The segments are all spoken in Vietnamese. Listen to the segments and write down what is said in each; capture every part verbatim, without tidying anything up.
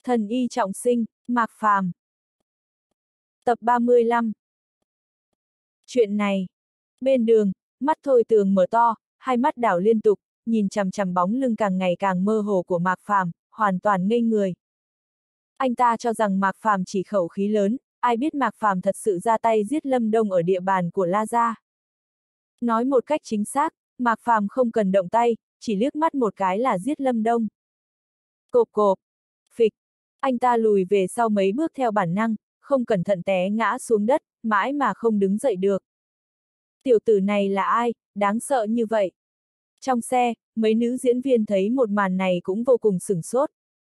Thần y trọng sinh, Mạc Phàm. Tập ba mươi lăm. Chuyện này. Bên đường, mắt Thôi Tường mở to, hai mắt đảo liên tục, nhìn chằm chằm bóng lưng càng ngày càng mơ hồ của Mạc Phàm, hoàn toàn ngây người. Anh ta cho rằng Mạc Phàm chỉ khẩu khí lớn, ai biết Mạc Phàm thật sự ra tay giết Lâm Đông ở địa bàn của La Gia. Nói một cách chính xác, Mạc Phàm không cần động tay, chỉ liếc mắt một cái là giết Lâm Đông. Cộp cộp, phịch, anh ta lùi về sau mấy bước theo bản năng, không cẩn thận té ngã xuống đất, mãi mà không đứng dậy được. Tiểu tử này là ai, đáng sợ như vậy? Trong xe, mấy nữ diễn viên thấy một màn này cũng vô cùng sửng sốt.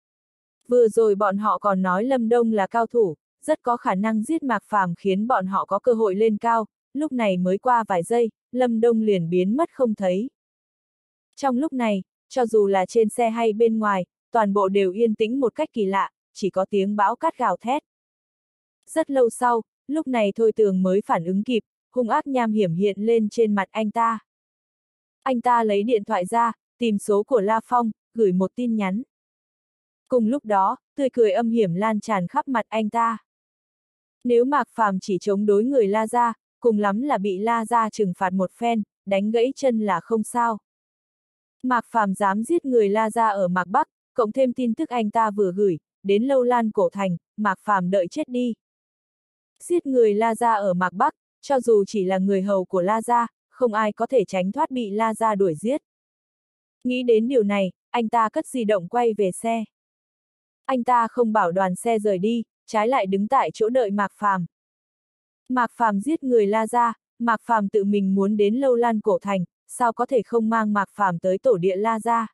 Vừa rồi bọn họ còn nói Lâm Đông là cao thủ, rất có khả năng giết Mạc Phàm khiến bọn họ có cơ hội lên cao, lúc này mới qua vài giây, Lâm Đông liền biến mất không thấy. Trong lúc này, cho dù là trên xe hay bên ngoài, toàn bộ đều yên tĩnh một cách kỳ lạ, chỉ có tiếng bão cát gào thét. Rất lâu sau, lúc này Thôi Tường mới phản ứng kịp, hung ác nham hiểm hiện lên trên mặt anh ta. Anh ta lấy điện thoại ra, tìm số của La Phong, gửi một tin nhắn. Cùng lúc đó, tươi cười âm hiểm lan tràn khắp mặt anh ta. Nếu Mạc Phàm chỉ chống đối người La Gia, cùng lắm là bị La Gia trừng phạt một phen, đánh gãy chân là không sao. Mạc Phàm dám giết người La Gia ở Mạc Bắc, cộng thêm tin tức anh ta vừa gửi, đến Lâu Lan cổ thành, Mạc Phàm đợi chết đi. Giết người La Gia ở Mạc Bắc, cho dù chỉ là người hầu của La Gia, không ai có thể tránh thoát bị La Gia đuổi giết. Nghĩ đến điều này, anh ta cất di động quay về xe. Anh ta không bảo đoàn xe rời đi, trái lại đứng tại chỗ đợi Mạc Phàm. Mạc Phàm giết người La Gia, Mạc Phàm tự mình muốn đến Lâu Lan cổ thành, sao có thể không mang Mạc Phàm tới tổ địa La Gia?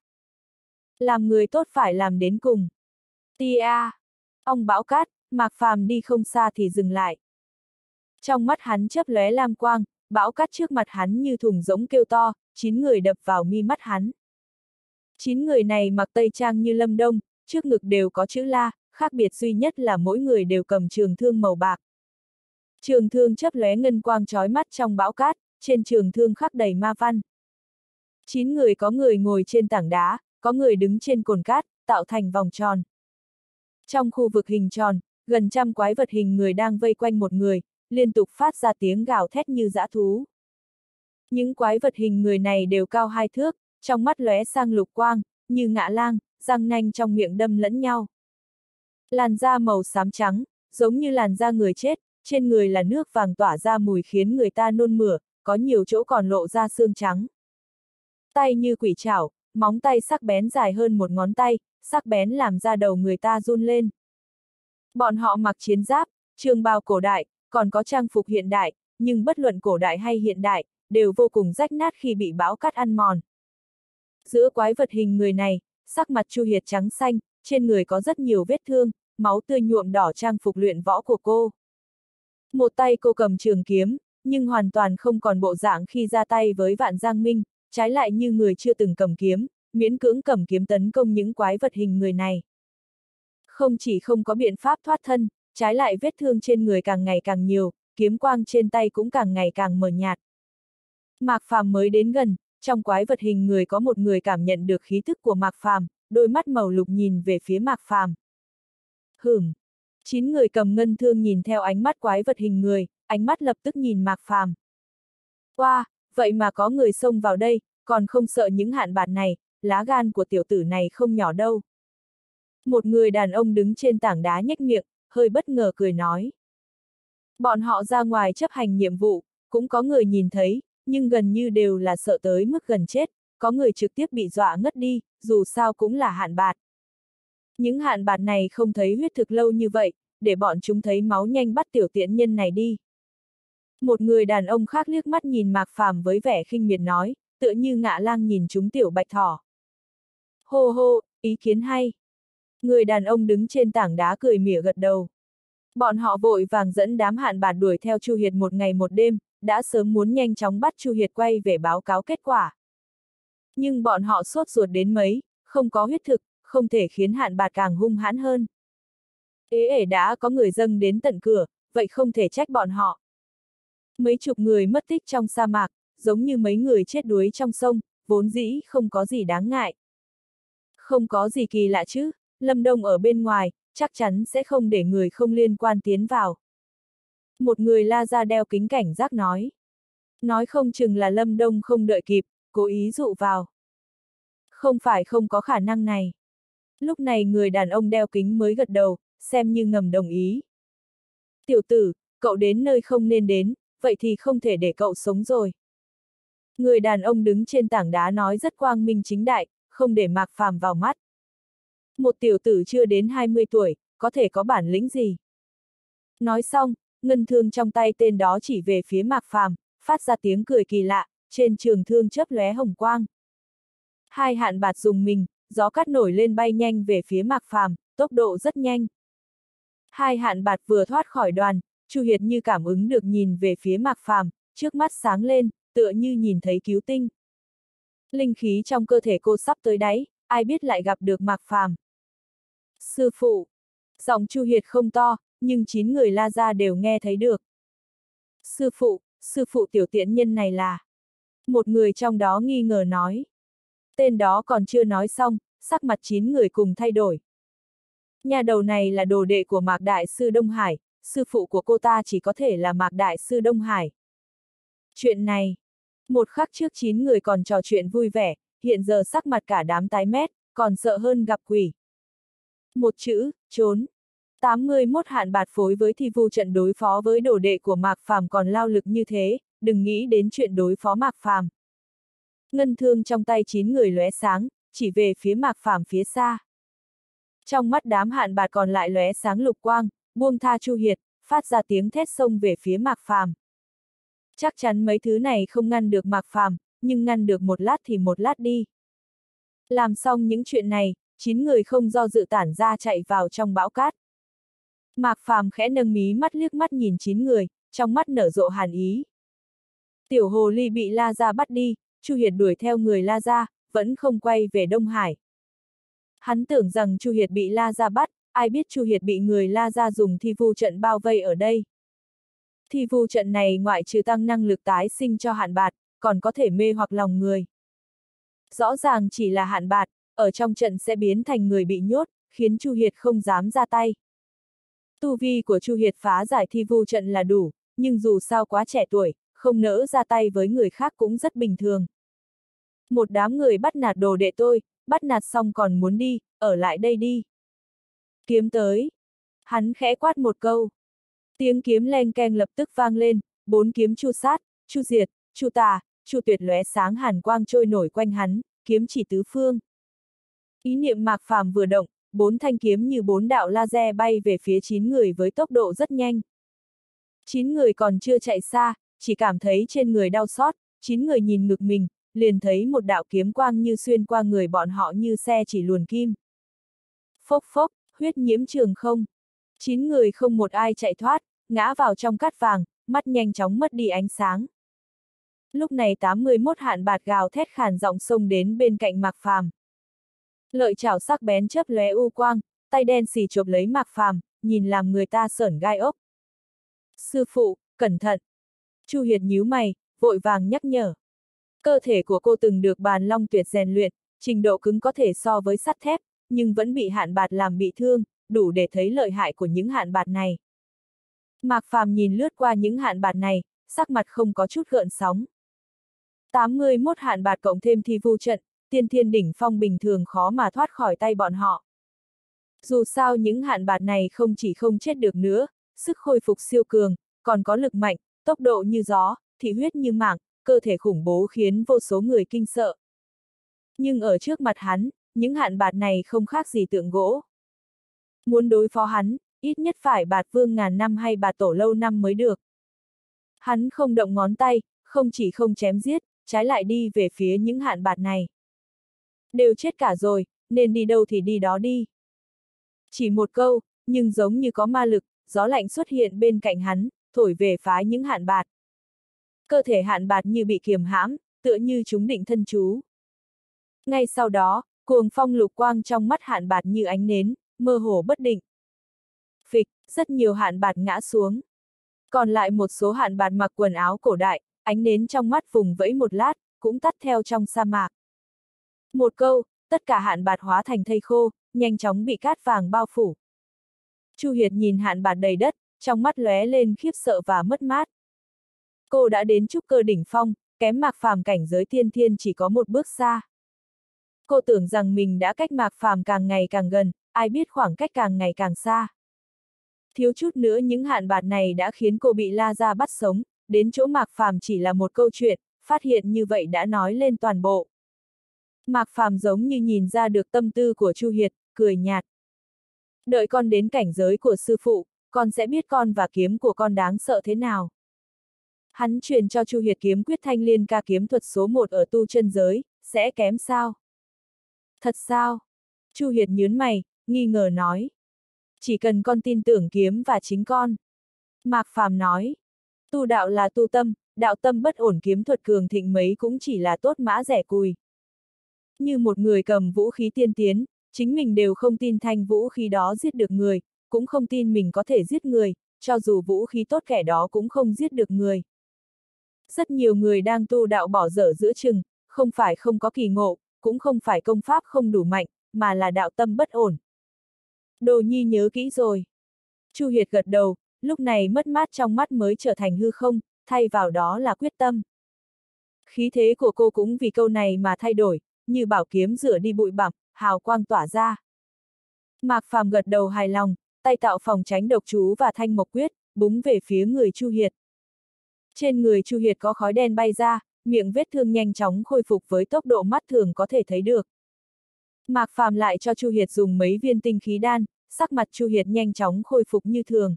Làm người tốt phải làm đến cùng. Tia! Ông bão cát, Mạc Phàm đi không xa thì dừng lại. Trong mắt hắn chớp lóe lam quang, bão cát trước mặt hắn như thùng rỗng kêu to, chín người đập vào mi mắt hắn. Chín người này mặc tây trang như Lâm Đông, trước ngực đều có chữ La, khác biệt duy nhất là mỗi người đều cầm trường thương màu bạc. Trường thương chớp lóe ngân quang chói mắt trong bão cát, trên trường thương khắc đầy ma văn. Chín người có người ngồi trên tảng đá, có người đứng trên cồn cát, tạo thành vòng tròn. Trong khu vực hình tròn, gần trăm quái vật hình người đang vây quanh một người, liên tục phát ra tiếng gào thét như dã thú. Những quái vật hình người này đều cao hai thước, trong mắt lóe sang lục quang, như ngạ lang, răng nanh trong miệng đâm lẫn nhau. Làn da màu xám trắng, giống như làn da người chết, trên người là nước vàng tỏa ra mùi khiến người ta nôn mửa, có nhiều chỗ còn lộ ra xương trắng. Tay như quỷ chảo, móng tay sắc bén dài hơn một ngón tay, sắc bén làm da đầu người ta run lên. Bọn họ mặc chiến giáp, trường bào cổ đại, còn có trang phục hiện đại, nhưng bất luận cổ đại hay hiện đại, đều vô cùng rách nát khi bị bão cát ăn mòn. Giữa quái vật hình người này, sắc mặt Chu Hiệt trắng xanh, trên người có rất nhiều vết thương, máu tươi nhuộm đỏ trang phục luyện võ của cô. Một tay cô cầm trường kiếm, nhưng hoàn toàn không còn bộ dạng khi ra tay với Vạn Giang Minh, trái lại như người chưa từng cầm kiếm, miễn cưỡng cầm kiếm tấn công những quái vật hình người này. Không chỉ không có biện pháp thoát thân, trái lại vết thương trên người càng ngày càng nhiều, kiếm quang trên tay cũng càng ngày càng mờ nhạt. Mạc Phàm mới đến gần, trong quái vật hình người có một người cảm nhận được khí tức của Mạc Phàm, đôi mắt màu lục nhìn về phía Mạc Phàm. Hửm! Chín người cầm ngân thương nhìn theo ánh mắt quái vật hình người, ánh mắt lập tức nhìn Mạc Phàm. Oa, wow, vậy mà có người xông vào đây, còn không sợ những hạn bạt này, lá gan của tiểu tử này không nhỏ đâu. Một người đàn ông đứng trên tảng đá nhếch miệng, hơi bất ngờ cười nói. Bọn họ ra ngoài chấp hành nhiệm vụ, cũng có người nhìn thấy, nhưng gần như đều là sợ tới mức gần chết, có người trực tiếp bị dọa ngất đi, dù sao cũng là hạn bạt. Những hạn bạt này không thấy huyết thực lâu như vậy, để bọn chúng thấy máu nhanh bắt tiểu tiện nhân này đi. Một người đàn ông khác liếc mắt nhìn Mạc Phàm với vẻ khinh miệt nói, tựa như ngạ lang nhìn chúng tiểu bạch thỏ. Hô hô, ý kiến hay. Người đàn ông đứng trên tảng đá cười mỉa gật đầu. Bọn họ vội vàng dẫn đám hạn bạt đuổi theo Chu Hiệt một ngày một đêm, đã sớm muốn nhanh chóng bắt Chu Hiệt quay về báo cáo kết quả. Nhưng bọn họ sốt ruột đến mấy, không có huyết thực, không thể khiến hạn bạt càng hung hãn hơn. Ế ể đã có người dâng đến tận cửa, vậy không thể trách bọn họ. Mấy chục người mất tích trong sa mạc, giống như mấy người chết đuối trong sông, vốn dĩ không có gì đáng ngại. Không có gì kỳ lạ chứ, Lâm Đông ở bên ngoài, chắc chắn sẽ không để người không liên quan tiến vào. Một người la ra đeo kính cảnh giác nói. Nói không chừng là Lâm Đông không đợi kịp, cố ý dụ vào. Không phải không có khả năng này. Lúc này người đàn ông đeo kính mới gật đầu, xem như ngầm đồng ý. Tiểu tử, cậu đến nơi không nên đến, vậy thì không thể để cậu sống rồi. Người đàn ông đứng trên tảng đá nói rất quang minh chính đại, không để Mạc Phàm vào mắt. Một tiểu tử chưa đến hai mươi tuổi, có thể có bản lĩnh gì? Nói xong, ngân thương trong tay tên đó chỉ về phía Mạc Phàm, phát ra tiếng cười kỳ lạ, trên trường thương chớp lóe hồng quang. Hai hạn bạt dùng mình, gió cát nổi lên bay nhanh về phía Mạc Phàm, tốc độ rất nhanh. Hai hạn bạt vừa thoát khỏi đoàn, Chu Hiệt như cảm ứng được nhìn về phía Mạc Phàm, trước mắt sáng lên, tựa như nhìn thấy cứu tinh. Linh khí trong cơ thể cô sắp tới đáy, ai biết lại gặp được Mạc Phàm. Sư phụ! Giọng Chu Hiệt không to, nhưng chín người la ra đều nghe thấy được. Sư phụ, sư phụ tiểu tiện nhân này là... Một người trong đó nghi ngờ nói. Tên đó còn chưa nói xong, sắc mặt chín người cùng thay đổi. Nhà đầu này là đồ đệ của Mạc Đại sư Đông Hải, sư phụ của cô ta chỉ có thể là Mạc Đại sư Đông Hải. Chuyện này, một khắc trước chín người còn trò chuyện vui vẻ, hiện giờ sắc mặt cả đám tái mét, còn sợ hơn gặp quỷ. Một chữ, trốn. tám mươi mốt hạn bạt phối với thi vu trận đối phó với đồ đệ của Mạc Phàm còn lao lực như thế, đừng nghĩ đến chuyện đối phó Mạc Phàm. Ngân thương trong tay chín người lóe sáng, chỉ về phía Mạc Phàm phía xa. Trong mắt đám hạn bạt còn lại lóe sáng lục quang, buông tha Chu Hiệt, phát ra tiếng thét xông về phía Mạc Phàm. Chắc chắn mấy thứ này không ngăn được Mạc Phàm, nhưng ngăn được một lát thì một lát đi. Làm xong những chuyện này, chín người không do dự tản ra chạy vào trong bão cát. Mạc Phàm khẽ nâng mí mắt liếc mắt nhìn chín người, trong mắt nở rộ hàn ý. Tiểu hồ ly bị La Gia bắt đi, Chu Hiệt đuổi theo người La Gia, vẫn không quay về Đông Hải. Hắn tưởng rằng Chu Hiệt bị La Gia bắt, ai biết Chu Hiệt bị người La Gia dùng thi vu trận bao vây ở đây. Thi vu trận này ngoại trừ tăng năng lực tái sinh cho hạn bạt, còn có thể mê hoặc lòng người. Rõ ràng chỉ là hạn bạt, ở trong trận sẽ biến thành người bị nhốt, khiến Chu Hiệt không dám ra tay. Tu vi của Chu Hiệt phá giải thi vu trận là đủ, nhưng dù sao quá trẻ tuổi, không nỡ ra tay với người khác cũng rất bình thường. Một đám người bắt nạt đồ đệ tôi, bắt nạt xong còn muốn đi, ở lại đây đi. Kiếm tới. Hắn khẽ quát một câu. Tiếng kiếm leng keng lập tức vang lên, bốn kiếm chu sát, chu diệt, chu tà, chu tuyệt lóe sáng hàn quang trôi nổi quanh hắn, kiếm chỉ tứ phương. Ý niệm Mạc Phàm vừa động, bốn thanh kiếm như bốn đạo laser bay về phía chín người với tốc độ rất nhanh. Chín người còn chưa chạy xa, chỉ cảm thấy trên người đau xót, chín người nhìn ngực mình, liền thấy một đạo kiếm quang như xuyên qua người bọn họ như xe chỉ luồn kim. Phốc phốc, huyết nhiễm trường không. Chín người không một ai chạy thoát, ngã vào trong cát vàng, mắt nhanh chóng mất đi ánh sáng. Lúc này tám mươi mốt hạn bạt gào thét khàn giọng xông đến bên cạnh Mạc Phàm. Lợi chảo sắc bén chớp lóe u quang, tay đen xì chộp lấy Mạc Phàm, nhìn làm người ta sởn gai ốc. Sư phụ, cẩn thận! Chu Hiệt nhíu mày, vội vàng nhắc nhở. Cơ thể của cô từng được Bàn Long Tuyệt rèn luyện, trình độ cứng có thể so với sắt thép, nhưng vẫn bị hạn bạt làm bị thương, đủ để thấy lợi hại của những hạn bạt này. Mạc Phàm nhìn lướt qua những hạn bạt này, sắc mặt không có chút gợn sóng. tám mươi mốt hạn bạt cộng thêm thi vu trận, tiên thiên đỉnh phong bình thường khó mà thoát khỏi tay bọn họ. Dù sao những hạn bạt này không chỉ không chết được nữa, sức khôi phục siêu cường, còn có lực mạnh, tốc độ như gió, thị huyết như mảng, cơ thể khủng bố khiến vô số người kinh sợ. Nhưng ở trước mặt hắn, những hạn bạt này không khác gì tượng gỗ. Muốn đối phó hắn, ít nhất phải bạt vương ngàn năm hay bạt tổ lâu năm mới được. Hắn không động ngón tay, không chỉ không chém giết, trái lại đi về phía những hạn bạt này. Đều chết cả rồi, nên đi đâu thì đi đó đi. Chỉ một câu, nhưng giống như có ma lực, gió lạnh xuất hiện bên cạnh hắn, thổi về phái những hạn bạt. Cơ thể hạn bạt như bị kiềm hãm, tựa như chúng định thân chú. Ngay sau đó, cuồng phong lục quang trong mắt hạn bạt như ánh nến, mơ hồ bất định. Phịch, rất nhiều hạn bạt ngã xuống. Còn lại một số hạn bạt mặc quần áo cổ đại, ánh nến trong mắt vùng vẫy một lát, cũng tắt theo trong sa mạc. Một câu, tất cả hạn bạt hóa thành thây khô, nhanh chóng bị cát vàng bao phủ. Chu Hiệt nhìn hạn bạt đầy đất, trong mắt lóe lên khiếp sợ và mất mát. Cô đã đến trúc cơ đỉnh phong, kém Mạc Phàm cảnh giới tiên thiên chỉ có một bước xa. Cô tưởng rằng mình đã cách Mạc Phàm càng ngày càng gần, ai biết khoảng cách càng ngày càng xa. Thiếu chút nữa những hạn bạt này đã khiến cô bị La Gia bắt sống, đến chỗ Mạc Phàm chỉ là một câu chuyện, phát hiện như vậy đã nói lên toàn bộ. Mạc Phàm giống như nhìn ra được tâm tư của Chu Hiệt, cười nhạt. Đợi con đến cảnh giới của sư phụ, con sẽ biết con và kiếm của con đáng sợ thế nào. Hắn truyền cho Chu Hiệt kiếm quyết thanh liên ca kiếm thuật số một ở tu chân giới, sẽ kém sao? Thật sao? Chu Hiệt nhướng mày, nghi ngờ nói. Chỉ cần con tin tưởng kiếm và chính con. Mạc Phàm nói. Tu đạo là tu tâm, đạo tâm bất ổn kiếm thuật cường thịnh mấy cũng chỉ là tốt mã rẻ cùi. Như một người cầm vũ khí tiên tiến, chính mình đều không tin thanh vũ khí đó giết được người, cũng không tin mình có thể giết người, cho dù vũ khí tốt kẻ đó cũng không giết được người. Rất nhiều người đang tu đạo bỏ dở giữa chừng, không phải không có kỳ ngộ, cũng không phải công pháp không đủ mạnh, mà là đạo tâm bất ổn. Đồ nhi nhớ kỹ rồi. Chu Hiệt gật đầu, lúc này mất mát trong mắt mới trở thành hư không, thay vào đó là quyết tâm. Khí thế của cô cũng vì câu này mà thay đổi, như bảo kiếm rửa đi bụi bặm, hào quang tỏa ra. Mạc Phàm gật đầu hài lòng, tay tạo phòng tránh độc chú và thanh mộc quyết, búng về phía người Chu Hiệt. Trên người Chu Hiệt có khói đen bay ra, miệng vết thương nhanh chóng khôi phục với tốc độ mắt thường có thể thấy được. Mạc Phàm lại cho Chu Hiệt dùng mấy viên tinh khí đan, sắc mặt Chu Hiệt nhanh chóng khôi phục như thường.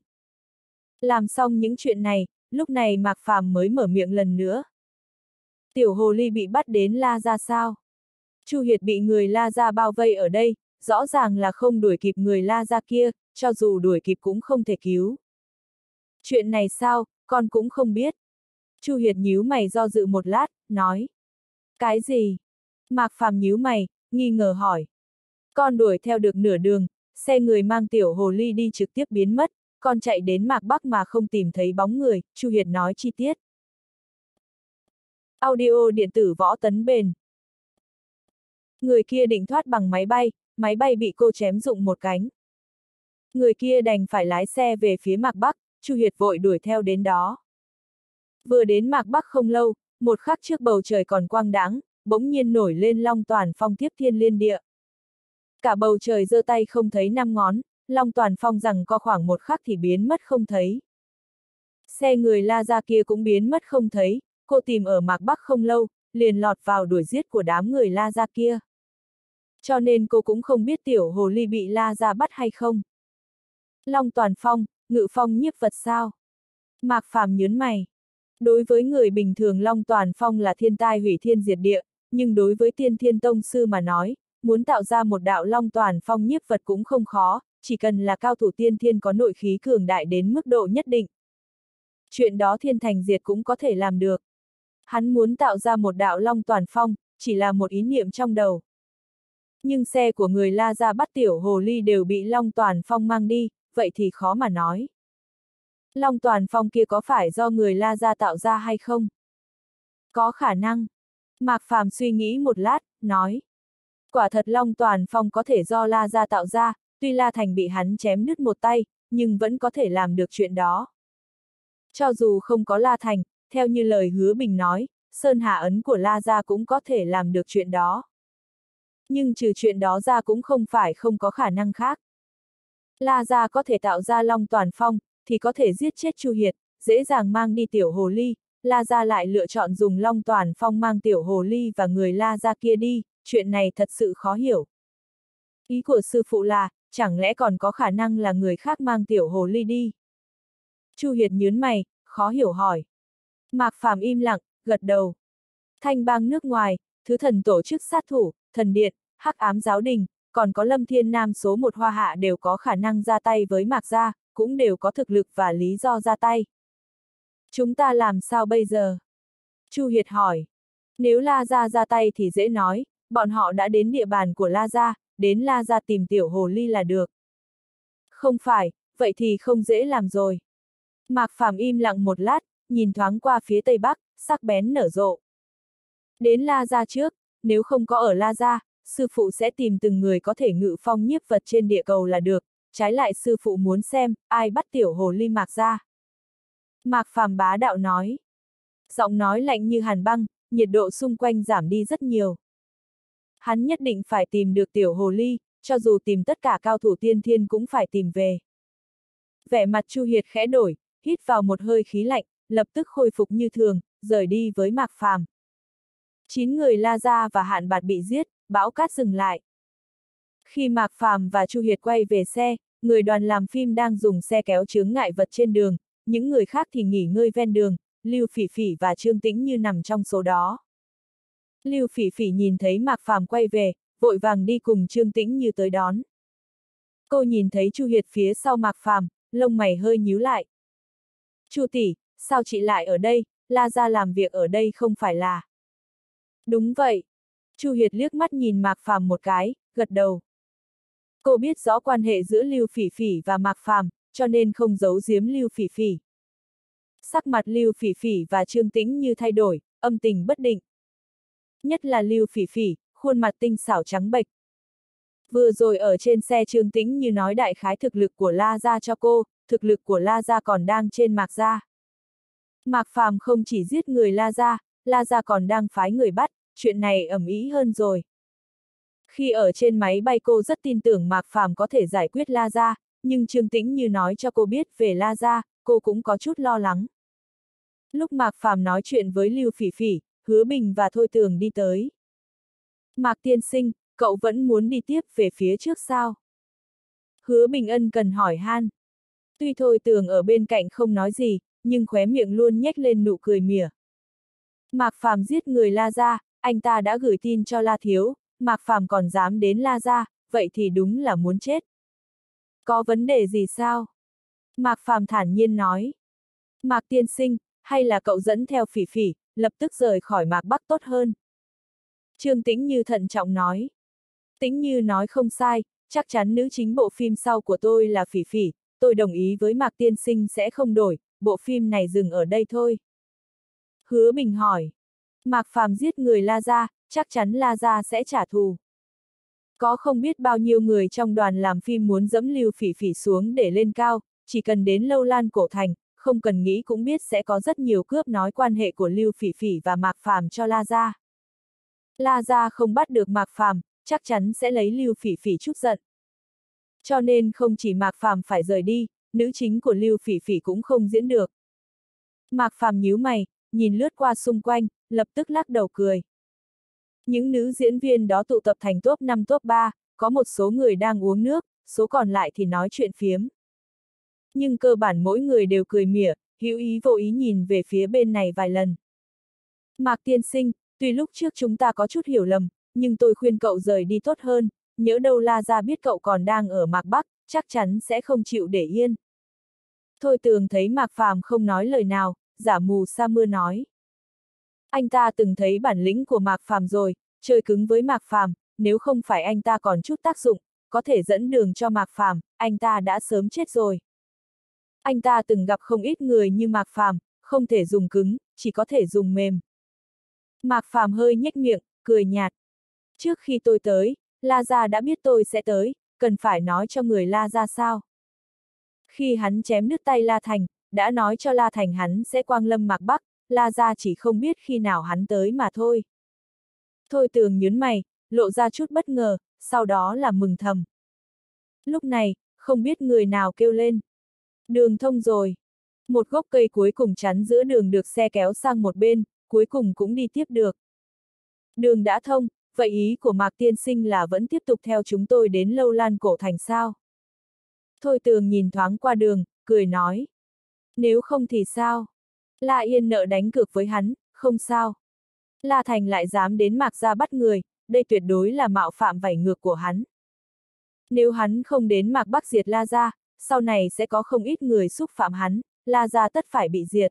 Làm xong những chuyện này, lúc này Mạc Phàm mới mở miệng lần nữa. Tiểu hồ ly bị bắt đến La Gia sao? Chu Hiệt bị người La Gia bao vây ở đây, rõ ràng là không đuổi kịp người La Gia kia, cho dù đuổi kịp cũng không thể cứu. Chuyện này sao, con cũng không biết. Chu Hiệt nhíu mày do dự một lát, nói. Cái gì? Mạc Phàm nhíu mày, nghi ngờ hỏi. Con đuổi theo được nửa đường, xe người mang tiểu hồ ly đi trực tiếp biến mất, con chạy đến Mạc Bắc mà không tìm thấy bóng người, Chu Hiệt nói chi tiết. Audio điện tử võ tấn bền. Người kia định thoát bằng máy bay, máy bay bị cô chém rụng một cánh. Người kia đành phải lái xe về phía Mạc Bắc, Chu Hiệt vội đuổi theo đến đó. Vừa đến Mạc Bắc không lâu, một khắc trước bầu trời còn quang đãng, bỗng nhiên nổi lên Long Toàn Phong tiếp thiên liên địa. Cả bầu trời giơ tay không thấy năm ngón, Long Toàn Phong rằng co khoảng một khắc thì biến mất không thấy. Xe người La Gia kia cũng biến mất không thấy, cô tìm ở Mạc Bắc không lâu, liền lọt vào đuổi giết của đám người La Gia kia. Cho nên cô cũng không biết tiểu hồ ly bị La Gia bắt hay không. Long Toàn Phong, ngự phong nhiếp vật sao? Mạc Phàm nhướng mày. Đối với người bình thường Long Toàn Phong là thiên tai hủy thiên diệt địa, nhưng đối với Tiên Thiên Tông Sư mà nói, muốn tạo ra một đạo Long Toàn Phong nhiếp vật cũng không khó, chỉ cần là cao thủ tiên thiên có nội khí cường đại đến mức độ nhất định. Chuyện đó thiên thành diệt cũng có thể làm được. Hắn muốn tạo ra một đạo Long Toàn Phong, chỉ là một ý niệm trong đầu. Nhưng xe của người La Gia bắt tiểu hồ ly đều bị Long Toàn Phong mang đi, vậy thì khó mà nói. Long Toàn Phong kia có phải do người La Gia tạo ra hay không? Có khả năng. Mạc Phàm suy nghĩ một lát, nói. Quả thật Long Toàn Phong có thể do La Gia tạo ra, tuy La Thành bị hắn chém đứt một tay, nhưng vẫn có thể làm được chuyện đó. Cho dù không có La Thành, theo như lời Hứa Bình nói, Sơn Hà Ấn của La Gia cũng có thể làm được chuyện đó. Nhưng trừ chuyện đó ra cũng không phải không có khả năng khác. La Gia có thể tạo ra Long Toàn Phong, thì có thể giết chết Chu Hiệt, dễ dàng mang đi tiểu hồ ly, La Gia lại lựa chọn dùng Long Toàn Phong mang tiểu hồ ly và người La Gia kia đi, chuyện này thật sự khó hiểu. Ý của sư phụ là, chẳng lẽ còn có khả năng là người khác mang tiểu hồ ly đi? Chu Hiệt nhướng mày, khó hiểu hỏi. Mạc Phàm im lặng, gật đầu. Thanh bang nước ngoài, thứ thần tổ chức sát thủ, thần điện, hắc ám giáo đình, còn có Lâm Thiên Nam số một Hoa Hạ đều có khả năng ra tay với Mạc Gia, cũng đều có thực lực và lý do ra tay. Chúng ta làm sao bây giờ? Chu Hiệt hỏi. Nếu La Gia ra tay thì dễ nói, bọn họ đã đến địa bàn của La Gia, đến La Gia tìm tiểu hồ ly là được. Không phải, vậy thì không dễ làm rồi. Mạc Phàm im lặng một lát, nhìn thoáng qua phía tây bắc, sắc bén nở rộ. Đến La Gia trước, nếu không có ở La Gia, sư phụ sẽ tìm từng người có thể ngự phong nhiếp vật trên địa cầu là được, trái lại sư phụ muốn xem, ai bắt tiểu hồ ly Mạc ra. Mạc Phàm bá đạo nói. Giọng nói lạnh như hàn băng, nhiệt độ xung quanh giảm đi rất nhiều. Hắn nhất định phải tìm được tiểu hồ ly, cho dù tìm tất cả cao thủ tiên thiên cũng phải tìm về. Vẻ mặt Chu Hiệt khẽ đổi, hít vào một hơi khí lạnh, lập tức khôi phục như thường, rời đi với Mạc Phàm. Chín người La Gia và Hạn Bạt bị giết, bão cát dừng lại. Khi Mạc Phàm và Chu Hiệt quay về xe, người đoàn làm phim đang dùng xe kéo chướng ngại vật trên đường, những người khác thì nghỉ ngơi ven đường, Lưu Phỉ Phỉ và Trương Tĩnh Như nằm trong số đó. Lưu Phỉ Phỉ nhìn thấy Mạc Phàm quay về, vội vàng đi cùng Trương Tĩnh Như tới đón. Cô nhìn thấy Chu Hiệt phía sau Mạc Phàm, lông mày hơi nhíu lại. Chu tỷ, sao chị lại ở đây, La Gia làm việc ở đây không phải là... Đúng vậy. Chu Hiệt liếc mắt nhìn Mạc Phàm một cái, gật đầu. Cô biết rõ quan hệ giữa Lưu Phỉ Phỉ và Mạc Phàm, cho nên không giấu giếm Lưu Phỉ Phỉ. Sắc mặt Lưu Phỉ Phỉ và Trương Tĩnh Như thay đổi, âm tình bất định. Nhất là Lưu Phỉ Phỉ, khuôn mặt tinh xảo trắng bệch. Vừa rồi ở trên xe Trương Tĩnh Như nói đại khái thực lực của La Gia cho cô, thực lực của La Gia còn đang trên Mạc Gia. Mạc Phàm không chỉ giết người La Gia, La Gia còn đang phái người bắt, chuyện này ầm ĩ hơn rồi. Khi ở trên máy bay cô rất tin tưởng Mạc Phàm có thể giải quyết La Gia, nhưng Trương Tĩnh Như nói cho cô biết về La Gia, cô cũng có chút lo lắng. Lúc Mạc Phàm nói chuyện với Lưu Phỉ Phỉ, Hứa Bình và Thôi Tường đi tới. Mạc tiên sinh, cậu vẫn muốn đi tiếp về phía trước sao? Hứa Bình ân cần hỏi han. Tuy Thôi Tường ở bên cạnh không nói gì, nhưng khóe miệng luôn nhếch lên nụ cười mỉa. Mạc Phàm giết người La Gia, anh ta đã gửi tin cho La Thiếu, Mạc Phàm còn dám đến La Gia, vậy thì đúng là muốn chết. Có vấn đề gì sao? Mạc Phàm thản nhiên nói. Mạc tiên sinh, hay là cậu dẫn theo Phỉ Phỉ, lập tức rời khỏi Mạc Bắc tốt hơn. Trương Tĩnh Như thận trọng nói. Tĩnh Như nói không sai, chắc chắn nữ chính bộ phim sau của tôi là Phỉ Phỉ, tôi đồng ý với Mạc tiên sinh sẽ không đổi, bộ phim này dừng ở đây thôi. Hứa Bình hỏi. Mạc Phàm giết người La Gia, chắc chắn La Gia sẽ trả thù. Có không biết bao nhiêu người trong đoàn làm phim muốn dẫm Lưu Phỉ Phỉ xuống để lên cao, chỉ cần đến Lâu Lan Cổ Thành, không cần nghĩ cũng biết sẽ có rất nhiều cướp nói quan hệ của Lưu Phỉ Phỉ và Mạc Phàm cho La Gia. La Gia không bắt được Mạc Phàm, chắc chắn sẽ lấy Lưu Phỉ Phỉ chút giận. Cho nên không chỉ Mạc Phàm phải rời đi, nữ chính của Lưu Phỉ Phỉ cũng không diễn được. Mạc Phàm nhíu mày, nhìn lướt qua xung quanh, lập tức lắc đầu cười. Những nữ diễn viên đó tụ tập thành top năm top ba, có một số người đang uống nước, số còn lại thì nói chuyện phiếm. Nhưng cơ bản mỗi người đều cười mỉa, hữu ý vô ý nhìn về phía bên này vài lần. Mạc tiên sinh, tuy lúc trước chúng ta có chút hiểu lầm, nhưng tôi khuyên cậu rời đi tốt hơn, nhỡ đâu La Gia biết cậu còn đang ở Mạc Bắc, chắc chắn sẽ không chịu để yên. Thôi Tường thấy Mạc Phàm không nói lời nào, giả mù sa mưa nói. Anh ta từng thấy bản lĩnh của Mạc Phàm rồi, chơi cứng với Mạc Phàm, nếu không phải anh ta còn chút tác dụng, có thể dẫn đường cho Mạc Phàm, anh ta đã sớm chết rồi. Anh ta từng gặp không ít người như Mạc Phàm, không thể dùng cứng, chỉ có thể dùng mềm. Mạc Phàm hơi nhếch miệng, cười nhạt. Trước khi tôi tới, La Gia đã biết tôi sẽ tới, cần phải nói cho người La Gia sao? Khi hắn chém đứt tay La Thành, đã nói cho La Thành hắn sẽ quang lâm Mạc Bắc, La Gia chỉ không biết khi nào hắn tới mà thôi. Thôi Tường nhướng mày, lộ ra chút bất ngờ, sau đó là mừng thầm. Lúc này, không biết người nào kêu lên. Đường thông rồi. Một gốc cây cuối cùng chắn giữa đường được xe kéo sang một bên, cuối cùng cũng đi tiếp được. Đường đã thông, vậy ý của Mạc tiên sinh là vẫn tiếp tục theo chúng tôi đến Lâu Lan Cổ Thành sao? Thôi Tường nhìn thoáng qua đường, cười nói. Nếu không thì sao? La Yên nợ đánh cược với hắn, không sao. La Thành lại dám đến Mạc Gia bắt người, đây tuyệt đối là mạo phạm vảy ngược của hắn. Nếu hắn không đến Mạc Bắc diệt La Gia, sau này sẽ có không ít người xúc phạm hắn, La Gia tất phải bị diệt.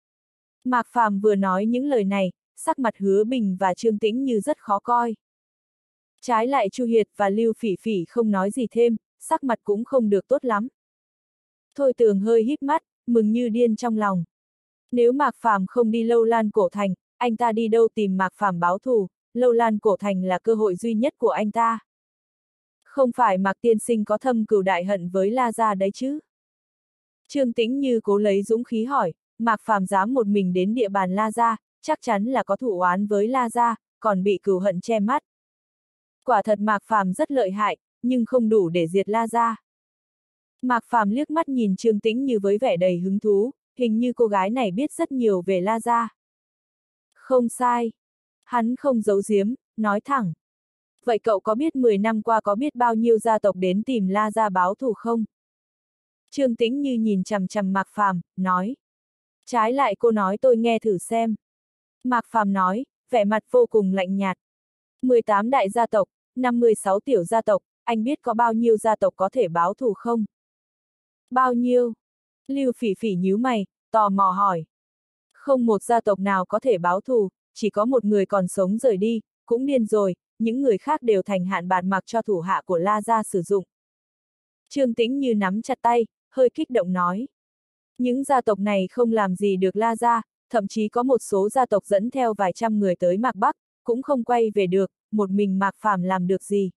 Mạc Phàm vừa nói những lời này, sắc mặt Hứa Bình và Trương Tĩnh Như rất khó coi. Trái lại Chu Hiệt và Lưu Phỉ Phỉ không nói gì thêm, sắc mặt cũng không được tốt lắm. Thôi Tường hơi híp mắt, mừng như điên trong lòng. Nếu Mạc Phàm không đi Lâu Lan Cổ Thành, anh ta đi đâu tìm Mạc Phàm báo thù, Lâu Lan cổ thành là cơ hội duy nhất của anh ta. Không phải Mạc tiên sinh có thâm cừu đại hận với La gia đấy chứ? Trương Tĩnh Như cố lấy dũng khí hỏi, Mạc Phàm dám một mình đến địa bàn La gia, chắc chắn là có thù oán với La gia, còn bị cừu hận che mắt. Quả thật Mạc Phàm rất lợi hại, nhưng không đủ để diệt La gia. Mạc Phàm liếc mắt nhìn Trương Tĩnh Như với vẻ đầy hứng thú, hình như cô gái này biết rất nhiều về La gia. Không sai. Hắn không giấu giếm, nói thẳng. Vậy cậu có biết mười năm qua có biết bao nhiêu gia tộc đến tìm La gia báo thù không? Trương Tĩnh Như nhìn chằm chằm Mạc Phàm, nói. Trái lại cô nói tôi nghe thử xem. Mạc Phàm nói, vẻ mặt vô cùng lạnh nhạt. mười tám đại gia tộc, năm mươi sáu tiểu gia tộc, anh biết có bao nhiêu gia tộc có thể báo thù không? Bao nhiêu? Lưu Phỉ Phỉ nhíu mày, tò mò hỏi. Không một gia tộc nào có thể báo thù, chỉ có một người còn sống rời đi, cũng điên rồi, những người khác đều thành hạn bạt mặc cho thủ hạ của La gia sử dụng. Trương Tĩnh Như nắm chặt tay, hơi kích động nói. Những gia tộc này không làm gì được La gia, thậm chí có một số gia tộc dẫn theo vài trăm người tới Mạc Bắc, cũng không quay về được, một mình Mạc Phàm làm được gì.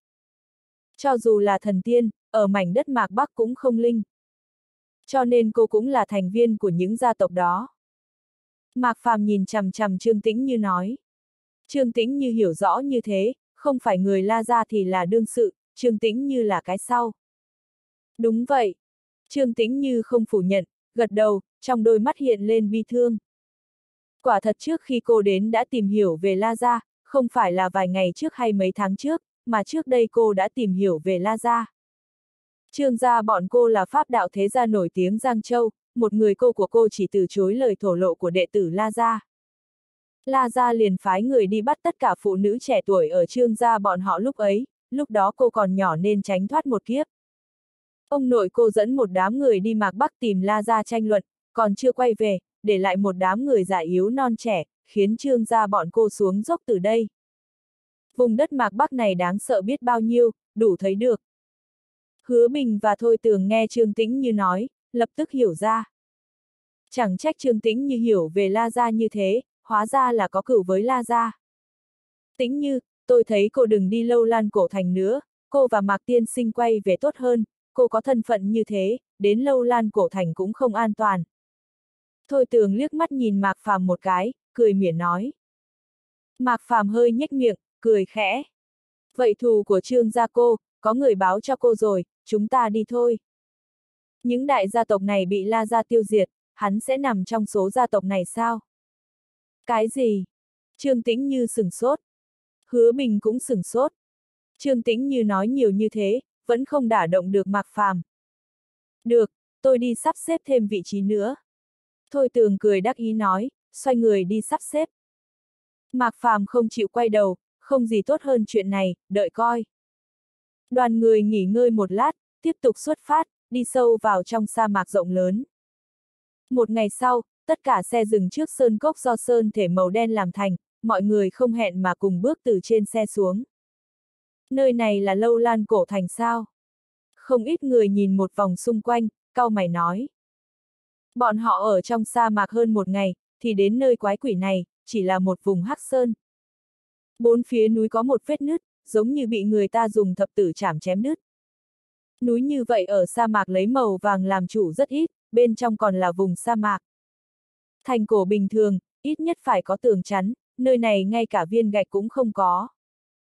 Cho dù là thần tiên, ở mảnh đất Mạc Bắc cũng không linh. Cho nên cô cũng là thành viên của những gia tộc đó. Mạc Phàm nhìn chằm chằm Trương Tĩnh Như nói. Trương Tĩnh Như hiểu rõ như thế, không phải người La gia thì là đương sự, Trương Tĩnh Như là cái sau. Đúng vậy. Trương Tĩnh Như không phủ nhận, gật đầu, trong đôi mắt hiện lên bi thương. Quả thật trước khi cô đến đã tìm hiểu về La gia, không phải là vài ngày trước hay mấy tháng trước, mà trước đây cô đã tìm hiểu về La gia. Trương gia bọn cô là pháp đạo thế gia nổi tiếng Giang Châu, một người cô của cô chỉ từ chối lời thổ lộ của đệ tử La gia. La gia liền phái người đi bắt tất cả phụ nữ trẻ tuổi ở Trương gia bọn họ lúc ấy, lúc đó cô còn nhỏ nên tránh thoát một kiếp. Ông nội cô dẫn một đám người đi Mạc Bắc tìm La gia tranh luận, còn chưa quay về, để lại một đám người già yếu non trẻ, khiến Trương gia bọn cô xuống dốc từ đây. Vùng đất Mạc Bắc này đáng sợ biết bao nhiêu, đủ thấy được. Hứa Bình và Thôi Tường nghe Trương Tĩnh Như nói, lập tức hiểu ra. Chẳng trách Trương Tĩnh Như hiểu về La gia như thế, hóa ra là có cửu với La gia. Tĩnh Như, tôi thấy cô đừng đi Lâu Lan cổ thành nữa, cô và Mạc tiên sinh quay về tốt hơn, cô có thân phận như thế, đến Lâu Lan cổ thành cũng không an toàn. Thôi Tường liếc mắt nhìn Mạc Phàm một cái, cười mỉa nói. Mạc Phàm hơi nhếch miệng, cười khẽ. Vậy thù của Trương gia cô, có người báo cho cô rồi, chúng ta đi thôi. Những đại gia tộc này bị La gia tiêu diệt, hắn sẽ nằm trong số gia tộc này sao? Cái gì? Trương Tĩnh Như sửng sốt. Hứa Bình cũng sửng sốt. Trương Tĩnh Như nói nhiều như thế, vẫn không đả động được Mạc Phàm. Được, tôi đi sắp xếp thêm vị trí nữa. Thôi Tường cười đắc ý nói, xoay người đi sắp xếp. Mạc Phàm không chịu quay đầu, không gì tốt hơn chuyện này, đợi coi. Đoàn người nghỉ ngơi một lát, tiếp tục xuất phát, đi sâu vào trong sa mạc rộng lớn. Một ngày sau, tất cả xe dừng trước sơn cốc do sơn thể màu đen làm thành, mọi người không hẹn mà cùng bước từ trên xe xuống. Nơi này là Lâu Lan cổ thành sao? Không ít người nhìn một vòng xung quanh, cau mày nói. Bọn họ ở trong sa mạc hơn một ngày, thì đến nơi quái quỷ này, chỉ là một vùng hắc sơn. Bốn phía núi có một vết nứt, giống như bị người ta dùng thập tử chảm chém nứt. Núi như vậy ở sa mạc lấy màu vàng làm chủ rất ít, bên trong còn là vùng sa mạc. Thành cổ bình thường, ít nhất phải có tường chắn, nơi này ngay cả viên gạch cũng không có.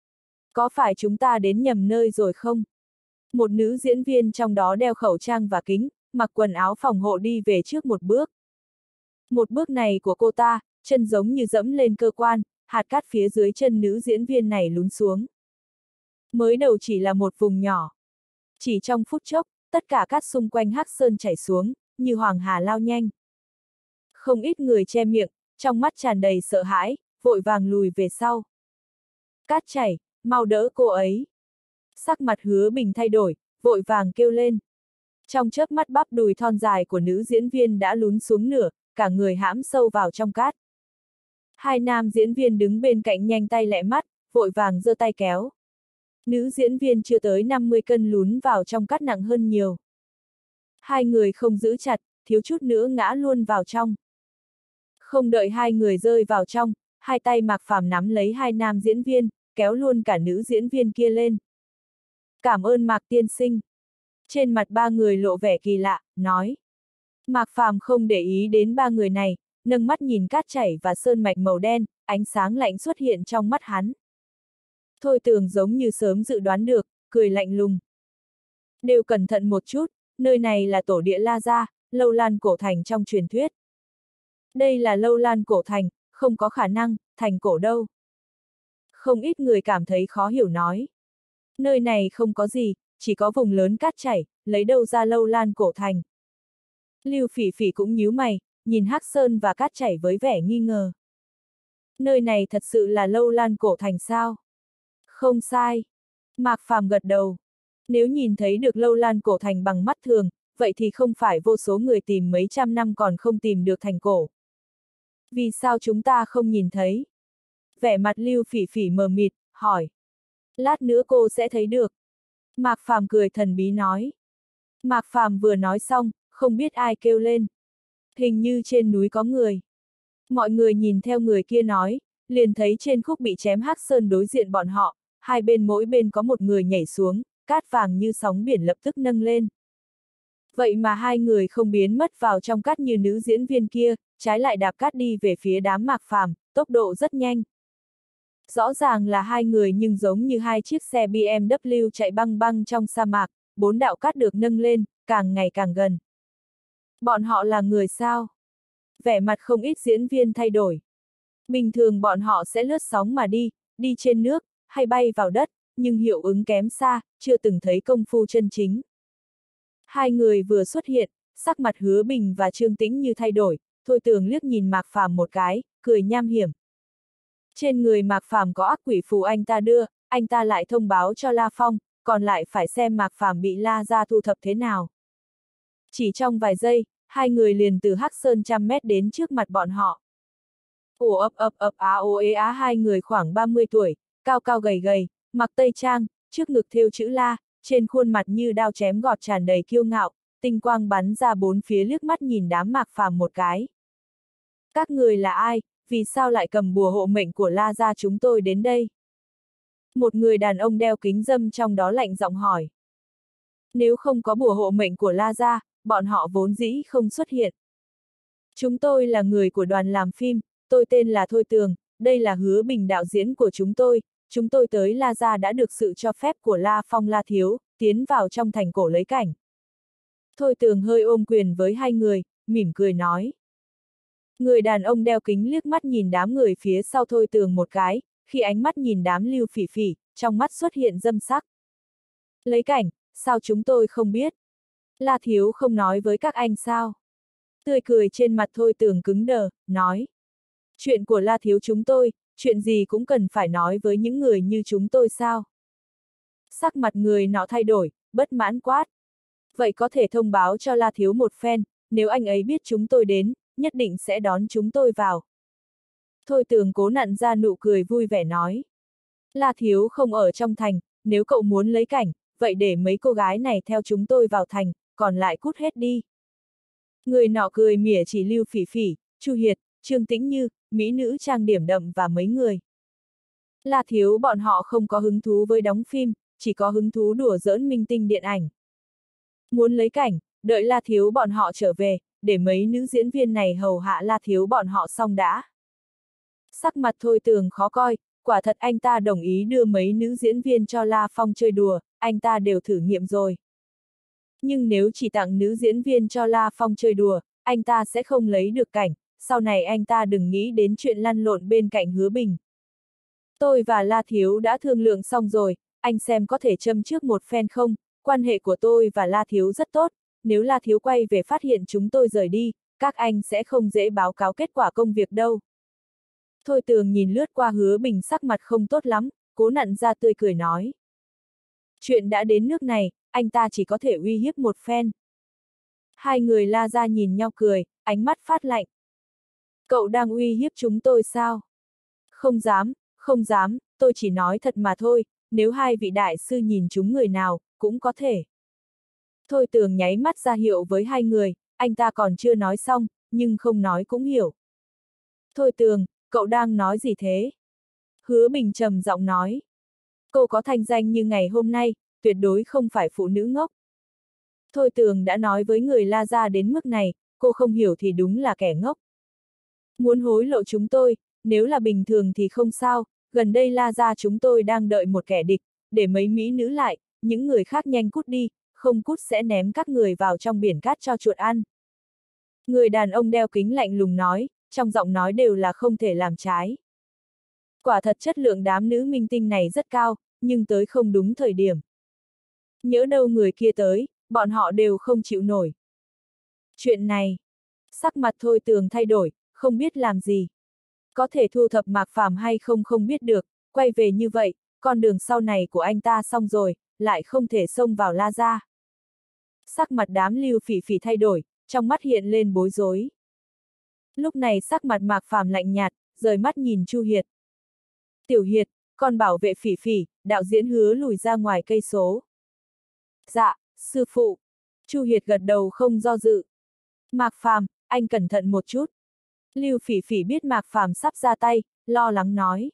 Có phải chúng ta đến nhầm nơi rồi không? Một nữ diễn viên trong đó đeo khẩu trang và kính, mặc quần áo phòng hộ đi về trước một bước. Một bước này của cô ta, chân giống như dẫm lên cơ quan, hạt cát phía dưới chân nữ diễn viên này lún xuống. Mới đầu chỉ là một vùng nhỏ. Chỉ trong phút chốc, tất cả cát xung quanh hắc sơn chảy xuống, như hoàng hà lao nhanh. Không ít người che miệng, trong mắt tràn đầy sợ hãi, vội vàng lùi về sau. Cát chảy, mau đỡ cô ấy. Sắc mặt Hứa Bình thay đổi, vội vàng kêu lên. Trong chớp mắt bắp đùi thon dài của nữ diễn viên đã lún xuống nửa, cả người hãm sâu vào trong cát. Hai nam diễn viên đứng bên cạnh nhanh tay lẹ mắt, vội vàng giơ tay kéo. Nữ diễn viên chưa tới năm mươi cân lún vào trong cát nặng hơn nhiều. Hai người không giữ chặt, thiếu chút nữa ngã luôn vào trong. Không đợi hai người rơi vào trong, hai tay Mạc Phàm nắm lấy hai nam diễn viên, kéo luôn cả nữ diễn viên kia lên. Cảm ơn Mạc tiên sinh. Trên mặt ba người lộ vẻ kỳ lạ, nói. Mạc Phàm không để ý đến ba người này, nâng mắt nhìn cát chảy và sơn mạch màu đen, ánh sáng lạnh xuất hiện trong mắt hắn. Thôi Tường giống như sớm dự đoán được, cười lạnh lùng. Đều cẩn thận một chút, nơi này là tổ địa La Gia, lâu lan cổ thành trong truyền thuyết. Đây là lâu lan cổ thành, không có khả năng, thành cổ đâu. Không ít người cảm thấy khó hiểu nói. Nơi này không có gì, chỉ có vùng lớn cát chảy, lấy đâu ra lâu lan cổ thành. Lưu Phỉ Phỉ cũng nhíu mày, nhìn Hắc Sơn và cát chảy với vẻ nghi ngờ. Nơi này thật sự là lâu lan cổ thành sao? Không sai. Mạc Phàm gật đầu. Nếu nhìn thấy được lâu lan cổ thành bằng mắt thường, vậy thì không phải vô số người tìm mấy trăm năm còn không tìm được thành cổ. Vì sao chúng ta không nhìn thấy? Vẻ mặt Lưu Phỉ Phỉ mờ mịt, hỏi. Lát nữa cô sẽ thấy được. Mạc Phàm cười thần bí nói. Mạc Phàm vừa nói xong, không biết ai kêu lên. Hình như trên núi có người. Mọi người nhìn theo người kia nói, liền thấy trên khúc bị chém Hắc Sơn đối diện bọn họ, hai bên mỗi bên có một người nhảy xuống, cát vàng như sóng biển lập tức nâng lên. Vậy mà hai người không biến mất vào trong cát như nữ diễn viên kia, trái lại đạp cát đi về phía đám Mạc Phàm, tốc độ rất nhanh. Rõ ràng là hai người nhưng giống như hai chiếc xe B M W chạy băng băng trong sa mạc, bốn đạo cát được nâng lên, càng ngày càng gần. Bọn họ là người sao? Vẻ mặt không ít diễn viên thay đổi. Bình thường bọn họ sẽ lướt sóng mà đi, đi trên nước, hay bay vào đất, nhưng hiệu ứng kém xa, chưa từng thấy công phu chân chính. Hai người vừa xuất hiện, sắc mặt Hứa Bình và Trương Tĩnh như thay đổi, Thôi Tường liếc nhìn Mạc Phàm một cái, cười nham hiểm. Trên người Mạc Phàm có ác quỷ phù anh ta đưa, anh ta lại thông báo cho La Phong, còn lại phải xem Mạc Phàm bị La Gia thu thập thế nào. Chỉ trong vài giây, hai người liền từ Hắc Sơn trăm mét đến trước mặt bọn họ. Ồ ập ập ập á ô ế á hai người khoảng ba mươi tuổi, cao cao gầy gầy, mặc tây trang, trước ngực thêu chữ La, trên khuôn mặt như đao chém gọt tràn đầy kiêu ngạo, tinh quang bắn ra bốn phía liếc mắt nhìn đám Mạc Phàm một cái. Các người là ai, vì sao lại cầm bùa hộ mệnh của La Gia chúng tôi đến đây? Một người đàn ông đeo kính râm trong đó lạnh giọng hỏi. Nếu không có bùa hộ mệnh của La Gia, bọn họ vốn dĩ không xuất hiện. Chúng tôi là người của đoàn làm phim, tôi tên là Thôi Tường, đây là Hứa Bình đạo diễn của chúng tôi, chúng tôi tới La Gia đã được sự cho phép của La Phong La Thiếu, tiến vào trong thành cổ lấy cảnh. Thôi Tường hơi ôm quyền với hai người, mỉm cười nói. Người đàn ông đeo kính liếc mắt nhìn đám người phía sau Thôi Tường một cái, khi ánh mắt nhìn đám Lưu Phỉ Phỉ, trong mắt xuất hiện dâm sắc. Lấy cảnh, sao chúng tôi không biết? La Thiếu không nói với các anh sao? Tươi cười trên mặt Thôi Tường cứng đờ, nói. Chuyện của La Thiếu chúng tôi, chuyện gì cũng cần phải nói với những người như chúng tôi sao? Sắc mặt người nọ thay đổi, bất mãn quát. Vậy có thể thông báo cho La Thiếu một phen, nếu anh ấy biết chúng tôi đến, nhất định sẽ đón chúng tôi vào. Thôi Tường cố nặn ra nụ cười vui vẻ nói. La Thiếu không ở trong thành, nếu cậu muốn lấy cảnh, vậy để mấy cô gái này theo chúng tôi vào thành, còn lại cút hết đi. Người nọ cười mỉa chỉ Lưu Phỉ Phỉ, Chu Hiệt, Trương Tĩnh Như, mỹ nữ trang điểm đậm và mấy người. La Thiếu bọn họ không có hứng thú với đóng phim, chỉ có hứng thú đùa giỡn minh tinh điện ảnh. Muốn lấy cảnh, đợi La Thiếu bọn họ trở về, để mấy nữ diễn viên này hầu hạ La Thiếu bọn họ xong đã. Sắc mặt Thôi Tường khó coi, quả thật anh ta đồng ý đưa mấy nữ diễn viên cho La Phong chơi đùa, anh ta đều thử nghiệm rồi. Nhưng nếu chỉ tặng nữ diễn viên cho La Phong chơi đùa, anh ta sẽ không lấy được cảnh, sau này anh ta đừng nghĩ đến chuyện lăn lộn bên cạnh Hứa Bình. Tôi và La Thiếu đã thương lượng xong rồi, anh xem có thể châm trước một phen không, quan hệ của tôi và La Thiếu rất tốt, nếu La Thiếu quay về phát hiện chúng tôi rời đi, các anh sẽ không dễ báo cáo kết quả công việc đâu. Thôi Tường nhìn lướt qua Hứa Bình sắc mặt không tốt lắm, cố nặn ra tươi cười nói. Chuyện đã đến nước này, anh ta chỉ có thể uy hiếp một phen. Hai người La ra nhìn nhau cười, ánh mắt phát lạnh. Cậu đang uy hiếp chúng tôi sao? Không dám, không dám, tôi chỉ nói thật mà thôi, nếu hai vị đại sư nhìn chúng người nào, cũng có thể. Thôi Tường nháy mắt ra hiệu với hai người, anh ta còn chưa nói xong, nhưng không nói cũng hiểu. Thôi Tường, cậu đang nói gì thế? Hứa Bình trầm giọng nói. Cô có thanh danh như ngày hôm nay, tuyệt đối không phải phụ nữ ngốc. Thôi Tường đã nói với người La Gia đến mức này, cô không hiểu thì đúng là kẻ ngốc. Muốn hối lộ chúng tôi, nếu là bình thường thì không sao, gần đây La Gia chúng tôi đang đợi một kẻ địch, để mấy mỹ nữ lại, những người khác nhanh cút đi, không cút sẽ ném các người vào trong biển cát cho chuột ăn. Người đàn ông đeo kính lạnh lùng nói, trong giọng nói đều là không thể làm trái. Quả thật chất lượng đám nữ minh tinh này rất cao, nhưng tới không đúng thời điểm. Nhỡ đâu người kia tới, bọn họ đều không chịu nổi. Chuyện này, sắc mặt Thôi Tường thay đổi, không biết làm gì. Có thể thu thập Mạc Phàm hay không không biết được, quay về như vậy, con đường sau này của anh ta xong rồi, lại không thể xông vào La Gia. Sắc mặt đám Lưu Phỉ Phỉ thay đổi, trong mắt hiện lên bối rối. Lúc này sắc mặt Mạc Phàm lạnh nhạt, rời mắt nhìn Chu Hiệt. Tiểu Hiệt, con bảo vệ Phỉ Phỉ, đạo diễn Hứa lùi ra ngoài cây số. Dạ, sư phụ. Chu Hiệt gật đầu không do dự. Mạc Phàm, anh cẩn thận một chút. Lưu Phỉ Phỉ biết Mạc Phàm sắp ra tay, lo lắng nói.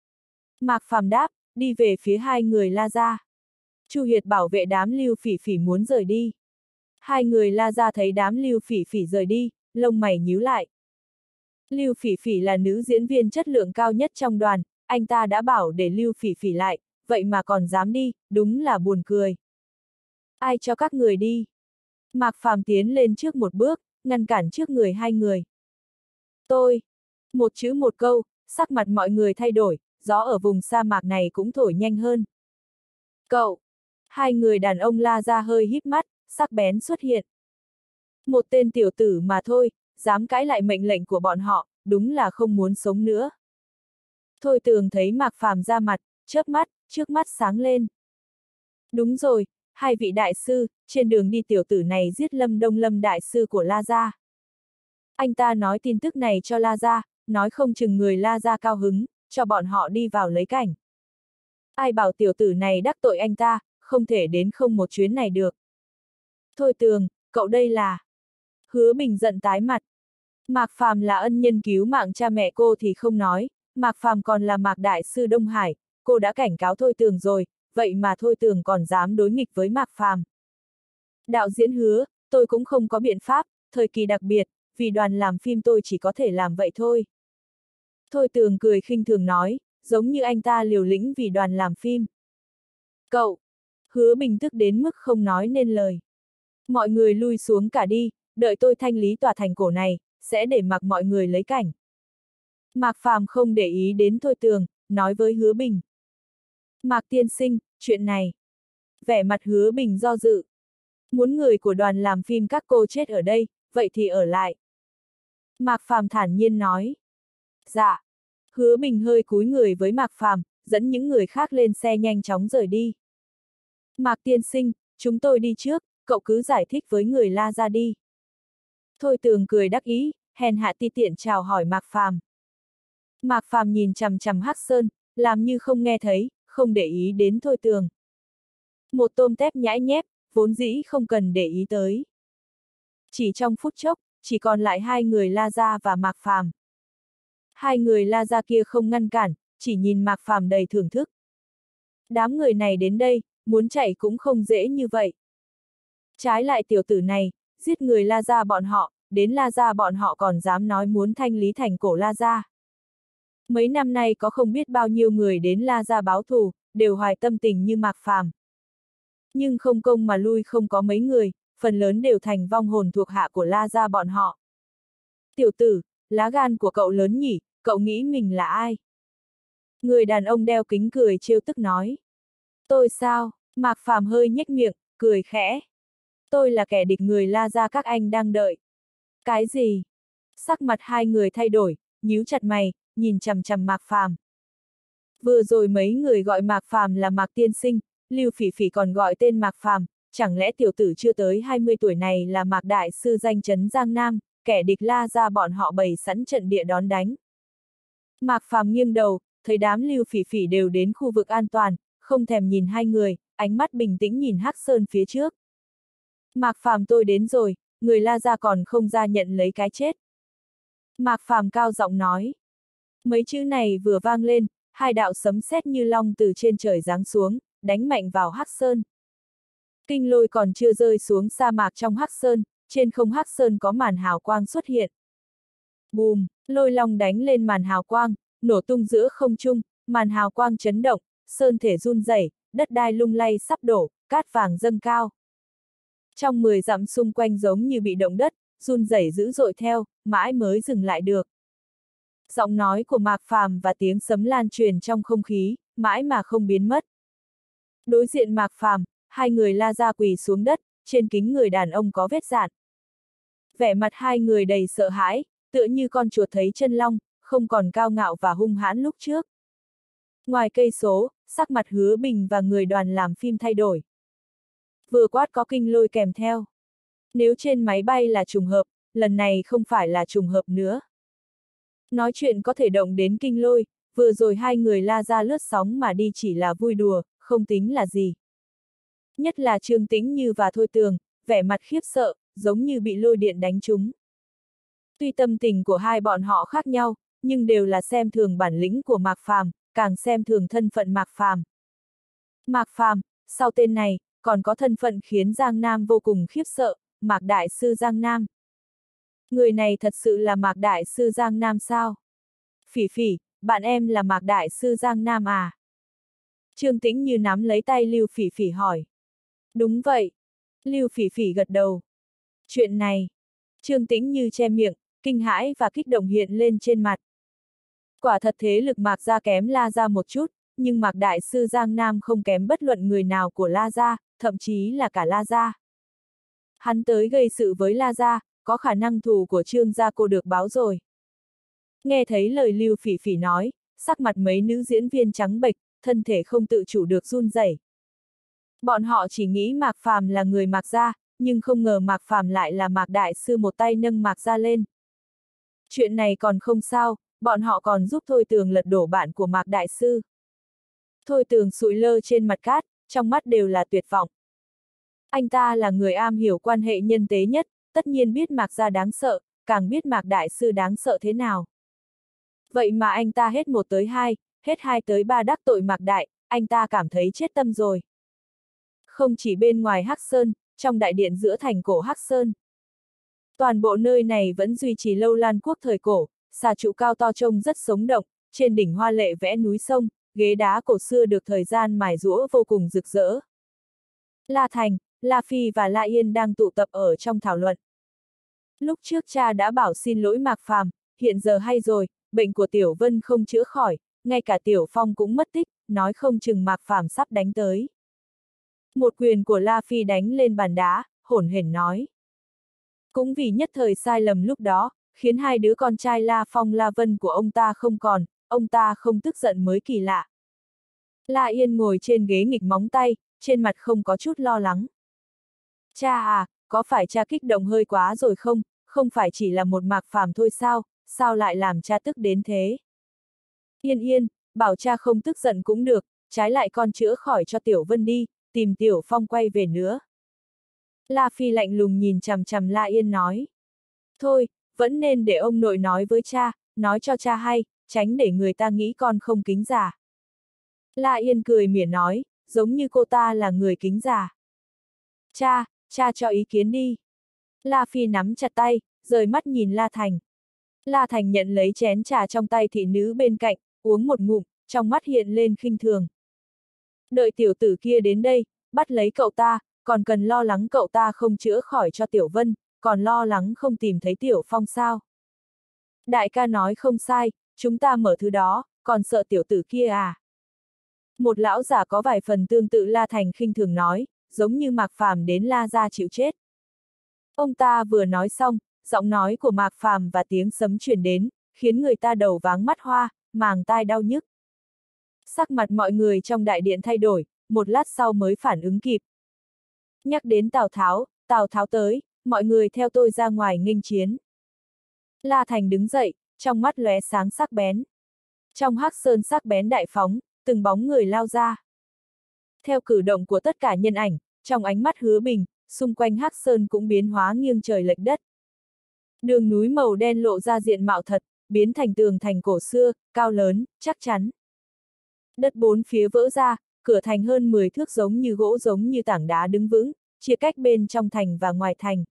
Mạc Phàm đáp, đi về phía hai người La Gia. Chu Hiệt bảo vệ đám Lưu Phỉ Phỉ muốn rời đi. Hai người La Gia thấy đám Lưu Phỉ Phỉ rời đi, lông mày nhíu lại. Lưu Phỉ Phỉ là nữ diễn viên chất lượng cao nhất trong đoàn, anh ta đã bảo để Lưu Phỉ Phỉ lại, vậy mà còn dám đi, đúng là buồn cười. Ai cho các người đi? Mạc Phàm tiến lên trước một bước, ngăn cản trước người hai người. Tôi. Một chữ một câu, sắc mặt mọi người thay đổi, gió ở vùng sa mạc này cũng thổi nhanh hơn. Cậu. Hai người đàn ông La Gia hơi híp mắt, sắc bén xuất hiện. Một tên tiểu tử mà thôi, dám cãi lại mệnh lệnh của bọn họ, đúng là không muốn sống nữa. Thôi Tường thấy Mạc Phàm ra mặt, chớp mắt, trước mắt sáng lên. Đúng rồi, hai vị đại sư, trên đường đi tiểu tử này giết Lâm Đông Lâm đại sư của La Gia. Anh ta nói tin tức này cho La Gia, nói không chừng người La Gia cao hứng, cho bọn họ đi vào lấy cảnh. Ai bảo tiểu tử này đắc tội anh ta, không thể đến không một chuyến này được. Thôi Tường, cậu đây là... Hứa Bình giận tái mặt. Mạc Phàm là ân nhân cứu mạng cha mẹ cô thì không nói, Mạc Phàm còn là Mạc Đại sư Đông Hải, cô đã cảnh cáo Thôi Tường rồi, vậy mà Thôi Tường còn dám đối nghịch với Mạc Phàm. Đạo diễn Hứa, tôi cũng không có biện pháp, thời kỳ đặc biệt, vì đoàn làm phim tôi chỉ có thể làm vậy thôi. Thôi Tường cười khinh thường nói, giống như anh ta liều lĩnh vì đoàn làm phim. Cậu! Hứa Bình tức đến mức không nói nên lời. Mọi người lui xuống cả đi, đợi tôi thanh lý tòa thành cổ này, sẽ để mặc mọi người lấy cảnh. Mạc Phàm không để ý đến Thôi Tường, nói với Hứa Bình. Mạc tiên sinh, chuyện này. Vẻ mặt Hứa Bình do dự. Muốn người của đoàn làm phim các cô chết ở đây, vậy thì ở lại. Mạc Phàm thản nhiên nói. Dạ. Hứa Bình hơi cúi người với Mạc Phàm, dẫn những người khác lên xe nhanh chóng rời đi. Mạc tiên sinh, chúng tôi đi trước, cậu cứ giải thích với người La Gia đi. Thôi Tường cười đắc ý, hèn hạ ti tiện chào hỏi Mạc Phàm. Mạc Phàm nhìn chằm chằm Hắc Sơn, làm như không nghe thấy, không để ý đến Thôi Tường. Một tôm tép nhãi nhép, vốn dĩ không cần để ý tới. Chỉ trong phút chốc, chỉ còn lại hai người La Gia và Mạc Phàm. Hai người La Gia kia không ngăn cản, chỉ nhìn Mạc Phàm đầy thưởng thức. Đám người này đến đây, muốn chạy cũng không dễ như vậy. Trái lại tiểu tử này, giết người La Gia bọn họ, đến La Gia bọn họ còn dám nói muốn thanh lý thành cổ La Gia. Mấy năm nay có không biết bao nhiêu người đến La Gia báo thù, đều hoài tâm tình như Mạc Phàm. Nhưng không công mà lui không có mấy người, phần lớn đều thành vong hồn thuộc hạ của La Gia bọn họ. Tiểu tử, lá gan của cậu lớn nhỉ, cậu nghĩ mình là ai? Người đàn ông đeo kính cười trêu tức nói. Tôi sao? Mạc Phàm hơi nhếch miệng, cười khẽ. Tôi là kẻ địch người La Gia các anh đang đợi. Cái gì? Sắc mặt hai người thay đổi, nhíu chặt mày, nhìn chằm chằm Mạc Phàm. Vừa rồi mấy người gọi Mạc Phàm là Mạc tiên sinh, Lưu Phỉ Phỉ còn gọi tên Mạc Phàm, chẳng lẽ tiểu tử chưa tới hai mươi tuổi này là Mạc đại sư danh chấn Giang Nam, kẻ địch La Gia bọn họ bày sẵn trận địa đón đánh. Mạc Phàm nghiêng đầu, thấy đám Lưu Phỉ Phỉ đều đến khu vực an toàn, không thèm nhìn hai người, ánh mắt bình tĩnh nhìn Hắc Sơn phía trước. Mạc Phàm tôi đến rồi, người La Gia còn không ra nhận lấy cái chết. Mạc Phàm cao giọng nói. Mấy chữ này vừa vang lên, hai đạo sấm sét như long từ trên trời giáng xuống, đánh mạnh vào Hắc Sơn. Kinh lôi còn chưa rơi xuống sa mạc trong Hắc Sơn, trên không Hắc Sơn có màn hào quang xuất hiện. Bùm, lôi long đánh lên màn hào quang, nổ tung giữa không trung, màn hào quang chấn động, sơn thể run rẩy, đất đai lung lay sắp đổ, cát vàng dâng cao. Trong mười dặm xung quanh giống như bị động đất, run rẩy dữ dội theo, mãi mới dừng lại được. Giọng nói của Mạc Phàm và tiếng sấm lan truyền trong không khí, mãi mà không biến mất. Đối diện Mạc Phàm, hai người la ra quỳ xuống đất, trên kính người đàn ông có vết dạn. Vẻ mặt hai người đầy sợ hãi, tựa như con chuột thấy chân long, không còn cao ngạo và hung hãn lúc trước. Ngoài cây số, sắc mặt Hứa Bình và người đoàn làm phim thay đổi. Vừa quát có kinh lôi kèm theo. Nếu trên máy bay là trùng hợp, lần này không phải là trùng hợp nữa. Nói chuyện có thể động đến kinh lôi, vừa rồi hai người la ra lướt sóng mà đi chỉ là vui đùa, không tính là gì. Nhất là Trương Tĩnh Như và Thôi Tường, vẻ mặt khiếp sợ, giống như bị lôi điện đánh trúng. Tuy tâm tình của hai bọn họ khác nhau, nhưng đều là xem thường bản lĩnh của Mạc Phàm, càng xem thường thân phận Mạc Phàm. Mạc Phàm, sau tên này, còn có thân phận khiến Giang Nam vô cùng khiếp sợ, Mạc Đại Sư Giang Nam. Người này thật sự là Mạc Đại Sư Giang Nam sao? Phỉ Phỉ, bạn em là Mạc Đại Sư Giang Nam à? Trương Tĩnh Như nắm lấy tay Lưu Phỉ Phỉ hỏi. Đúng vậy. Lưu Phỉ Phỉ gật đầu. Chuyện này. Trương Tĩnh Như che miệng, kinh hãi và kích động hiện lên trên mặt. Quả thật thế lực Mạc gia kém La gia một chút, nhưng Mạc Đại Sư Giang Nam không kém bất luận người nào của La gia, thậm chí là cả La gia. Hắn tới gây sự với La gia, có khả năng thù của Trương gia cô được báo rồi. Nghe thấy lời Lưu Phỉ Phỉ nói, sắc mặt mấy nữ diễn viên trắng bệch, thân thể không tự chủ được run rẩy. Bọn họ chỉ nghĩ Mạc Phàm là người Mạc gia, nhưng không ngờ Mạc Phàm lại là Mạc Đại Sư một tay nâng Mạc gia lên. Chuyện này còn không sao, bọn họ còn giúp Thôi Tường lật đổ bạn của Mạc Đại Sư. Thôi Tường sụi lơ trên mặt cát, trong mắt đều là tuyệt vọng. Anh ta là người am hiểu quan hệ nhân tế nhất, tất nhiên biết Mạc gia đáng sợ, càng biết Mạc Đại Sư đáng sợ thế nào. Vậy mà anh ta hết một tới hai, hết hai tới ba đắc tội Mạc Đại, anh ta cảm thấy chết tâm rồi. Không chỉ bên ngoài Hắc Sơn, trong đại điện giữa thành cổ Hắc Sơn. Toàn bộ nơi này vẫn duy trì lâu lan quốc thời cổ, xà trụ cao to trông rất sống động, trên đỉnh hoa lệ vẽ núi sông, ghế đá cổ xưa được thời gian mài rũa vô cùng rực rỡ. La Thành, La Phi và La Yên đang tụ tập ở trong thảo luận. Lúc trước cha đã bảo xin lỗi Mạc Phàm, hiện giờ hay rồi, bệnh của Tiểu Vân không chữa khỏi, ngay cả Tiểu Phong cũng mất tích, nói không chừng Mạc Phàm sắp đánh tới. Một quyền của La Phi đánh lên bàn đá, hổn hển nói. Cũng vì nhất thời sai lầm lúc đó, khiến hai đứa con trai La Phong La Vân của ông ta không còn, ông ta không tức giận mới kỳ lạ. La Yên ngồi trên ghế nghịch móng tay, trên mặt không có chút lo lắng. Cha à, có phải cha kích động hơi quá rồi không, không phải chỉ là một Mạc Phàm thôi sao, sao lại làm cha tức đến thế? Yên Yên, bảo cha không tức giận cũng được, trái lại con chữa khỏi cho Tiểu Vân đi, tìm Tiểu Phong quay về nữa. La Phi lạnh lùng nhìn chằm chằm La Yên nói. Thôi, vẫn nên để ông nội nói với cha, nói cho cha hay, tránh để người ta nghĩ con không kính già. La Yên cười mỉa nói, giống như cô ta là người kính già. Cha, cha cho ý kiến đi. La Phi nắm chặt tay, rời mắt nhìn La Thành. La Thành nhận lấy chén trà trong tay thị nữ bên cạnh, uống một ngụm, trong mắt hiện lên khinh thường. Đợi tiểu tử kia đến đây, bắt lấy cậu ta, còn cần lo lắng cậu ta không chữa khỏi cho Tiểu Vân, còn lo lắng không tìm thấy Tiểu Phong sao. Đại ca nói không sai, chúng ta mở thứ đó, còn sợ tiểu tử kia à. Một lão giả có vài phần tương tự La Thành khinh thường nói, giống như Mạc Phàm đến La gia chịu chết. Ông ta vừa nói xong, giọng nói của Mạc Phàm và tiếng sấm truyền đến, khiến người ta đầu váng mắt hoa, màng tai đau nhức. Sắc mặt mọi người trong đại điện thay đổi, một lát sau mới phản ứng kịp. Nhắc đến Tào Tháo, Tào Tháo tới, mọi người theo tôi ra ngoài nghênh chiến. La Thành đứng dậy, trong mắt lóe sáng sắc bén. Trong Hắc Sơn sắc bén đại phóng, từng bóng người lao ra. Theo cử động của tất cả nhân ảnh, trong ánh mắt Hứa Bình, xung quanh Hắc Sơn cũng biến hóa nghiêng trời lệch đất. Đường núi màu đen lộ ra diện mạo thật, biến thành tường thành cổ xưa, cao lớn, chắc chắn. Đất bốn phía vỡ ra, cửa thành hơn mười thước giống như gỗ giống như tảng đá đứng vững, chia cách bên trong thành và ngoài thành.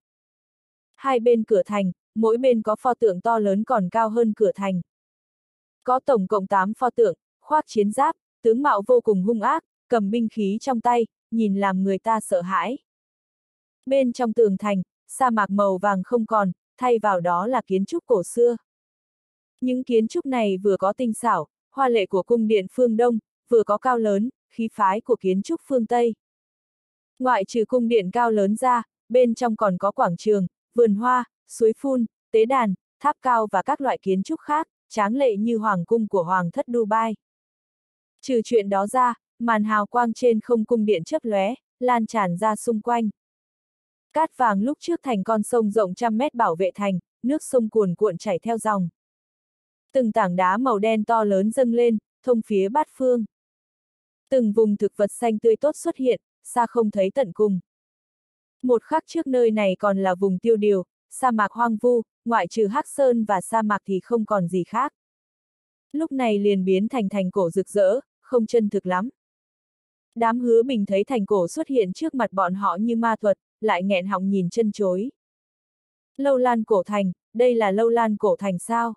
Hai bên cửa thành, mỗi bên có pho tượng to lớn còn cao hơn cửa thành. Có tổng cộng tám pho tượng, khoác chiến giáp, tướng mạo vô cùng hung ác, cầm binh khí trong tay, nhìn làm người ta sợ hãi. Bên trong tường thành, sa mạc màu vàng không còn, thay vào đó là kiến trúc cổ xưa. Những kiến trúc này vừa có tinh xảo, hoa lệ của cung điện phương Đông, vừa có cao lớn, khí phái của kiến trúc phương Tây. Ngoại trừ cung điện cao lớn ra, bên trong còn có quảng trường, vườn hoa, suối phun, tế đàn, tháp cao và các loại kiến trúc khác, tráng lệ như hoàng cung của hoàng thất Dubai. Trừ chuyện đó ra, màn hào quang trên không cung điện chớp lóe, lan tràn ra xung quanh. Cát vàng lúc trước thành con sông rộng trăm mét bảo vệ thành, nước sông cuồn cuộn chảy theo dòng. Từng tảng đá màu đen to lớn dâng lên, thông phía bát phương. Từng vùng thực vật xanh tươi tốt xuất hiện, xa không thấy tận cùng. Một khắc trước nơi này còn là vùng tiêu điều, sa mạc hoang vu, ngoại trừ Hắc Sơn và sa mạc thì không còn gì khác. Lúc này liền biến thành thành cổ rực rỡ, không chân thực lắm. Đám Hứa Bình thấy thành cổ xuất hiện trước mặt bọn họ như ma thuật, lại nghẹn họng nhìn chân chối. Lâu lan cổ thành, đây là lâu lan cổ thành sao?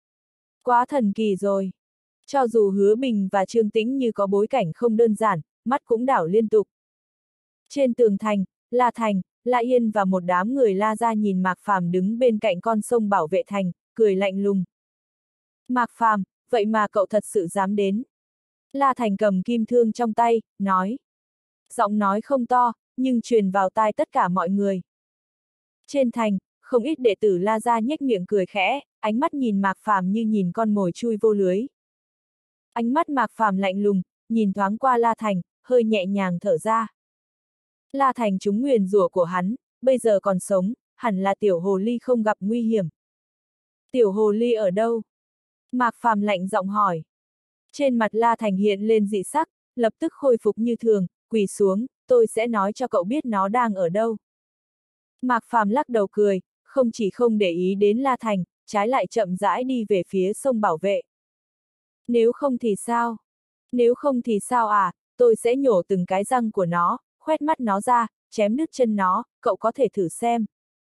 Quá thần kỳ rồi. Cho dù Hứa Bình và Trương Tĩnh như có bối cảnh không đơn giản, mắt cũng đảo liên tục. Trên tường thành, La Thành, La Yên và một đám người La ra nhìn Mạc Phàm đứng bên cạnh con sông bảo vệ thành, cười lạnh lùng. Mạc Phàm, vậy mà cậu thật sự dám đến. La Thành cầm kim thương trong tay, nói. Giọng nói không to, nhưng truyền vào tai tất cả mọi người. Trên thành, không ít đệ tử La ra nhếch miệng cười khẽ, ánh mắt nhìn Mạc Phàm như nhìn con mồi chui vô lưới. Ánh mắt Mạc Phàm lạnh lùng, nhìn thoáng qua La Thành, hơi nhẹ nhàng thở ra. La Thành trúng nguyền rủa của hắn, bây giờ còn sống, hẳn là tiểu hồ ly không gặp nguy hiểm. Tiểu hồ ly ở đâu? Mạc Phàm lạnh giọng hỏi. Trên mặt La Thành hiện lên dị sắc, lập tức khôi phục như thường, quỳ xuống, tôi sẽ nói cho cậu biết nó đang ở đâu. Mạc Phàm lắc đầu cười, không chỉ không để ý đến La Thành, trái lại chậm rãi đi về phía sông bảo vệ. Nếu không thì sao? Nếu không thì sao à, tôi sẽ nhổ từng cái răng của nó, khoét mắt nó ra, chém đứt chân nó, cậu có thể thử xem.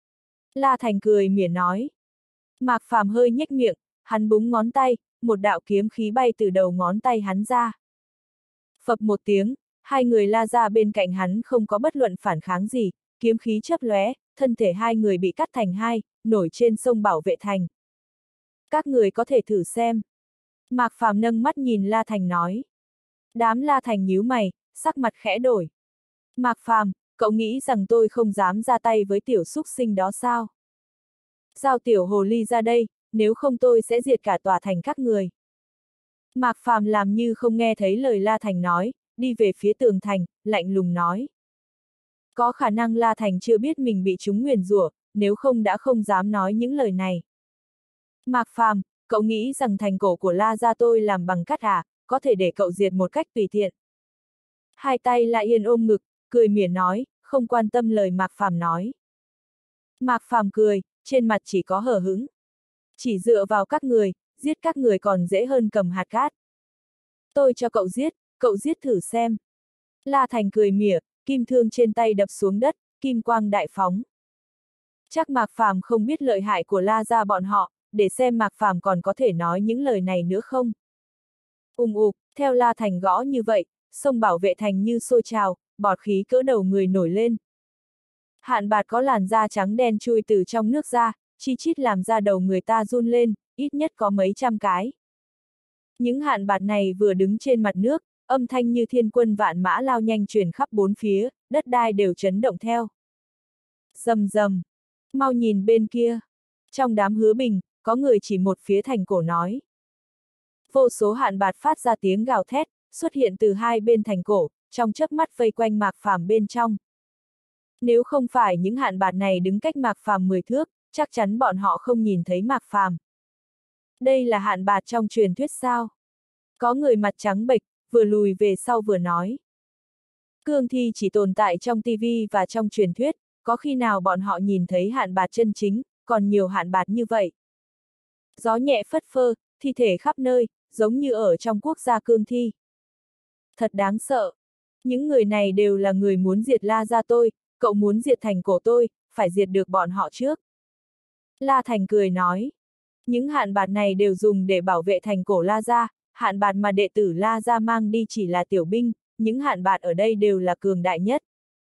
La Thành cười mỉa nói. Mạc Phàm hơi nhếch miệng, hắn búng ngón tay, một đạo kiếm khí bay từ đầu ngón tay hắn ra. Phập một tiếng, hai người La ra bên cạnh hắn không có bất luận phản kháng gì, kiếm khí chớp lóe, thân thể hai người bị cắt thành hai, nổi trên sông bảo vệ thành. Các người có thể thử xem. Mạc Phàm nâng mắt nhìn La Thành nói. Đám La Thành nhíu mày, sắc mặt khẽ đổi. Mạc Phàm, cậu nghĩ rằng tôi không dám ra tay với tiểu súc sinh đó sao? Giao tiểu hồ ly ra đây, nếu không tôi sẽ diệt cả tòa thành các người. Mạc Phàm làm như không nghe thấy lời La Thành nói, đi về phía tường thành, lạnh lùng nói. Có khả năng La Thành chưa biết mình bị chúng nguyền rủa, nếu không đã không dám nói những lời này. Mạc Phàm, cậu nghĩ rằng thành cổ của La gia tôi làm bằng cát à, có thể để cậu diệt một cách tùy tiện. Hai tay La Yên ôm ngực, cười mỉa nói, không quan tâm lời Mạc Phàm nói. Mạc Phàm cười, trên mặt chỉ có hờ hững. Chỉ dựa vào các người, giết các người còn dễ hơn cầm hạt cát. Tôi cho cậu giết, cậu giết thử xem. La Thành cười mỉa, kim thương trên tay đập xuống đất, kim quang đại phóng. Chắc Mạc Phàm không biết lợi hại của La gia bọn họ, để xem Mạc Phàm còn có thể nói những lời này nữa không. Ùng ục, theo La Thành gõ như vậy, sông bảo vệ thành như sôi trào, bọt khí cỡ đầu người nổi lên. Hạn bạt có làn da trắng đen chui từ trong nước ra, chi chít làm da đầu người ta run lên, ít nhất có mấy trăm cái. Những hạn bạt này vừa đứng trên mặt nước, âm thanh như thiên quân vạn mã lao nhanh truyền khắp bốn phía, đất đai đều chấn động theo. Rầm rầm, mau nhìn bên kia. Trong đám Hứa Bình, có người chỉ một phía thành cổ nói. Vô số hạn bạt phát ra tiếng gào thét, xuất hiện từ hai bên thành cổ, trong chớp mắt vây quanh Mạc Phàm bên trong. Nếu không phải những hạn bạt này đứng cách Mạc Phàm mười thước, chắc chắn bọn họ không nhìn thấy Mạc Phàm. Đây là hạn bạt trong truyền thuyết sao? Có người mặt trắng bệch, vừa lùi về sau vừa nói. Cương thi chỉ tồn tại trong tivi và trong truyền thuyết, có khi nào bọn họ nhìn thấy hạn bạt chân chính, còn nhiều hạn bạt như vậy. Gió nhẹ phất phơ, thi thể khắp nơi, giống như ở trong quốc gia cương thi. Thật đáng sợ. Những người này đều là người muốn diệt La gia tôi, cậu muốn diệt thành cổ tôi, phải diệt được bọn họ trước. La Thành cười nói. Những hạn bạt này đều dùng để bảo vệ thành cổ La gia, hạn bạt mà đệ tử La gia mang đi chỉ là tiểu binh, những hạn bạt ở đây đều là cường đại nhất.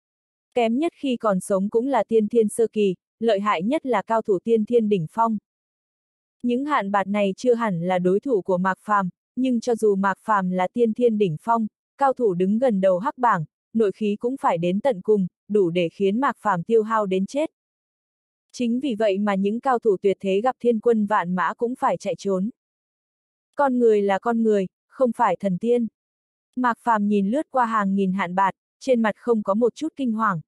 Kém nhất khi còn sống cũng là tiên thiên sơ kỳ, lợi hại nhất là cao thủ tiên thiên đỉnh phong. Những hạn bạt này chưa hẳn là đối thủ của Mạc Phàm, nhưng cho dù Mạc Phàm là tiên thiên đỉnh phong, cao thủ đứng gần đầu hắc bảng, nội khí cũng phải đến tận cùng, đủ để khiến Mạc Phàm tiêu hao đến chết. Chính vì vậy mà những cao thủ tuyệt thế gặp thiên quân vạn mã cũng phải chạy trốn. Con người là con người, không phải thần tiên. Mạc Phàm nhìn lướt qua hàng nghìn hạn bạt, trên mặt không có một chút kinh hoàng.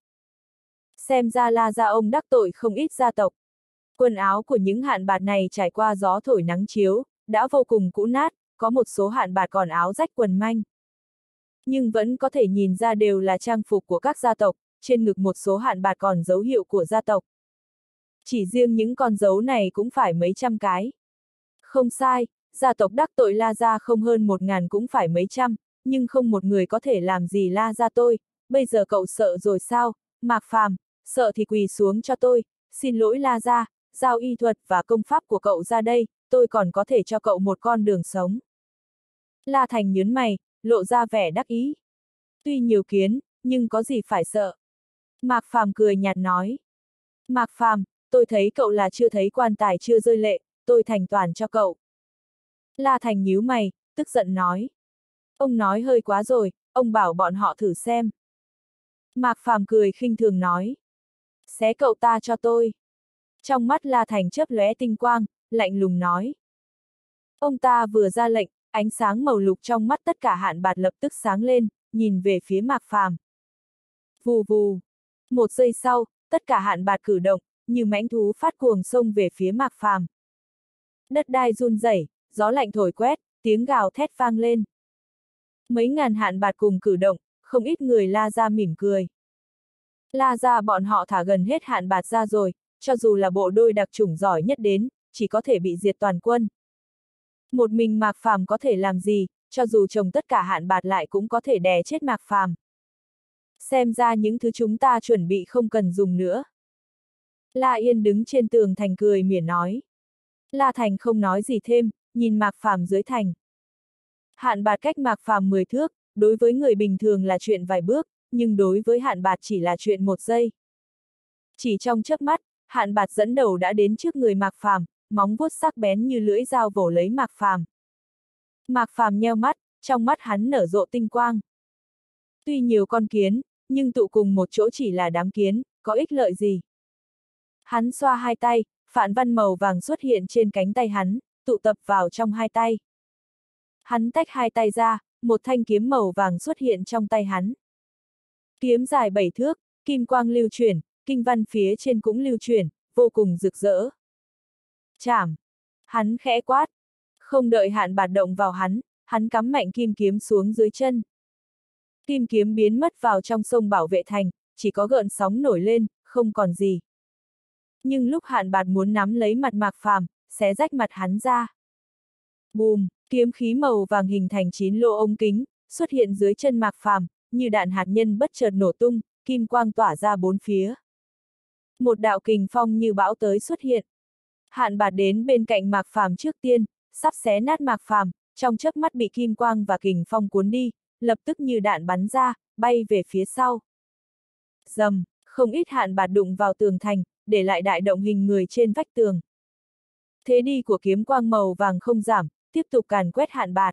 Xem ra La gia ông đắc tội không ít gia tộc. Quần áo của những hạn bạt này trải qua gió thổi nắng chiếu, đã vô cùng cũ nát, có một số hạn bạt còn áo rách quần manh. Nhưng vẫn có thể nhìn ra đều là trang phục của các gia tộc, trên ngực một số hạn bạt còn dấu hiệu của gia tộc. Chỉ riêng những con dấu này cũng phải mấy trăm cái. Không sai, gia tộc đắc tội La gia không hơn một ngàn cũng phải mấy trăm, nhưng không một người có thể làm gì La gia tôi. Bây giờ cậu sợ rồi sao, Mạc Phàm, sợ thì quỳ xuống cho tôi, xin lỗi La gia, giao y thuật và công pháp của cậu ra đây, tôi còn có thể cho cậu một con đường sống. La Thành nhớn mày, lộ ra vẻ đắc ý. Tuy nhiều kiến, nhưng có gì phải sợ. Mạc Phàm cười nhạt nói. Mạc Phàm, tôi thấy cậu là chưa thấy quan tài chưa rơi lệ, tôi thành toàn cho cậu. La Thành nhíu mày, tức giận nói. Ông nói hơi quá rồi, ông bảo bọn họ thử xem. Mạc Phàm cười khinh thường nói. Xé cậu ta cho tôi. Trong mắt La Thành chớp lóe tinh quang, lạnh lùng nói. Ông ta vừa ra lệnh, ánh sáng màu lục trong mắt tất cả hạn bạt lập tức sáng lên, nhìn về phía Mạc Phàm. Vù vù. Một giây sau, tất cả hạn bạt cử động, như mãnh thú phát cuồng xông về phía Mạc Phàm. Đất đai run rẩy, gió lạnh thổi quét, tiếng gào thét vang lên. Mấy ngàn hạn bạt cùng cử động, không ít người La gia mỉm cười. La gia bọn họ thả gần hết hạn bạt ra rồi, cho dù là bộ đôi đặc chủng giỏi nhất đến, chỉ có thể bị diệt toàn quân. Một mình Mạc Phàm có thể làm gì, cho dù chồng tất cả hạn bạt lại cũng có thể đè chết Mạc Phàm. Xem ra những thứ chúng ta chuẩn bị không cần dùng nữa. La Yên đứng trên tường thành cười mỉa nói. La Thành không nói gì thêm, nhìn Mạc Phàm dưới thành. Hạn bạt cách Mạc Phàm mười thước, đối với người bình thường là chuyện vài bước, nhưng đối với hạn bạt chỉ là chuyện một giây. Chỉ trong chớp mắt, hạn bạt dẫn đầu đã đến trước người Mạc Phàm, móng vuốt sắc bén như lưỡi dao vồ lấy Mạc Phàm. Mạc Phàm nheo mắt, trong mắt hắn nở rộ tinh quang. Tuy nhiều con kiến, nhưng tụ cùng một chỗ chỉ là đám kiến, có ích lợi gì? Hắn xoa hai tay, phản văn màu vàng xuất hiện trên cánh tay hắn, tụ tập vào trong hai tay. Hắn tách hai tay ra, một thanh kiếm màu vàng xuất hiện trong tay hắn. Kiếm dài bảy thước, kim quang lưu chuyển, kinh văn phía trên cũng lưu chuyển, vô cùng rực rỡ. Chảm! Hắn khẽ quát. Không đợi hạn bạt động vào hắn, hắn cắm mạnh kim kiếm xuống dưới chân. Kim kiếm biến mất vào trong sông bảo vệ thành, chỉ có gợn sóng nổi lên, không còn gì. Nhưng lúc hạn bạt muốn nắm lấy mặt Mạc Phàm, xé rách mặt hắn ra. Bùm, kiếm khí màu vàng hình thành chín lỗ ống kính, xuất hiện dưới chân Mạc Phàm, như đạn hạt nhân bất chợt nổ tung, kim quang tỏa ra bốn phía. Một đạo kình phong như bão tới xuất hiện. Hạn bạt đến bên cạnh Mạc Phàm trước tiên, sắp xé nát Mạc Phàm, trong chớp mắt bị kim quang và kình phong cuốn đi, lập tức như đạn bắn ra, bay về phía sau. Rầm, không ít hạn bạt đụng vào tường thành, để lại đại động hình người trên vách tường. Thế đi của kiếm quang màu vàng không giảm, tiếp tục càn quét hạn bạt.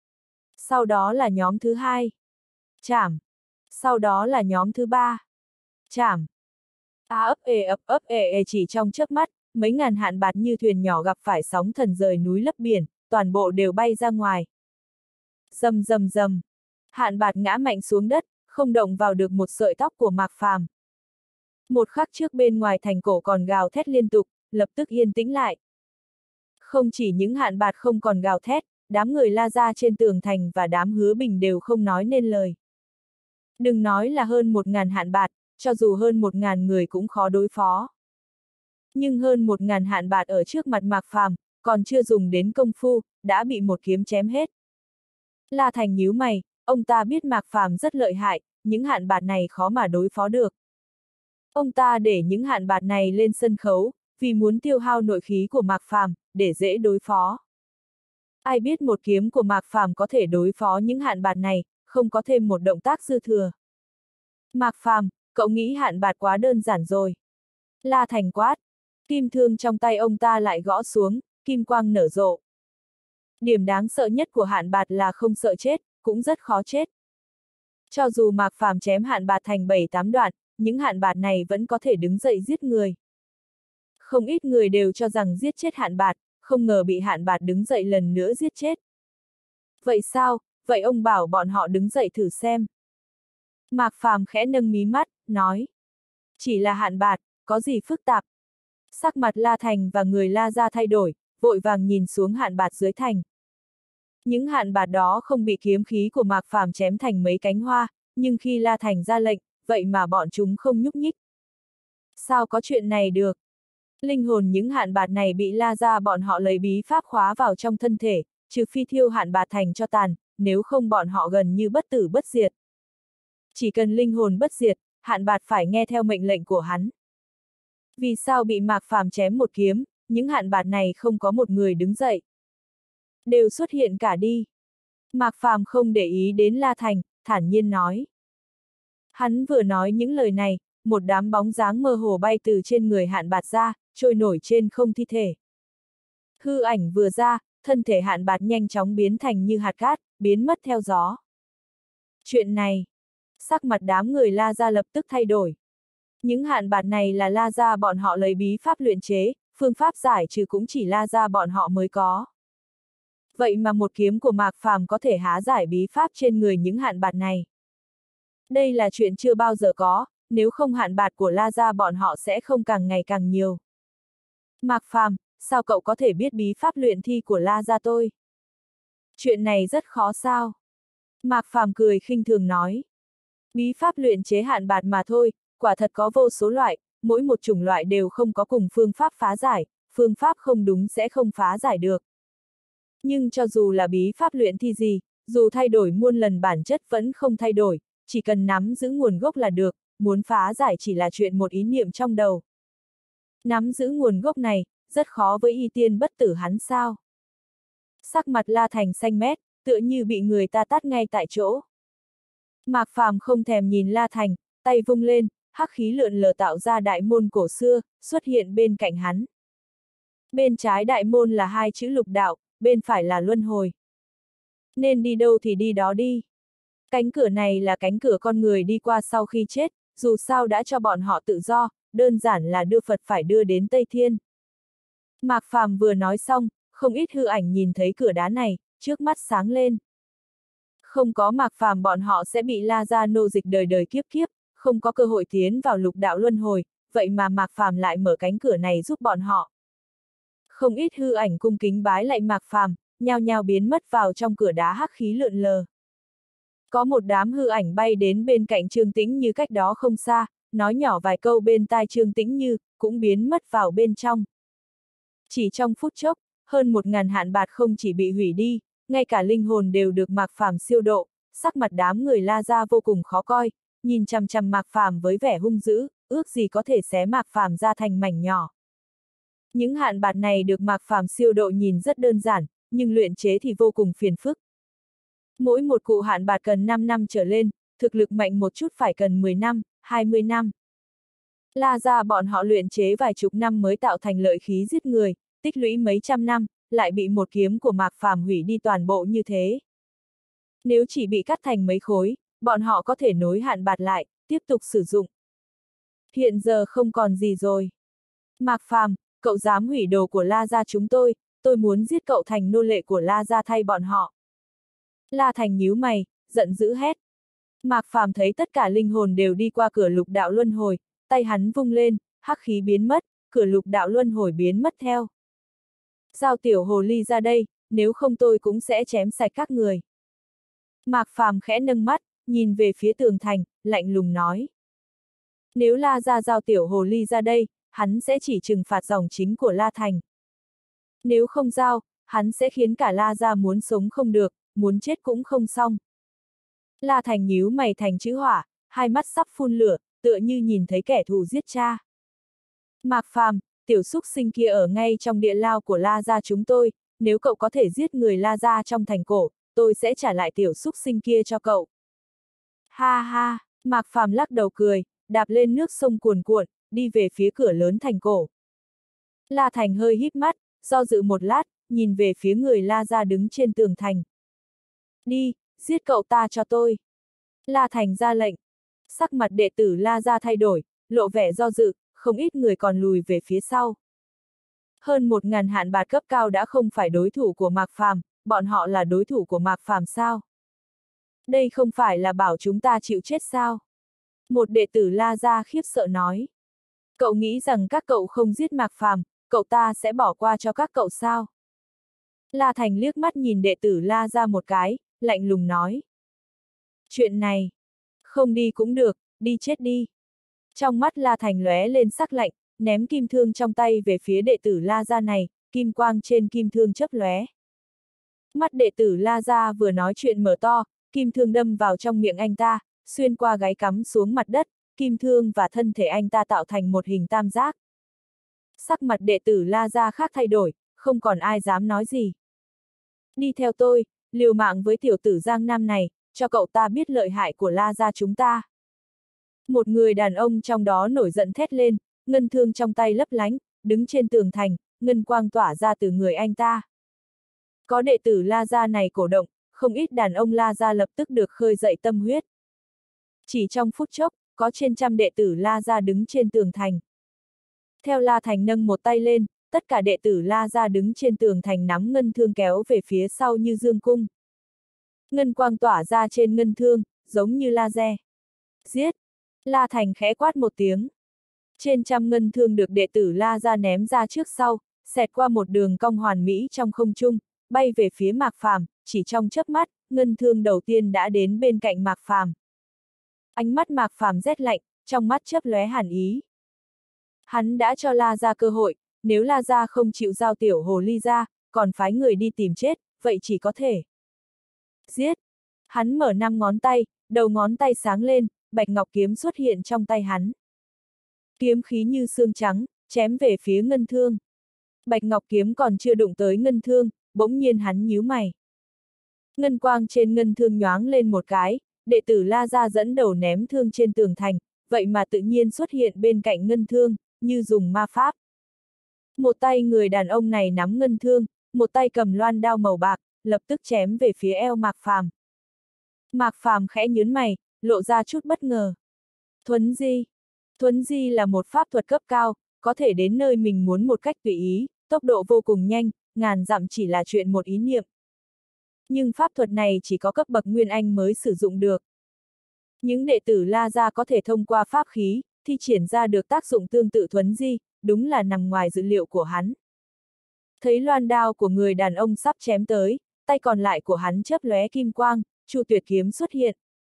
Sau đó là nhóm thứ hai. Chảm. Sau đó là nhóm thứ ba. Chảm. A ấp ê ấp ấp ê ê chỉ trong chớp mắt, mấy ngàn hạn bạt như thuyền nhỏ gặp phải sóng thần rời núi lấp biển, toàn bộ đều bay ra ngoài. Rầm rầm rầm. Hạn bạt ngã mạnh xuống đất, không động vào được một sợi tóc của Mạc Phàm. Một khắc trước bên ngoài thành cổ còn gào thét liên tục, lập tức yên tĩnh lại. Không chỉ những hạn bạt không còn gào thét, đám người La gia trên tường thành và đám Hứa Bình đều không nói nên lời. Đừng nói là hơn một ngàn hạn bạt, cho dù hơn một ngàn người cũng khó đối phó. Nhưng hơn một ngàn hạn bạt ở trước mặt Mạc Phàm, còn chưa dùng đến công phu, đã bị một kiếm chém hết. La Thành nhíu mày, ông ta biết Mạc Phàm rất lợi hại, những hạn bạt này khó mà đối phó được. Ông ta để những hạn bạt này lên sân khấu, vì muốn tiêu hao nội khí của Mạc Phàm, để dễ đối phó. Ai biết một kiếm của Mạc Phàm có thể đối phó những hạn bạt này, không có thêm một động tác dư thừa. Mạc Phàm, cậu nghĩ hạn bạt quá đơn giản rồi. La Thành quát, kim thương trong tay ông ta lại gõ xuống, kim quang nở rộ. Điểm đáng sợ nhất của hạn bạt là không sợ chết, cũng rất khó chết. Cho dù Mạc Phàm chém hạn bạt thành bảy tám đoạn, những hạn bạt này vẫn có thể đứng dậy giết người. Không ít người đều cho rằng giết chết hạn bạt, không ngờ bị hạn bạt đứng dậy lần nữa giết chết. Vậy sao, vậy ông bảo bọn họ đứng dậy thử xem. Mạc Phàm khẽ nâng mí mắt, nói. Chỉ là hạn bạt, có gì phức tạp. Sắc mặt La Thành và người La gia thay đổi, vội vàng nhìn xuống hạn bạt dưới thành. Những hạn bạt đó không bị kiếm khí của Mạc Phàm chém thành mấy cánh hoa, nhưng khi La Thành ra lệnh, vậy mà bọn chúng không nhúc nhích. Sao có chuyện này được? Linh hồn những hạn bạt này bị La gia bọn họ lấy bí pháp khóa vào trong thân thể, trừ phi thiêu hạn bạt thành cho tàn, nếu không bọn họ gần như bất tử bất diệt. Chỉ cần linh hồn bất diệt, hạn bạt phải nghe theo mệnh lệnh của hắn. Vì sao bị Mạc Phàm chém một kiếm, những hạn bạt này không có một người đứng dậy? Đều xuất hiện cả đi. Mạc Phàm không để ý đến La Thành, thản nhiên nói. Hắn vừa nói những lời này, một đám bóng dáng mơ hồ bay từ trên người hạn bạt ra, trôi nổi trên không thi thể. Hư ảnh vừa ra, thân thể hạn bạt nhanh chóng biến thành như hạt cát, biến mất theo gió. Chuyện này, sắc mặt đám người La gia lập tức thay đổi. Những hạn bạt này là La gia bọn họ lấy bí pháp luyện chế, phương pháp giải trừ cũng chỉ La gia bọn họ mới có. Vậy mà một kiếm của Mạc Phàm có thể há giải bí pháp trên người những hạn bạt này. Đây là chuyện chưa bao giờ có, nếu không hạn bạt của La gia bọn họ sẽ không càng ngày càng nhiều. Mạc Phàm, sao cậu có thể biết bí pháp luyện thi của La gia tôi? Chuyện này rất khó sao? Mạc Phàm cười khinh thường nói. Bí pháp luyện chế hạn bạt mà thôi, quả thật có vô số loại, mỗi một chủng loại đều không có cùng phương pháp phá giải, phương pháp không đúng sẽ không phá giải được. Nhưng cho dù là bí pháp luyện thi gì, dù thay đổi muôn lần bản chất vẫn không thay đổi, chỉ cần nắm giữ nguồn gốc là được, muốn phá giải chỉ là chuyện một ý niệm trong đầu. Nắm giữ nguồn gốc này, rất khó với y tiên bất tử hắn sao? Sắc mặt La Thành xanh mét, tựa như bị người ta tát ngay tại chỗ. Mạc Phàm không thèm nhìn La Thành, tay vung lên, hắc khí lượn lờ tạo ra đại môn cổ xưa, xuất hiện bên cạnh hắn. Bên trái đại môn là hai chữ lục đạo, bên phải là luân hồi. Nên đi đâu thì đi đó đi. Cánh cửa này là cánh cửa con người đi qua sau khi chết, dù sao đã cho bọn họ tự do, đơn giản là đưa Phật phải đưa đến Tây Thiên. Mạc Phàm vừa nói xong, không ít hư ảnh nhìn thấy cửa đá này, trước mắt sáng lên. Không có Mạc Phàm bọn họ sẽ bị La gia nô dịch đời đời kiếp kiếp, không có cơ hội tiến vào lục đạo luân hồi, vậy mà Mạc Phàm lại mở cánh cửa này giúp bọn họ. Không ít hư ảnh cung kính bái lạy Mạc Phàm, nhao nhao biến mất vào trong cửa đá hắc khí lượn lờ. Có một đám hư ảnh bay đến bên cạnh Trương Tĩnh Như cách đó không xa, nói nhỏ vài câu bên tai Trương Tĩnh Như, cũng biến mất vào bên trong. Chỉ trong phút chốc, hơn một ngàn hạn bạt không chỉ bị hủy đi, ngay cả linh hồn đều được Mạc Phàm siêu độ, sắc mặt đám người La gia vô cùng khó coi, nhìn chằm chằm Mạc Phàm với vẻ hung dữ, ước gì có thể xé Mạc Phàm ra thành mảnh nhỏ. Những hạn bạt này được Mạc Phàm siêu độ nhìn rất đơn giản, nhưng luyện chế thì vô cùng phiền phức. Mỗi một cụ hạn bạt cần năm năm trở lên, thực lực mạnh một chút phải cần mười năm, hai mươi năm. La gia bọn họ luyện chế vài chục năm mới tạo thành lợi khí giết người, tích lũy mấy trăm năm, lại bị một kiếm của Mạc Phàm hủy đi toàn bộ như thế. Nếu chỉ bị cắt thành mấy khối, bọn họ có thể nối hạn bạt lại, tiếp tục sử dụng. Hiện giờ không còn gì rồi. Mạc Phàm, cậu dám hủy đồ của La gia chúng tôi, tôi muốn giết cậu thành nô lệ của La gia thay bọn họ. La Thành nhíu mày, giận dữ hét. Mạc Phàm thấy tất cả linh hồn đều đi qua cửa lục đạo luân hồi, tay hắn vung lên, hắc khí biến mất, cửa lục đạo luân hồi biến mất theo. Giao tiểu hồ ly ra đây, nếu không tôi cũng sẽ chém sạch các người. Mạc Phàm khẽ nâng mắt, nhìn về phía tường thành, lạnh lùng nói. Nếu La gia giao tiểu hồ ly ra đây, hắn sẽ chỉ trừng phạt dòng chính của La Thành. Nếu không giao, hắn sẽ khiến cả La gia muốn sống không được, muốn chết cũng không xong. La Thành nhíu mày thành chữ hỏa, hai mắt sắp phun lửa, tựa như nhìn thấy kẻ thù giết cha. Mạc Phàm, tiểu súc sinh kia ở ngay trong địa lao của La gia chúng tôi, nếu cậu có thể giết người La gia trong thành cổ, tôi sẽ trả lại tiểu súc sinh kia cho cậu. Ha ha, Mạc Phàm lắc đầu cười, đạp lên nước sông cuồn cuộn, đi về phía cửa lớn thành cổ. La Thành hơi híp mắt, do dự một lát, nhìn về phía người La gia đứng trên tường thành. Đi, giết cậu ta cho tôi. La Thành ra lệnh. Sắc mặt đệ tử La gia thay đổi, lộ vẻ do dự, không ít người còn lùi về phía sau. Hơn một ngàn hạn bạt cấp cao đã không phải đối thủ của Mạc Phàm, bọn họ là đối thủ của Mạc Phàm sao? Đây không phải là bảo chúng ta chịu chết sao? Một đệ tử La gia khiếp sợ nói. Cậu nghĩ rằng các cậu không giết Mạc Phàm, cậu ta sẽ bỏ qua cho các cậu sao? La Thành liếc mắt nhìn đệ tử La gia một cái, lạnh lùng nói. Chuyện này, không đi cũng được, đi chết đi. Trong mắt La Thành lóe lên sắc lạnh, ném kim thương trong tay về phía đệ tử La gia này, kim quang trên kim thương chớp lóe. Mắt đệ tử La gia vừa nói chuyện mở to, kim thương đâm vào trong miệng anh ta, xuyên qua gáy cắm xuống mặt đất, kim thương và thân thể anh ta tạo thành một hình tam giác. Sắc mặt đệ tử La gia khác thay đổi, không còn ai dám nói gì. Đi theo tôi, liều mạng với tiểu tử Giang Nam này, cho cậu ta biết lợi hại của La gia chúng ta. Một người đàn ông trong đó nổi giận thét lên, ngân thương trong tay lấp lánh, đứng trên tường thành, ngân quang tỏa ra từ người anh ta. Có đệ tử La gia này cổ động, không ít đàn ông La gia lập tức được khơi dậy tâm huyết. Chỉ trong phút chốc, có trên trăm đệ tử La gia đứng trên tường thành. Theo La Thành nâng một tay lên, tất cả đệ tử La gia đứng trên tường thành nắm ngân thương kéo về phía sau như dương cung. Ngân quang tỏa ra trên ngân thương, giống như laser. Giết! La Thành khẽ quát một tiếng. Trên trăm ngân thương được đệ tử La gia ném ra trước sau, xẹt qua một đường cong hoàn mỹ trong không trung, bay về phía Mạc Phàm, chỉ trong chớp mắt, ngân thương đầu tiên đã đến bên cạnh Mạc Phàm. Ánh mắt Mạc Phàm rét lạnh, trong mắt chớp lóe hàn ý. Hắn đã cho La gia cơ hội, nếu La gia không chịu giao tiểu hồ ly ra, còn phái người đi tìm chết, vậy chỉ có thể giết. Hắn mở năm ngón tay, đầu ngón tay sáng lên, bạch ngọc kiếm xuất hiện trong tay hắn. Kiếm khí như xương trắng, chém về phía ngân thương. Bạch ngọc kiếm còn chưa đụng tới ngân thương, bỗng nhiên hắn nhíu mày. Ngân quang trên ngân thương nhoáng lên một cái, đệ tử La gia dẫn đầu ném thương trên tường thành, vậy mà tự nhiên xuất hiện bên cạnh ngân thương, như dùng ma pháp. Một tay người đàn ông này nắm ngân thương, một tay cầm loan đao màu bạc, lập tức chém về phía eo Mạc Phàm. Mạc Phàm khẽ nhướng mày, lộ ra chút bất ngờ. Thuấn di. Thuấn di là một pháp thuật cấp cao, có thể đến nơi mình muốn một cách tùy ý, tốc độ vô cùng nhanh, ngàn dặm chỉ là chuyện một ý niệm. Nhưng pháp thuật này chỉ có cấp bậc Nguyên Anh mới sử dụng được. Những đệ tử La gia có thể thông qua pháp khí, thi triển ra được tác dụng tương tự thuấn di, đúng là nằm ngoài dự liệu của hắn. Thấy loan đao của người đàn ông sắp chém tới, tay còn lại của hắn chớp lóe kim quang, Chu Tuyệt kiếm xuất hiện.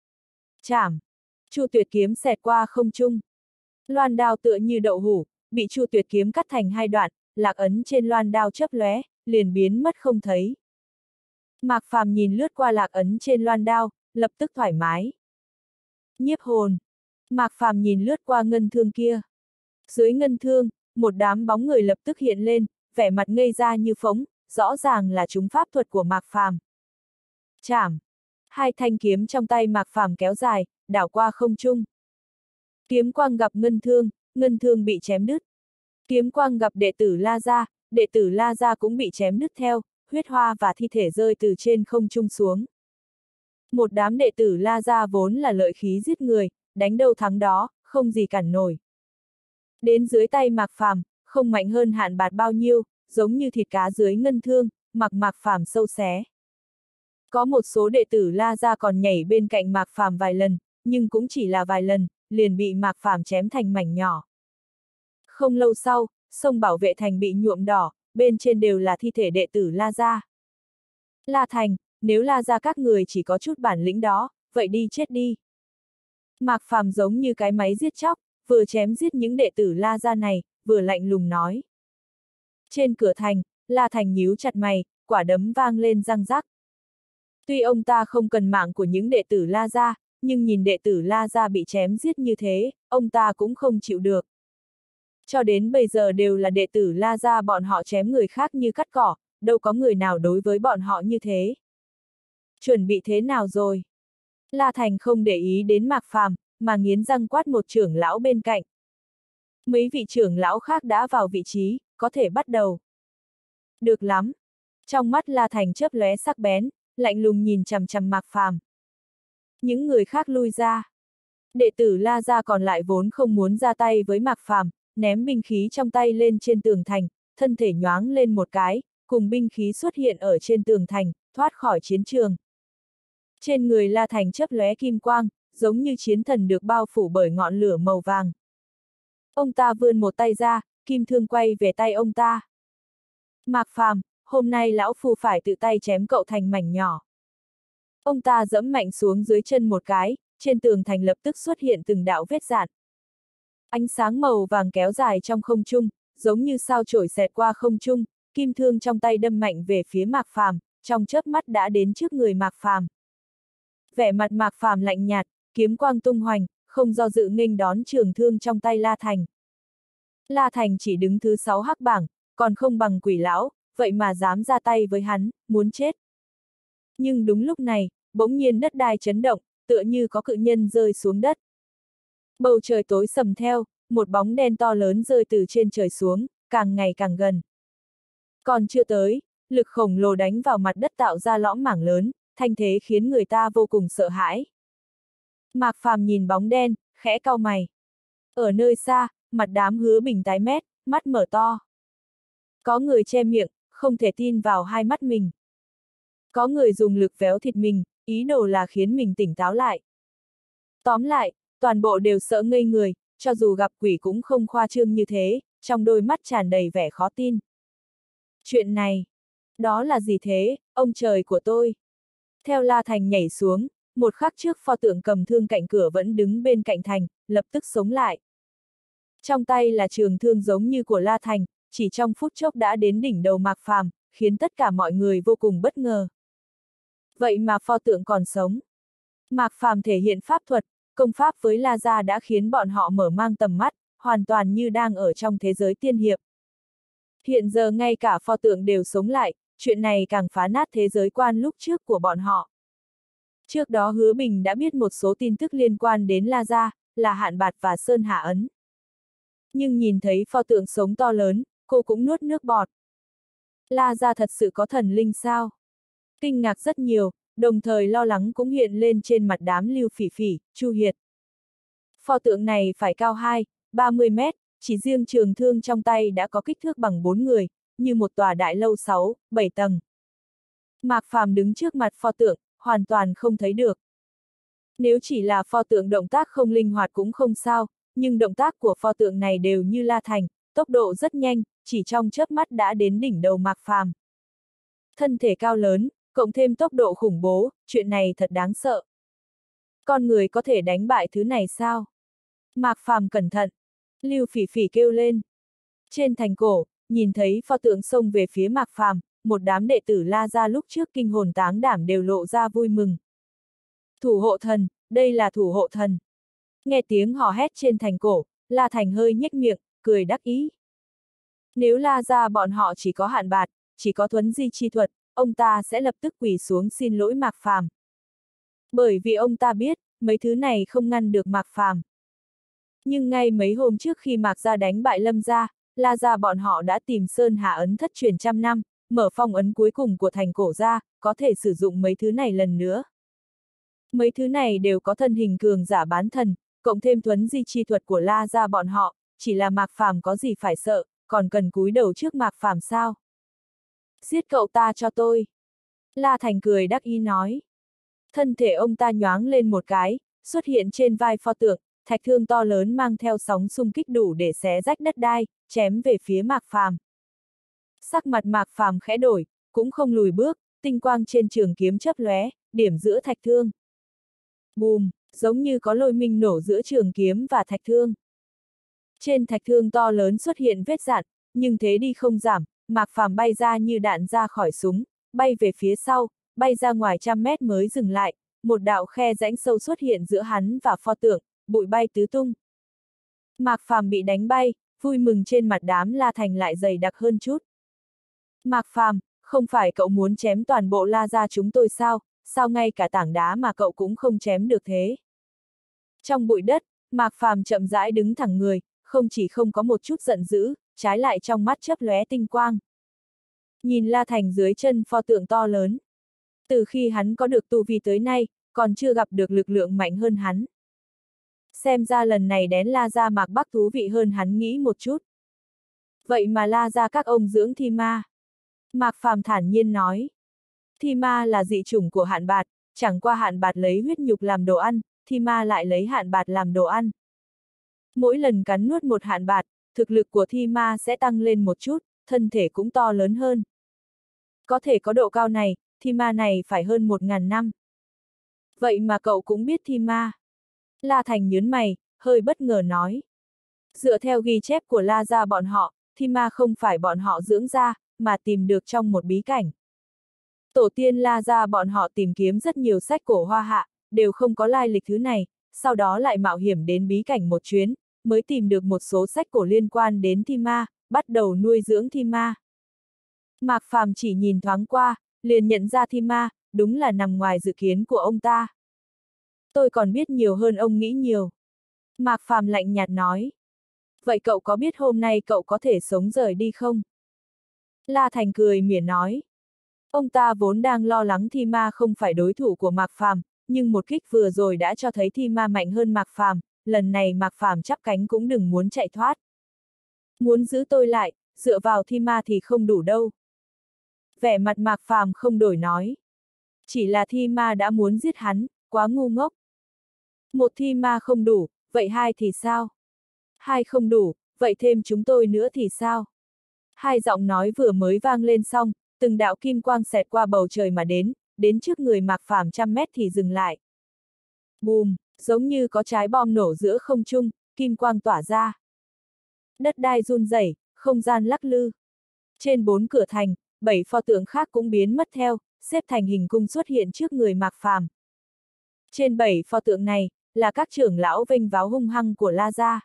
Chảm! Chu Tuyệt kiếm xẹt qua không trung. Loan đao tựa như đậu hũ, bị Chu Tuyệt kiếm cắt thành hai đoạn, lạc ấn trên loan đao chớp lóe, liền biến mất không thấy. Mạc Phàm nhìn lướt qua lạc ấn trên loan đao, lập tức thoải mái. Nhiếp hồn! Mạc Phàm nhìn lướt qua ngân thương kia. Dưới ngân thương, một đám bóng người lập tức hiện lên, vẻ mặt ngây ra như phỗng, rõ ràng là chúng pháp thuật của Mạc Phàm. Chảm! Hai thanh kiếm trong tay Mạc Phàm kéo dài, đảo qua không trung. Kiếm quang gặp ngân thương, ngân thương bị chém đứt. Kiếm quang gặp đệ tử La gia, đệ tử La gia cũng bị chém đứt theo, huyết hoa và thi thể rơi từ trên không trung xuống. Một đám đệ tử La gia vốn là lợi khí giết người, đánh đâu thắng đó, không gì cản nổi. Đến dưới tay Mạc Phàm, không mạnh hơn hạn bạt bao nhiêu, giống như thịt cá dưới ngân thương, mặc Mạc Phàm sâu xé. Có một số đệ tử La gia còn nhảy bên cạnh Mạc Phàm vài lần, nhưng cũng chỉ là vài lần, liền bị Mạc Phàm chém thành mảnh nhỏ. Không lâu sau, sông Bảo Vệ Thành bị nhuộm đỏ, bên trên đều là thi thể đệ tử La gia. La Thành, nếu La gia các người chỉ có chút bản lĩnh đó, vậy đi chết đi. Mạc Phàm giống như cái máy giết chóc, vừa chém giết những đệ tử La gia này, vừa lạnh lùng nói. Trên cửa thành, La Thành nhíu chặt mày, quả đấm vang lên răng rắc. Tuy ông ta không cần mạng của những đệ tử La gia, nhưng nhìn đệ tử La gia bị chém giết như thế, ông ta cũng không chịu được. Cho đến bây giờ đều là đệ tử La gia bọn họ chém người khác như cắt cỏ, đâu có người nào đối với bọn họ như thế. Chuẩn bị thế nào rồi? La Thành không để ý đến Mạc Phàm, mà nghiến răng quát một trưởng lão bên cạnh. Mấy vị trưởng lão khác đã vào vị trí, có thể bắt đầu. Được lắm. Trong mắt La Thành chớp lóe sắc bén, lạnh lùng nhìn chằm chằm Mạc Phàm. Những người khác lui ra. Đệ tử La gia còn lại vốn không muốn ra tay với Mạc Phàm, ném binh khí trong tay lên trên tường thành, thân thể nhoáng lên một cái, cùng binh khí xuất hiện ở trên tường thành, thoát khỏi chiến trường. Trên người La Thành chớp lóe kim quang, giống như chiến thần được bao phủ bởi ngọn lửa màu vàng. Ông ta vươn một tay ra, kim thương quay về tay ông ta. Mạc Phàm, hôm nay lão phu phải tự tay chém cậu thành mảnh nhỏ. Ông ta giẫm mạnh xuống dưới chân một cái, trên tường thành lập tức xuất hiện từng đạo vết rạn. Ánh sáng màu vàng kéo dài trong không trung, giống như sao chổi xẹt qua không trung, kim thương trong tay đâm mạnh về phía Mạc Phàm, trong chớp mắt đã đến trước người Mạc Phàm. Vẻ mặt Mạc Phàm lạnh nhạt, kiếm quang tung hoành, không do dự nghênh đón trường thương trong tay La Thành. La Thành chỉ đứng thứ sáu hắc bảng, còn không bằng Quỷ lão, vậy mà dám ra tay với hắn, muốn chết. Nhưng đúng lúc này, bỗng nhiên đất đai chấn động, tựa như có cự nhân rơi xuống đất. Bầu trời tối sầm theo, một bóng đen to lớn rơi từ trên trời xuống, càng ngày càng gần. Còn chưa tới, lực khổng lồ đánh vào mặt đất tạo ra lõm mảng lớn, thanh thế khiến người ta vô cùng sợ hãi. Mạc Phàm nhìn bóng đen, khẽ cau mày. Ở nơi xa, mặt đám Hứa Bình tái mét, mắt mở to. Có người che miệng, không thể tin vào hai mắt mình. Có người dùng lực véo thịt mình, ý đồ là khiến mình tỉnh táo lại. Tóm lại, toàn bộ đều sợ ngây người, cho dù gặp quỷ cũng không khoa trương như thế, trong đôi mắt tràn đầy vẻ khó tin. Chuyện này, đó là gì thế, ông trời của tôi? Theo La Thành nhảy xuống, một khắc trước pho tượng cầm thương cạnh cửa vẫn đứng bên cạnh thành, lập tức sống lại. Trong tay là trường thương giống như của La Thành, chỉ trong phút chốc đã đến đỉnh đầu Mạc Phàm, khiến tất cả mọi người vô cùng bất ngờ. Vậy mà pho tượng còn sống. Mạc Phàm thể hiện pháp thuật, công pháp với La gia đã khiến bọn họ mở mang tầm mắt, hoàn toàn như đang ở trong thế giới tiên hiệp. Hiện giờ ngay cả pho tượng đều sống lại, chuyện này càng phá nát thế giới quan lúc trước của bọn họ. Trước đó Hứa Bình đã biết một số tin tức liên quan đến La gia, là Hạn Bạt và Sơn Hà Ấn. Nhưng nhìn thấy pho tượng sống to lớn, cô cũng nuốt nước bọt. La gia thật sự có thần linh sao? Kinh ngạc rất nhiều, đồng thời lo lắng cũng hiện lên trên mặt đám Lưu Phỉ Phỉ, Chu Hiệt. Pho tượng này phải cao hai, ba mươi mét, chỉ riêng trường thương trong tay đã có kích thước bằng bốn người, như một tòa đại lâu sáu, bảy tầng. Mạc Phàm đứng trước mặt pho tượng, hoàn toàn không thấy được. Nếu chỉ là pho tượng động tác không linh hoạt cũng không sao, nhưng động tác của pho tượng này đều như La Thành, tốc độ rất nhanh, chỉ trong chớp mắt đã đến đỉnh đầu Mạc Phàm. Thân thể cao lớn, cộng thêm tốc độ khủng bố, chuyện này thật đáng sợ. Con người có thể đánh bại thứ này sao? Mạc Phàm cẩn thận. Lưu Phỉ Phỉ kêu lên. Trên thành cổ, nhìn thấy pho tượng xông về phía Mạc Phàm, một đám đệ tử La gia lúc trước kinh hồn táng đảm đều lộ ra vui mừng. Thủ hộ thần, đây là thủ hộ thần. Nghe tiếng hò hét trên thành cổ, La Thành hơi nhếch miệng, cười đắc ý. Nếu La gia bọn họ chỉ có Hạn Bạt, chỉ có thuấn di chi thuật, ông ta sẽ lập tức quỳ xuống xin lỗi Mạc Phàm. Bởi vì ông ta biết, mấy thứ này không ngăn được Mạc Phàm. Nhưng ngay mấy hôm trước khi Mạc gia đánh bại Lâm gia, La gia bọn họ đã tìm Sơn Hà Ấn thất truyền trăm năm, mở phong ấn cuối cùng của thành cổ ra, có thể sử dụng mấy thứ này lần nữa. Mấy thứ này đều có thân hình cường giả bán thần, cộng thêm thuấn di chi thuật của La gia bọn họ, chỉ là Mạc Phàm có gì phải sợ, còn cần cúi đầu trước Mạc Phàm sao? Giết cậu ta cho tôi. La Thành cười đắc ý nói. Thân thể ông ta nhoáng lên một cái, xuất hiện trên vai pho tượng, thạch thương to lớn mang theo sóng xung kích đủ để xé rách đất đai, chém về phía Mạc Phàm. Sắc mặt Mạc Phàm khẽ đổi, cũng không lùi bước, tinh quang trên trường kiếm chớp lóe, điểm giữa thạch thương. Bùm, giống như có lôi minh nổ giữa trường kiếm và thạch thương. Trên thạch thương to lớn xuất hiện vết rạn, nhưng thế đi không giảm, Mạc Phàm bay ra như đạn ra khỏi súng, bay về phía sau, bay ra ngoài trăm mét mới dừng lại, một đạo khe rãnh sâu xuất hiện giữa hắn và pho tượng, bụi bay tứ tung. Mạc Phàm bị đánh bay, vui mừng trên mặt đám La Thành lại dày đặc hơn chút. Mạc Phàm, không phải cậu muốn chém toàn bộ La gia chúng tôi sao, sao ngay cả tảng đá mà cậu cũng không chém được thế? Trong bụi đất, Mạc Phàm chậm rãi đứng thẳng người, không chỉ không có một chút giận dữ, trái lại trong mắt chớp lóe tinh quang. Nhìn La Thành dưới chân pho tượng to lớn. Từ khi hắn có được tu vi tới nay, còn chưa gặp được lực lượng mạnh hơn hắn. Xem ra lần này đến La gia Mạc Bắc thú vị hơn hắn nghĩ một chút. Vậy mà La gia các ông dưỡng thi ma. Mạc Phàm thản nhiên nói. Thi ma là dị chủng của Hạn Bạt, chẳng qua Hạn Bạt lấy huyết nhục làm đồ ăn, thi ma lại lấy Hạn Bạt làm đồ ăn. Mỗi lần cắn nuốt một Hạn Bạt, thực lực của thi ma sẽ tăng lên một chút, thân thể cũng to lớn hơn. Có thể có độ cao này, thi ma này phải hơn một ngàn năm. Vậy mà cậu cũng biết thi ma. La Thành nhớn mày, hơi bất ngờ nói. Dựa theo ghi chép của La gia bọn họ, thi ma không phải bọn họ dưỡng ra, mà tìm được trong một bí cảnh. Tổ tiên La gia bọn họ tìm kiếm rất nhiều sách cổ Hoa Hạ, đều không có lai lịch thứ này, sau đó lại mạo hiểm đến bí cảnh một chuyến, mới tìm được một số sách cổ liên quan đến thi ma, bắt đầu nuôi dưỡng thi ma. Mạc Phàm chỉ nhìn thoáng qua, liền nhận ra thi ma, đúng là nằm ngoài dự kiến của ông ta. Tôi còn biết nhiều hơn ông nghĩ nhiều. Mạc Phàm lạnh nhạt nói. Vậy cậu có biết hôm nay cậu có thể sống rời đi không? La Thành cười mỉa nói. Ông ta vốn đang lo lắng thi ma không phải đối thủ của Mạc Phàm, nhưng một kích vừa rồi đã cho thấy thi ma mạnh hơn Mạc Phàm, lần này Mạc Phàm chắp cánh cũng đừng muốn chạy thoát. Muốn giữ tôi lại, dựa vào thi ma thì không đủ đâu. Vẻ mặt Mạc Phàm không đổi nói. Chỉ là thi ma đã muốn giết hắn, quá ngu ngốc. Một thi ma không đủ, vậy hai thì sao? Hai không đủ, vậy thêm chúng tôi nữa thì sao? Hai giọng nói vừa mới vang lên xong, từng đạo kim quang xẹt qua bầu trời mà đến, đến trước người Mạc Phàm trăm mét thì dừng lại. Bùm, giống như có trái bom nổ giữa không trung, kim quang tỏa ra. Đất đai run rẩy, không gian lắc lư. Trên bốn cửa thành, bảy pho tượng khác cũng biến mất theo, xếp thành hình cung xuất hiện trước người Mạc Phàm. Trên bảy pho tượng này, là các trưởng lão vênh váo hung hăng của La gia.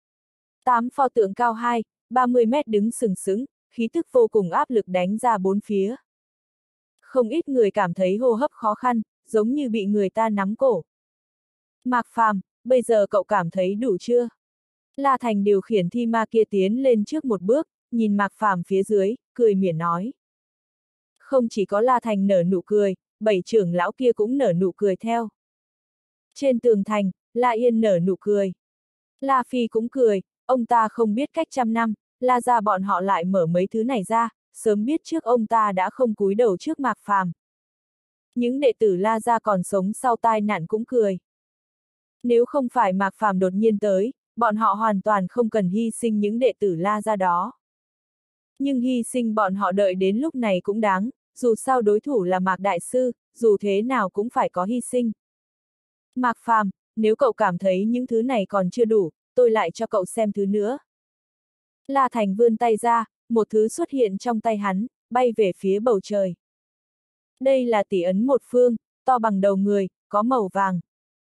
Tám pho tượng cao hai, ba mươi mét đứng sừng sững, khí tức vô cùng áp lực đánh ra bốn phía. Không ít người cảm thấy hô hấp khó khăn, giống như bị người ta nắm cổ. Mạc Phàm, bây giờ cậu cảm thấy đủ chưa? La Thành điều khiển thi ma kia tiến lên trước một bước, nhìn Mạc Phàm phía dưới, cười mỉa nói. Không chỉ có La Thành nở nụ cười, bảy trưởng lão kia cũng nở nụ cười theo. Trên tường thành, La Yên nở nụ cười. La Phi cũng cười, ông ta không biết cách trăm năm, La gia bọn họ lại mở mấy thứ này ra, sớm biết trước ông ta đã không cúi đầu trước Mạc Phàm. Những đệ tử La gia còn sống sau tai nạn cũng cười. Nếu không phải Mạc Phàm đột nhiên tới, bọn họ hoàn toàn không cần hy sinh những đệ tử La gia đó. Nhưng hy sinh bọn họ đợi đến lúc này cũng đáng, dù sao đối thủ là Mạc Đại Sư, dù thế nào cũng phải có hy sinh. Mạc Phàm, nếu cậu cảm thấy những thứ này còn chưa đủ, tôi lại cho cậu xem thứ nữa. La Thành vươn tay ra, một thứ xuất hiện trong tay hắn, bay về phía bầu trời. Đây là tỷ ấn một phương, to bằng đầu người, có màu vàng.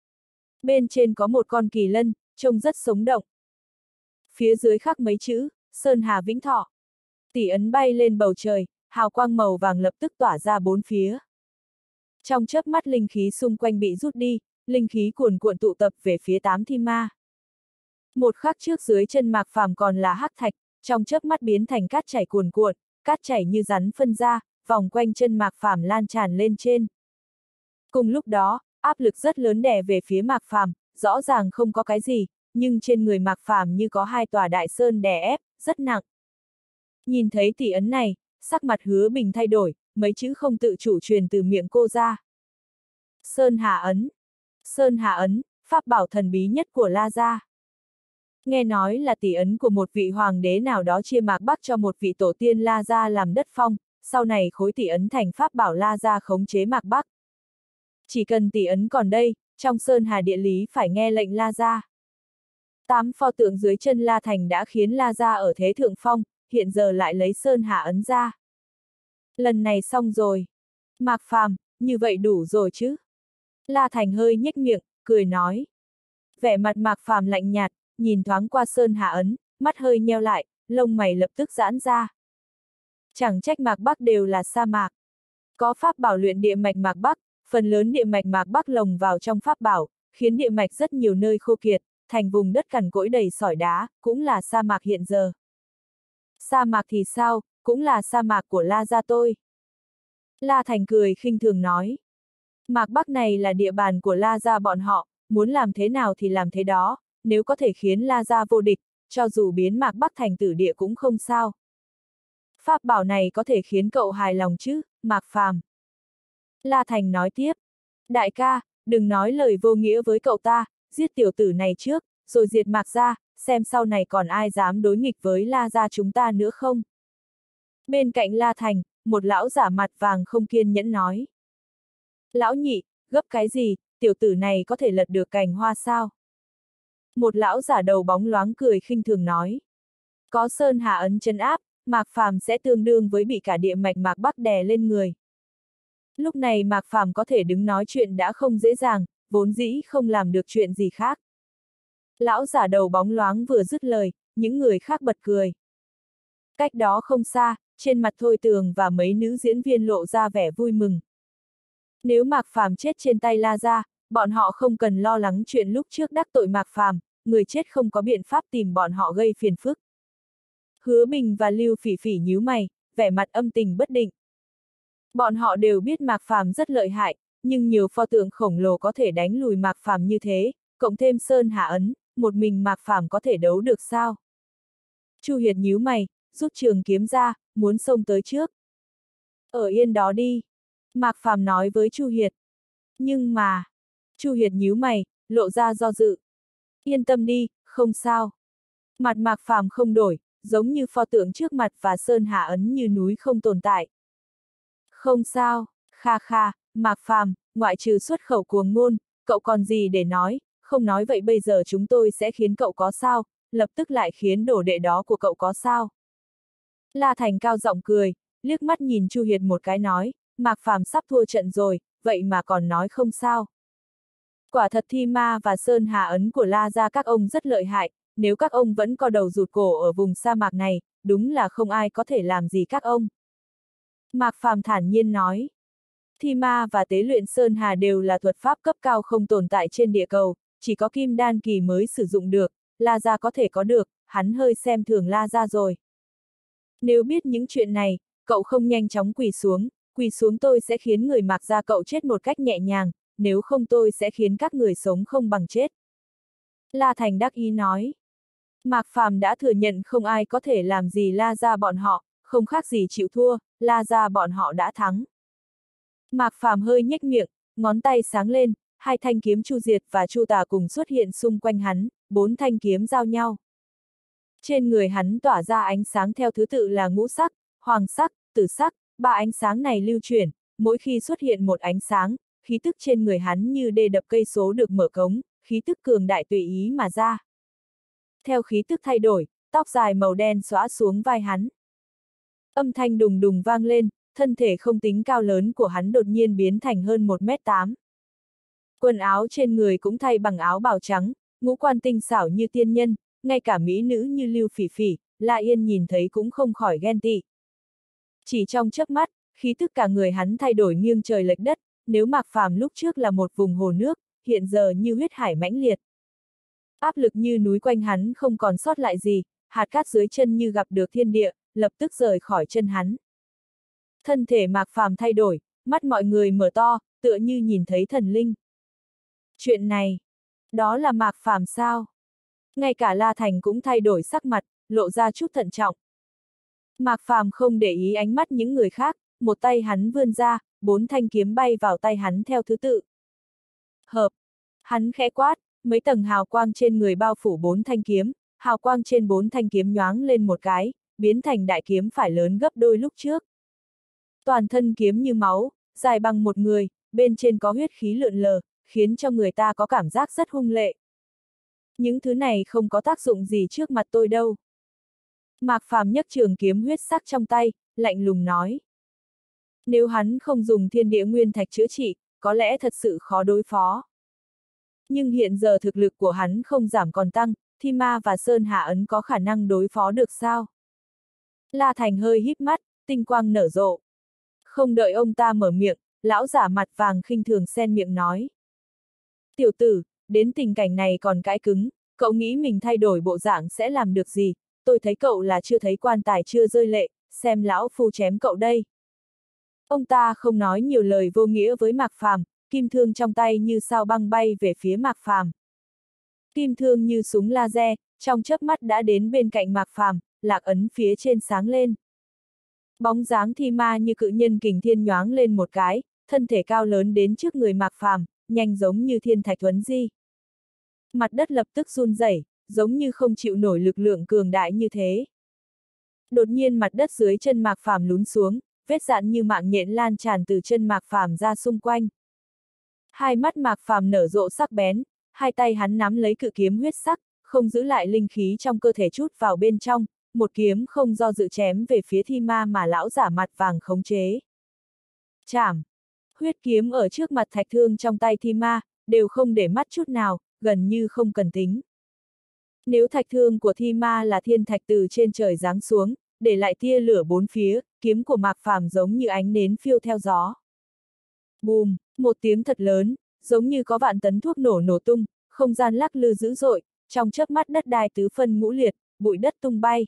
Bên trên có một con kỳ lân, trông rất sống động. Phía dưới khắc mấy chữ, Sơn Hà Vĩnh Thọ. Tỷ ấn bay lên bầu trời, hào quang màu vàng lập tức tỏa ra bốn phía. Trong chớp mắt linh khí xung quanh bị rút đi, linh khí cuồn cuộn tụ tập về phía tám thi ma. Một khắc trước dưới chân Mạc Phàm còn là hắc thạch, trong chớp mắt biến thành cát chảy cuồn cuộn, cát chảy như rắn phân ra, vòng quanh chân Mạc Phàm lan tràn lên trên. Cùng lúc đó, áp lực rất lớn đè về phía Mạc Phàm, rõ ràng không có cái gì, nhưng trên người Mạc Phàm như có hai tòa đại sơn đè ép, rất nặng. Nhìn thấy tỷ ấn này, sắc mặt Hứa Bình thay đổi, mấy chữ không tự chủ truyền từ miệng cô ra. Sơn Hà ấn. Sơn Hà ấn, pháp bảo thần bí nhất của La gia. Nghe nói là tỷ ấn của một vị hoàng đế nào đó chia Mạc Bắc cho một vị tổ tiên La gia làm đất phong, sau này khối tỷ ấn thành pháp bảo La gia khống chế Mạc Bắc. Chỉ cần tỷ ấn còn đây, trong Sơn Hà địa lý phải nghe lệnh La gia. Tám pho tượng dưới chân La Thành đã khiến La gia ở thế thượng phong, hiện giờ lại lấy Sơn Hà ấn ra. Lần này xong rồi. Mạc Phàm, như vậy đủ rồi chứ? La Thành hơi nhếch miệng, cười nói. Vẻ mặt Mạc Phàm lạnh nhạt, nhìn thoáng qua Sơn Hà ấn, mắt hơi nheo lại, lông mày lập tức giãn ra. Chẳng trách Mạc Bắc đều là sa mạc. Có pháp bảo luyện địa mạch Mạc Bắc, phần lớn địa mạch Mạc Bắc lồng vào trong pháp bảo, khiến địa mạch rất nhiều nơi khô kiệt, thành vùng đất cằn cỗi đầy sỏi đá, cũng là sa mạc hiện giờ. Sa mạc thì sao, cũng là sa mạc của La gia tôi. La Thành cười khinh thường nói. Mạc Bắc này là địa bàn của La gia bọn họ, muốn làm thế nào thì làm thế đó, nếu có thể khiến La gia vô địch, cho dù biến Mạc Bắc thành tử địa cũng không sao. Pháp bảo này có thể khiến cậu hài lòng chứ, Mạc Phàm. La Thành nói tiếp. Đại ca, đừng nói lời vô nghĩa với cậu ta, giết tiểu tử này trước, rồi diệt Mạc gia, xem sau này còn ai dám đối nghịch với La gia chúng ta nữa không. Bên cạnh La Thành, một lão giả mặt vàng không kiên nhẫn nói. Lão nhị, gấp cái gì, tiểu tử này có thể lật được cành hoa sao? Một lão giả đầu bóng loáng cười khinh thường nói. Có Sơn Hà ấn trấn áp, Mạc Phàm sẽ tương đương với bị cả địa mạch Mạc Bắc đè lên người. Lúc này Mạc Phàm có thể đứng nói chuyện đã không dễ dàng, vốn dĩ không làm được chuyện gì khác. Lão giả đầu bóng loáng vừa dứt lời, những người khác bật cười. Cách đó không xa, trên mặt Thôi Tường và mấy nữ diễn viên lộ ra vẻ vui mừng. Nếu Mạc Phàm chết trên tay La gia, bọn họ không cần lo lắng chuyện lúc trước đắc tội Mạc Phàm, người chết không có biện pháp tìm bọn họ gây phiền phức. Hứa Bình và Lưu Phỉ Phỉ nhíu mày, vẻ mặt âm tình bất định. Bọn họ đều biết Mạc Phàm rất lợi hại, nhưng nhiều pho tượng khổng lồ có thể đánh lùi Mạc Phàm như thế, cộng thêm Sơn Hà ấn, một mình Mạc Phàm có thể đấu được sao? Chu Hiệt nhíu mày, rút trường kiếm ra, muốn xông tới trước. Ở yên đó đi, Mạc Phàm nói với Chu Hiệt. Nhưng mà, Chu Hiệt nhíu mày, lộ ra do dự. Yên tâm đi, không sao. Mặt Mạc Phàm không đổi, giống như pho tượng trước mặt và Sơn Hà ấn như núi không tồn tại. Không sao, kha kha, Mạc Phàm, ngoại trừ xuất khẩu cuồng ngôn, cậu còn gì để nói, không nói vậy bây giờ chúng tôi sẽ khiến cậu có sao, lập tức lại khiến đồ đệ đó của cậu có sao. La Thành cao giọng cười, liếc mắt nhìn Chu Hiệt một cái nói, Mạc Phàm sắp thua trận rồi, vậy mà còn nói không sao. Quả thật Thi Ma và Sơn Hà ấn của La gia các ông rất lợi hại, nếu các ông vẫn co đầu rụt cổ ở vùng sa mạc này, đúng là không ai có thể làm gì các ông. Mạc Phàm thản nhiên nói. Thi Ma và tế luyện Sơn Hà đều là thuật pháp cấp cao không tồn tại trên địa cầu, chỉ có Kim Đan kỳ mới sử dụng được, La gia có thể có được, hắn hơi xem thường La gia rồi. Nếu biết những chuyện này, cậu không nhanh chóng quỳ xuống, quỳ xuống tôi sẽ khiến người Mạc gia cậu chết một cách nhẹ nhàng, nếu không tôi sẽ khiến các người sống không bằng chết. La Thành đắc ý nói. Mạc Phàm đã thừa nhận không ai có thể làm gì La gia bọn họ, không khác gì chịu thua, La gia bọn họ đã thắng. Mạc Phàm hơi nhếch miệng, ngón tay sáng lên, hai thanh kiếm Chu Diệt và Chu Tà cùng xuất hiện xung quanh hắn, bốn thanh kiếm giao nhau. Trên người hắn tỏa ra ánh sáng theo thứ tự là ngũ sắc, hoàng sắc, tử sắc, ba ánh sáng này lưu chuyển, mỗi khi xuất hiện một ánh sáng, khí tức trên người hắn như đê đập cây số được mở cống, khí tức cường đại tùy ý mà ra. Theo khí tức thay đổi, tóc dài màu đen xõa xuống vai hắn. Âm thanh đùng đùng vang lên, thân thể không tính cao lớn của hắn đột nhiên biến thành hơn một mét tám. Quần áo trên người cũng thay bằng áo bào trắng, ngũ quan tinh xảo như tiên nhân, ngay cả mỹ nữ như Lưu Phỉ Phỉ, La Yên nhìn thấy cũng không khỏi ghen tị. Chỉ trong chớp mắt, khí tức cả người hắn thay đổi nghiêng trời lệch đất, nếu Mạc Phàm lúc trước là một vùng hồ nước, hiện giờ như huyết hải mãnh liệt. Áp lực như núi quanh hắn không còn sót lại gì, hạt cát dưới chân như gặp được thiên địa, lập tức rời khỏi chân hắn. Thân thể Mạc Phàm thay đổi, mắt mọi người mở to, tựa như nhìn thấy thần linh. Chuyện này, đó là Mạc Phàm sao? Ngay cả La Thành cũng thay đổi sắc mặt, lộ ra chút thận trọng. Mạc Phàm không để ý ánh mắt những người khác, một tay hắn vươn ra, bốn thanh kiếm bay vào tay hắn theo thứ tự. Hợp, hắn khẽ quát, mấy tầng hào quang trên người bao phủ bốn thanh kiếm, hào quang trên bốn thanh kiếm nhoáng lên một cái, biến thành đại kiếm phải lớn gấp đôi lúc trước. Toàn thân kiếm như máu, dài bằng một người, bên trên có huyết khí lượn lờ, khiến cho người ta có cảm giác rất hung lệ. Những thứ này không có tác dụng gì trước mặt tôi đâu. Mạc Phàm nhấc trường kiếm huyết sắc trong tay, lạnh lùng nói. Nếu hắn không dùng thiên địa nguyên thạch chữa trị, có lẽ thật sự khó đối phó. Nhưng hiện giờ thực lực của hắn không giảm còn tăng, Thi Ma và Sơn Hà Ấn có khả năng đối phó được sao? La Thành hơi híp mắt, tinh quang nở rộ. Không đợi ông ta mở miệng, lão giả mặt vàng khinh thường xen miệng nói. Tiểu tử, đến tình cảnh này còn cãi cứng, cậu nghĩ mình thay đổi bộ dạng sẽ làm được gì? Tôi thấy cậu là chưa thấy quan tài chưa rơi lệ, xem lão phu chém cậu đây. Ông ta không nói nhiều lời vô nghĩa với Mạc Phàm, kim thương trong tay như sao băng bay về phía Mạc Phàm. Kim thương như súng laser, trong chớp mắt đã đến bên cạnh Mạc Phàm, lạc ấn phía trên sáng lên. Bóng dáng Thi Ma như cự nhân kình thiên nhoáng lên một cái, thân thể cao lớn đến trước người Mạc Phàm, nhanh giống như thiên thạch thuấn di. Mặt đất lập tức run rẩy, giống như không chịu nổi lực lượng cường đại như thế. Đột nhiên mặt đất dưới chân Mạc Phàm lún xuống, vết dạn như mạng nhện lan tràn từ chân Mạc Phàm ra xung quanh. Hai mắt Mạc Phàm nở rộ sắc bén, hai tay hắn nắm lấy cự kiếm huyết sắc, không giữ lại linh khí trong cơ thể chút vào bên trong, một kiếm không do dự chém về phía Thi Ma mà lão giả mặt vàng khống chế. Chảm! Huyết kiếm ở trước mặt thạch thương trong tay Thi Ma, đều không để mắt chút nào, gần như không cần tính. Nếu thạch thương của Thi Ma là thiên thạch từ trên trời giáng xuống, để lại tia lửa bốn phía, kiếm của Mạc Phàm giống như ánh nến phiêu theo gió. Bùm, một tiếng thật lớn, giống như có vạn tấn thuốc nổ nổ tung, không gian lắc lư dữ dội, trong chớp mắt đất đai tứ phân ngũ liệt, bụi đất tung bay.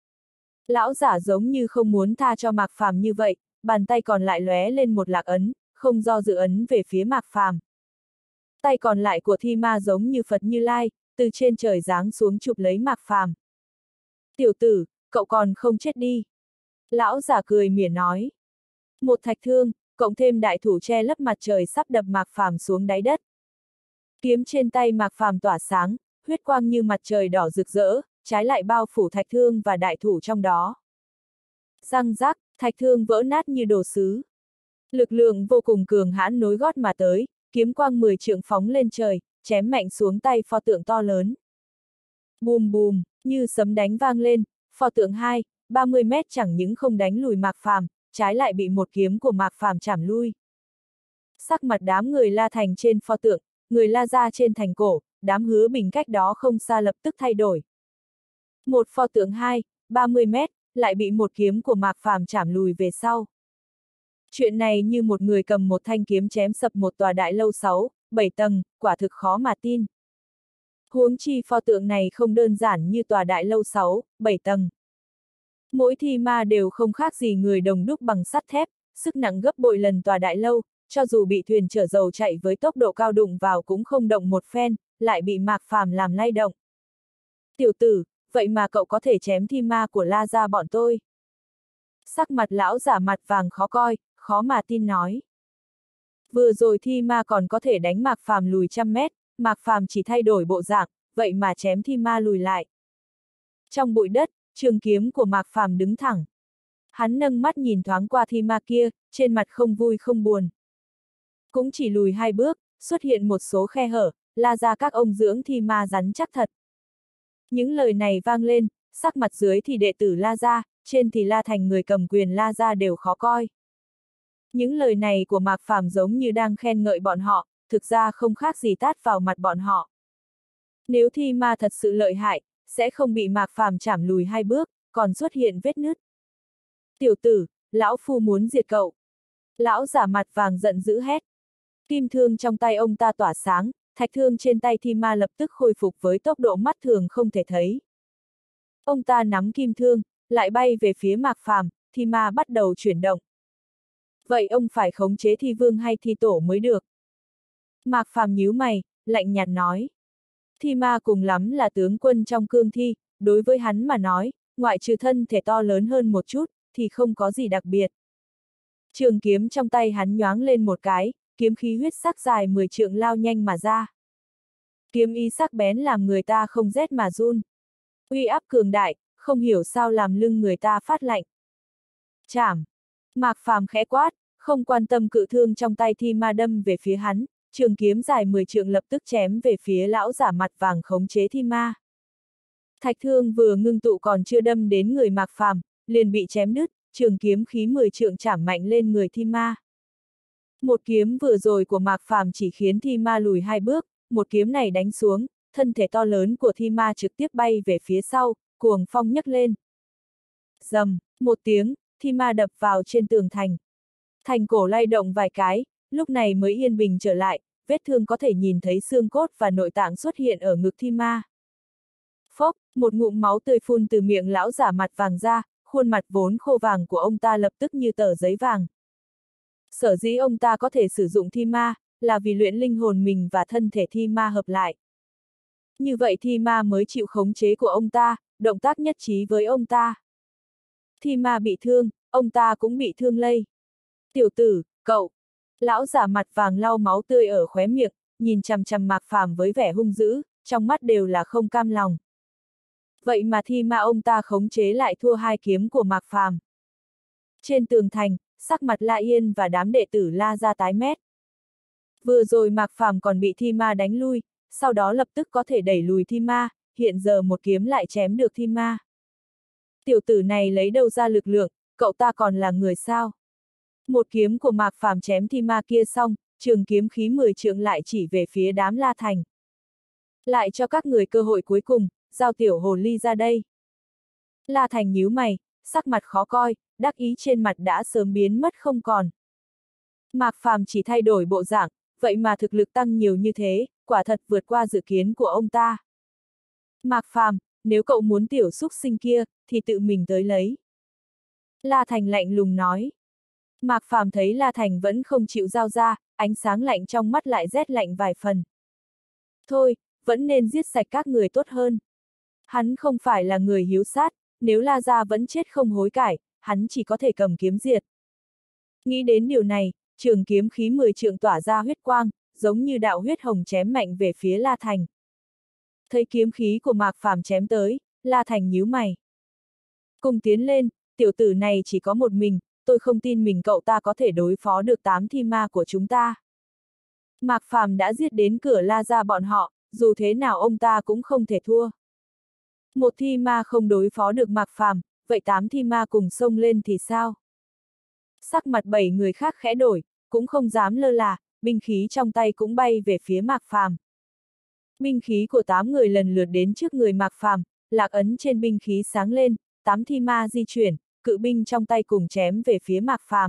Lão giả giống như không muốn tha cho Mạc Phàm như vậy, bàn tay còn lại lóe lên một lạc ấn, không do dự ấn về phía Mạc Phàm. Tay còn lại của Thi Ma giống như Phật Như Lai, từ trên trời giáng xuống chụp lấy Mạc Phàm. Tiểu tử, cậu còn không chết đi. Lão giả cười mỉa nói. Một thạch thương, cộng thêm đại thủ che lấp mặt trời sắp đập Mạc Phàm xuống đáy đất. Kiếm trên tay Mạc Phàm tỏa sáng, huyết quang như mặt trời đỏ rực rỡ, trái lại bao phủ thạch thương và đại thủ trong đó. Răng rắc, thạch thương vỡ nát như đồ sứ. Lực lượng vô cùng cường hãn nối gót mà tới, kiếm quang mười trượng phóng lên trời, chém mạnh xuống tay pho tượng to lớn. Bùm bùm, như sấm đánh vang lên, pho tượng hai, ba mươi mét chẳng những không đánh lùi Mạc Phàm, trái lại bị một kiếm của Mạc Phàm chảm lui. Sắc mặt đám người La Thành trên pho tượng, người La Gia trên thành cổ, đám Hứa Bình cách đó không xa lập tức thay đổi. Một pho tượng hai, ba mươi mét, lại bị một kiếm của Mạc Phàm chảm lùi về sau. Chuyện này như một người cầm một thanh kiếm chém sập một tòa đại lâu sáu, bảy tầng, quả thực khó mà tin. Huống chi pho tượng này không đơn giản như tòa đại lâu sáu, bảy tầng. Mỗi Thi Ma đều không khác gì người đồng đúc bằng sắt thép, sức nặng gấp bội lần tòa đại lâu, cho dù bị thuyền chở dầu chạy với tốc độ cao đụng vào cũng không động một phen, lại bị Mạc Phàm làm lay động. Tiểu tử, vậy mà cậu có thể chém Thi Ma của La Gia bọn tôi. Sắc mặt lão giả mặt vàng khó coi, khó mà tin nói. Vừa rồi Thi Ma còn có thể đánh Mạc Phàm lùi trăm mét, Mạc Phàm chỉ thay đổi bộ dạng, vậy mà chém Thi Ma lùi lại. Trong bụi đất, trường kiếm của Mạc Phàm đứng thẳng. Hắn nâng mắt nhìn thoáng qua Thi Ma kia, trên mặt không vui không buồn. Cũng chỉ lùi hai bước, xuất hiện một số khe hở, La Gia các ông dưỡng Thi Ma rắn chắc thật. Những lời này vang lên, sắc mặt dưới thì đệ tử La Gia, trên thì La Thành người cầm quyền La Gia đều khó coi. Những lời này của Mạc Phàm giống như đang khen ngợi bọn họ, thực ra không khác gì tát vào mặt bọn họ. Nếu Thi Ma thật sự lợi hại, sẽ không bị Mạc Phàm chảm lùi hai bước, còn xuất hiện vết nứt. Tiểu tử, lão phu muốn diệt cậu. Lão giả mặt vàng giận dữ hét. Kim thương trong tay ông ta tỏa sáng, thạch thương trên tay Thi Ma lập tức khôi phục với tốc độ mắt thường không thể thấy. Ông ta nắm kim thương, lại bay về phía Mạc Phàm, Thi Ma bắt đầu chuyển động. Vậy ông phải khống chế Thi Vương hay Thi Tổ mới được? Mạc Phàm nhíu mày, lạnh nhạt nói. Thi Ma cùng lắm là tướng quân trong cương thi, đối với hắn mà nói, ngoại trừ thân thể to lớn hơn một chút, thì không có gì đặc biệt. Trường kiếm trong tay hắn nhoáng lên một cái, kiếm khí huyết sắc dài mười trượng lao nhanh mà ra. Kiếm ý sắc bén làm người ta không rét mà run. Uy áp cường đại, không hiểu sao làm lưng người ta phát lạnh. Chảm! Mạc Phàm khẽ quát, không quan tâm cự thương trong tay Thi Ma đâm về phía hắn, trường kiếm dài mười trượng lập tức chém về phía lão giả mặt vàng khống chế Thi Ma. Thạch thương vừa ngưng tụ còn chưa đâm đến người Mạc Phàm, liền bị chém đứt, trường kiếm khí mười trượng chảm mạnh lên người thi ma. Một kiếm vừa rồi của Mạc Phàm chỉ khiến thi ma lùi hai bước, một kiếm này đánh xuống, thân thể to lớn của thi ma trực tiếp bay về phía sau, cuồng phong nhấc lên. Rầm, một tiếng, thi ma đập vào trên tường thành. Thành cổ lay động vài cái, lúc này mới yên bình trở lại, vết thương có thể nhìn thấy xương cốt và nội tạng xuất hiện ở ngực thi ma. Phốc, một ngụm máu tươi phun từ miệng lão giả mặt vàng ra, khuôn mặt vốn khô vàng của ông ta lập tức như tờ giấy vàng. Sở dĩ ông ta có thể sử dụng thi ma, là vì luyện linh hồn mình và thân thể thi ma hợp lại. Như vậy thi ma mới chịu khống chế của ông ta, động tác nhất trí với ông ta. Thi ma bị thương, ông ta cũng bị thương lây. Tiểu tử, cậu! Lão giả mặt vàng lau máu tươi ở khóe miệng, nhìn chằm chằm Mạc Phàm với vẻ hung dữ, trong mắt đều là không cam lòng. Vậy mà thi ma ông ta khống chế lại thua hai kiếm của Mạc Phàm. Trên tường thành, sắc mặt La Yên và đám đệ tử La ra tái mét. Vừa rồi Mạc Phàm còn bị thi ma đánh lui, sau đó lập tức có thể đẩy lùi thi ma, hiện giờ một kiếm lại chém được thi ma. Tiểu tử này lấy đâu ra lực lượng, cậu ta còn là người sao? Một kiếm của Mạc Phàm chém thi ma kia xong, trường kiếm khí mười trượng lại chỉ về phía đám La Thành. Lại cho các người cơ hội cuối cùng, giao tiểu hồ ly ra đây. La Thành nhíu mày, sắc mặt khó coi, đắc ý trên mặt đã sớm biến mất không còn. Mạc Phàm chỉ thay đổi bộ dạng, vậy mà thực lực tăng nhiều như thế, quả thật vượt qua dự kiến của ông ta. Mạc Phàm, nếu cậu muốn tiểu xúc sinh kia, thì tự mình tới lấy. La Thành lạnh lùng nói. Mạc Phàm thấy La Thành vẫn không chịu giao ra, ánh sáng lạnh trong mắt lại rét lạnh vài phần. Thôi, vẫn nên giết sạch các người tốt hơn. Hắn không phải là người hiếu sát, nếu La Gia vẫn chết không hối cải, hắn chỉ có thể cầm kiếm diệt. Nghĩ đến điều này, trường kiếm khí mười trượng tỏa ra huyết quang, giống như đạo huyết hồng chém mạnh về phía La Thành. Thấy kiếm khí của Mạc Phàm chém tới, La Thành nhíu mày. Cùng tiến lên, tiểu tử này chỉ có một mình, tôi không tin mình cậu ta có thể đối phó được tám thi ma của chúng ta. Mạc Phàm đã giết đến cửa La Gia bọn họ, dù thế nào ông ta cũng không thể thua. Một thi ma không đối phó được Mạc Phàm, vậy tám thi ma cùng xông lên thì sao? Sắc mặt bảy người khác khẽ đổi, cũng không dám lơ là, binh khí trong tay cũng bay về phía Mạc Phàm. Binh khí của tám người lần lượt đến trước người Mạc Phàm, lạc ấn trên binh khí sáng lên, tám thi ma di chuyển, cự binh trong tay cùng chém về phía Mạc Phàm.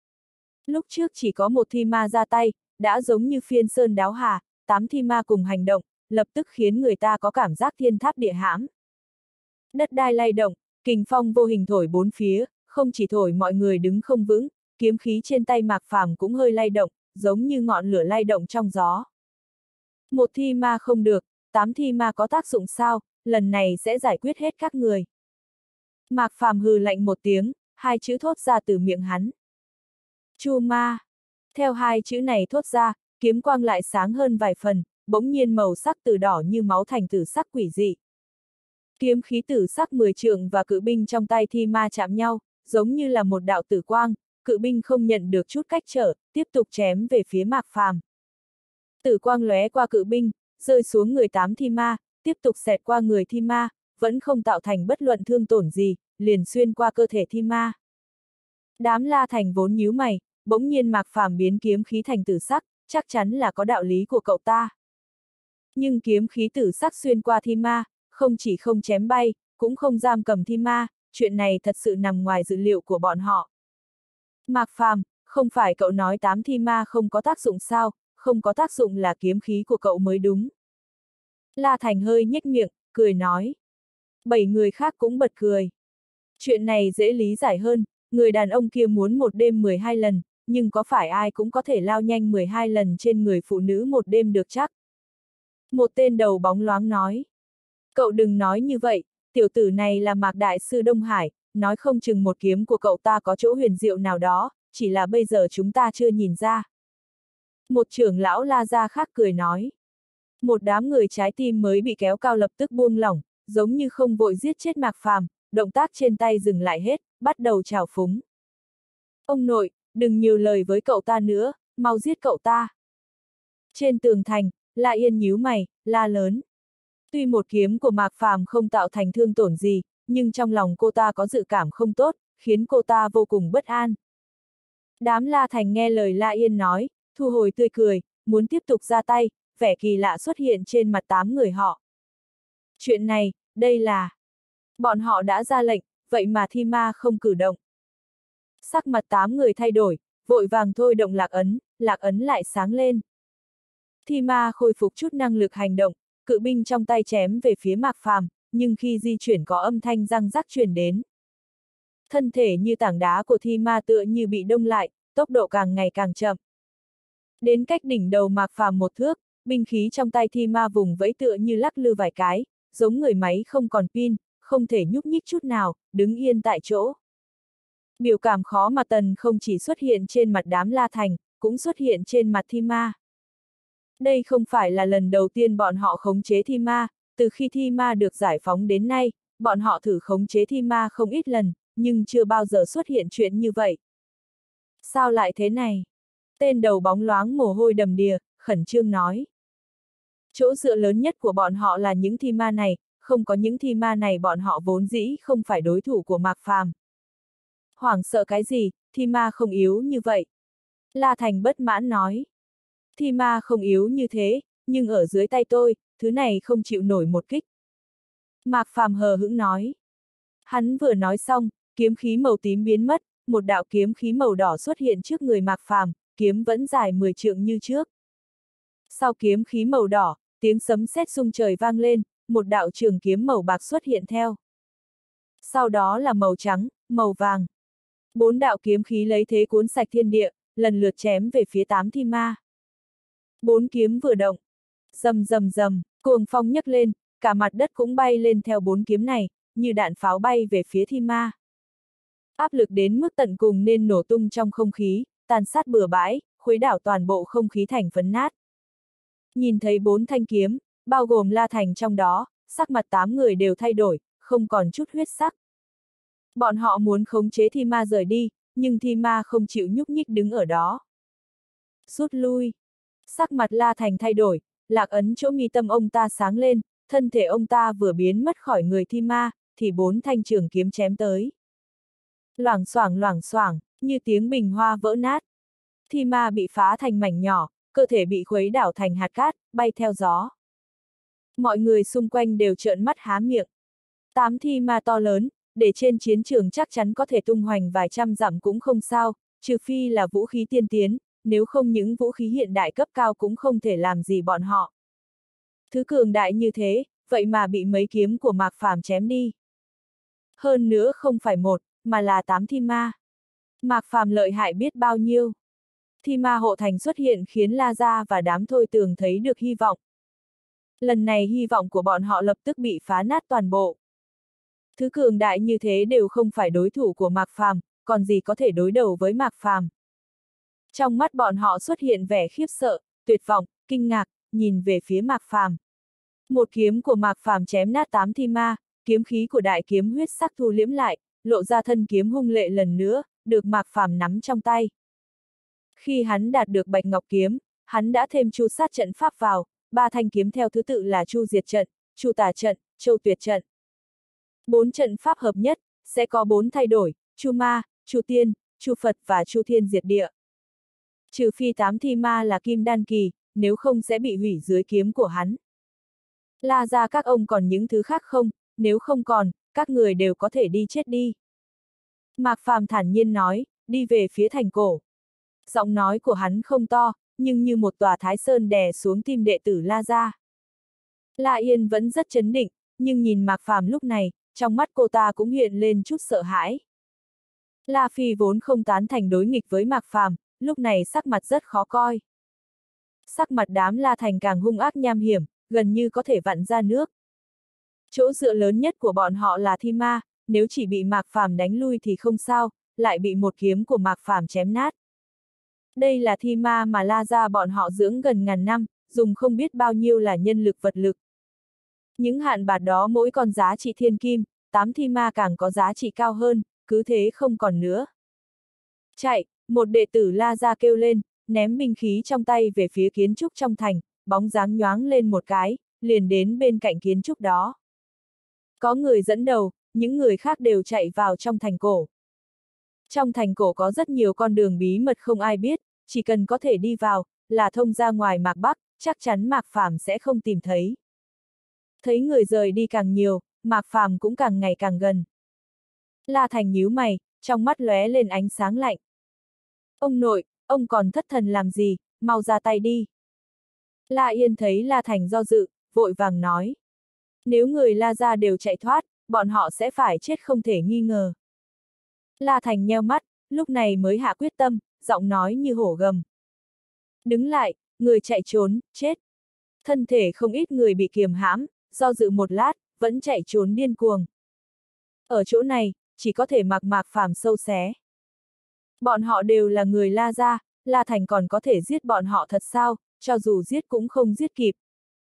Lúc trước chỉ có một thi ma ra tay, đã giống như phiên sơn đáo hà, tám thi ma cùng hành động, lập tức khiến người ta có cảm giác thiên tháp địa hãm. Đất đai lay động, kình phong vô hình thổi bốn phía, không chỉ thổi mọi người đứng không vững, kiếm khí trên tay Mạc Phàm cũng hơi lay động, giống như ngọn lửa lay động trong gió. Một thi ma không được, tám thi ma có tác dụng sao, lần này sẽ giải quyết hết các người. Mạc Phàm hừ lạnh một tiếng, hai chữ thốt ra từ miệng hắn. Chu ma. Theo hai chữ này thốt ra, kiếm quang lại sáng hơn vài phần, bỗng nhiên màu sắc từ đỏ như máu thành tử sắc quỷ dị. Kiếm khí tử sắc mười trượng và cự binh trong tay thi ma chạm nhau, giống như là một đạo tử quang, cự binh không nhận được chút cách trở, tiếp tục chém về phía Mạc Phàm. Tử quang lóe qua cự binh, rơi xuống người tám thi ma, tiếp tục xẹt qua người thi ma, vẫn không tạo thành bất luận thương tổn gì, liền xuyên qua cơ thể thi ma. Đám La Thành vốn nhíu mày, bỗng nhiên Mạc Phàm biến kiếm khí thành tử sắc, chắc chắn là có đạo lý của cậu ta. Nhưng kiếm khí tử sắc xuyên qua thi ma, không chỉ không chém bay, cũng không giam cầm thi ma, chuyện này thật sự nằm ngoài dự liệu của bọn họ. Mạc Phàm, không phải cậu nói tám thi ma không có tác dụng sao, không có tác dụng là kiếm khí của cậu mới đúng. La Thành hơi nhếch miệng, cười nói. Bảy người khác cũng bật cười. Chuyện này dễ lý giải hơn, người đàn ông kia muốn một đêm mười hai lần, nhưng có phải ai cũng có thể lao nhanh mười hai lần trên người phụ nữ một đêm được chắc? Một tên đầu bóng loáng nói. Cậu đừng nói như vậy, tiểu tử này là Mạc Đại Sư Đông Hải, nói không chừng một kiếm của cậu ta có chỗ huyền diệu nào đó, chỉ là bây giờ chúng ta chưa nhìn ra. Một trưởng lão La Gia khác cười nói. Một đám người trái tim mới bị kéo cao lập tức buông lỏng, giống như không vội giết chết Mạc Phàm, động tác trên tay dừng lại hết, bắt đầu trào phúng. Ông nội, đừng nhiều lời với cậu ta nữa, mau giết cậu ta. Trên tường thành, La Yên nhíu mày, la lớn. Tuy một kiếm của Mạc Phàm không tạo thành thương tổn gì, nhưng trong lòng cô ta có dự cảm không tốt, khiến cô ta vô cùng bất an. Đám La Thành nghe lời La Yên nói, thu hồi tươi cười, muốn tiếp tục ra tay, vẻ kỳ lạ xuất hiện trên mặt tám người họ. Chuyện này, đây là... Bọn họ đã ra lệnh, vậy mà Thi Ma không cử động. Sắc mặt tám người thay đổi, vội vàng thôi động lạc ấn, lạc ấn lại sáng lên. Thi Ma khôi phục chút năng lực hành động, cự binh trong tay chém về phía Mạc Phàm, nhưng khi di chuyển có âm thanh răng rắc truyền đến. Thân thể như tảng đá của Thi Ma tựa như bị đông lại, tốc độ càng ngày càng chậm. Đến cách đỉnh đầu Mạc Phàm một thước, binh khí trong tay Thi Ma vùng vẫy tựa như lắc lư vài cái, giống người máy không còn pin, không thể nhúc nhích chút nào, đứng yên tại chỗ. Biểu cảm khó mà tần không chỉ xuất hiện trên mặt đám La Thành, cũng xuất hiện trên mặt Thi Ma. Đây không phải là lần đầu tiên bọn họ khống chế Thi Ma, từ khi Thi Ma được giải phóng đến nay, bọn họ thử khống chế Thi Ma không ít lần, nhưng chưa bao giờ xuất hiện chuyện như vậy. Sao lại thế này? Tên đầu bóng loáng mồ hôi đầm đìa, khẩn trương nói. Chỗ dựa lớn nhất của bọn họ là những Thi Ma này, không có những Thi Ma này bọn họ vốn dĩ không phải đối thủ của Mạc Phàm. Hoảng sợ cái gì, Thi Ma không yếu như vậy. La Thành bất mãn nói. Thi Ma không yếu như thế, nhưng ở dưới tay tôi, thứ này không chịu nổi một kích. Mạc Phàm hờ hững nói. Hắn vừa nói xong, kiếm khí màu tím biến mất, một đạo kiếm khí màu đỏ xuất hiện trước người Mạc Phàm, kiếm vẫn dài mười trượng như trước. Sau kiếm khí màu đỏ, tiếng sấm sét rung trời vang lên, một đạo trường kiếm màu bạc xuất hiện theo. Sau đó là màu trắng, màu vàng. Bốn đạo kiếm khí lấy thế cuốn sạch thiên địa, lần lượt chém về phía tám Thi Ma. Bốn kiếm vừa động, rầm rầm rầm, cuồng phong nhấc lên, cả mặt đất cũng bay lên theo bốn kiếm này, như đạn pháo bay về phía Thi Ma. Áp lực đến mức tận cùng nên nổ tung trong không khí, tàn sát bừa bãi, khuấy đảo toàn bộ không khí thành phấn nát. Nhìn thấy bốn thanh kiếm, bao gồm La Thành trong đó, sắc mặt tám người đều thay đổi, không còn chút huyết sắc. Bọn họ muốn khống chế Thi Ma rời đi, nhưng Thi Ma không chịu nhúc nhích đứng ở đó. Rút lui. Sắc mặt La Thành thay đổi, lạc ấn chỗ mi tâm ông ta sáng lên, thân thể ông ta vừa biến mất khỏi người Thi Ma, thì bốn thanh trường kiếm chém tới. Loảng xoảng loảng xoảng, như tiếng bình hoa vỡ nát. Thi Ma bị phá thành mảnh nhỏ, cơ thể bị khuấy đảo thành hạt cát, bay theo gió. Mọi người xung quanh đều trợn mắt há miệng. Tám Thi Ma to lớn, để trên chiến trường chắc chắn có thể tung hoành vài trăm dặm cũng không sao, trừ phi là vũ khí tiên tiến, nếu không những vũ khí hiện đại cấp cao cũng không thể làm gì bọn họ. Thứ cường đại như thế, vậy mà bị mấy kiếm của Mạc Phàm chém đi. Hơn nữa không phải một, mà là tám Thi Ma. Mạc Phàm lợi hại biết bao nhiêu. Thi Ma hộ thành xuất hiện khiến La Gia và đám Thôi Tường thấy được hy vọng. Lần này hy vọng của bọn họ lập tức bị phá nát toàn bộ. Thứ cường đại như thế đều không phải đối thủ của Mạc Phàm, còn gì có thể đối đầu với Mạc Phàm. Trong mắt bọn họ xuất hiện vẻ khiếp sợ, tuyệt vọng, kinh ngạc, nhìn về phía Mạc Phàm. Một kiếm của Mạc Phàm chém nát tám Thi Ma, kiếm khí của đại kiếm huyết sắc thu liễm lại, lộ ra thân kiếm hung lệ lần nữa, được Mạc Phàm nắm trong tay. Khi hắn đạt được Bạch Ngọc kiếm, hắn đã thêm Chu Sát trận pháp vào, ba thanh kiếm theo thứ tự là Chu Diệt trận, Chu Tà trận, Châu Tuyệt trận. Bốn trận pháp hợp nhất, sẽ có bốn thay đổi, Chu Ma, Chu Tiên, Chu Phật và Chu Thiên Diệt Địa. Trừ phi tám Thi Ma là kim đan kỳ, nếu không sẽ bị hủy dưới kiếm của hắn. La Gia các ông còn những thứ khác không, nếu không còn, các người đều có thể đi chết đi. Mạc Phàm thản nhiên nói, đi về phía thành cổ. Giọng nói của hắn không to, nhưng như một tòa thái sơn đè xuống tim đệ tử La Gia. La Yên vẫn rất trấn định, nhưng nhìn Mạc Phàm lúc này, trong mắt cô ta cũng hiện lên chút sợ hãi. La Phi vốn không tán thành đối nghịch với Mạc Phàm, lúc này sắc mặt rất khó coi. Sắc mặt đám La Thành càng hung ác nham hiểm, gần như có thể vặn ra nước. Chỗ dựa lớn nhất của bọn họ là Thi Ma, nếu chỉ bị Mạc Phàm đánh lui thì không sao, lại bị một kiếm của Mạc Phàm chém nát. Đây là Thi Ma mà La Gia bọn họ dưỡng gần ngàn năm, dùng không biết bao nhiêu là nhân lực vật lực. Những hạn bạc đó mỗi con giá trị thiên kim, tám Thi Ma càng có giá trị cao hơn, cứ thế không còn nữa. Chạy, một đệ tử La Gia kêu lên, ném binh khí trong tay về phía kiến trúc trong thành, bóng dáng nhoáng lên một cái, liền đến bên cạnh kiến trúc đó. Có người dẫn đầu, những người khác đều chạy vào trong thành cổ. Trong thành cổ có rất nhiều con đường bí mật không ai biết, chỉ cần có thể đi vào, là thông ra ngoài Mạc Bắc, chắc chắn Mạc Phàm sẽ không tìm thấy. Thấy người rời đi càng nhiều, Mạc Phàm cũng càng ngày càng gần. La Thành nhíu mày, trong mắt lóe lên ánh sáng lạnh. Ông nội, ông còn thất thần làm gì, mau ra tay đi. La Yên thấy La Thành do dự, vội vàng nói. Nếu người La gia đều chạy thoát, bọn họ sẽ phải chết không thể nghi ngờ. La Thành nheo mắt, lúc này mới hạ quyết tâm, giọng nói như hổ gầm. Đứng lại, người chạy trốn, chết. Thân thể không ít người bị kiềm hãm, do dự một lát, vẫn chạy trốn điên cuồng. Ở chỗ này, chỉ có thể mặc Mạc Phàm sâu xé. Bọn họ đều là người La gia, La Thành còn có thể giết bọn họ thật sao, cho dù giết cũng không giết kịp.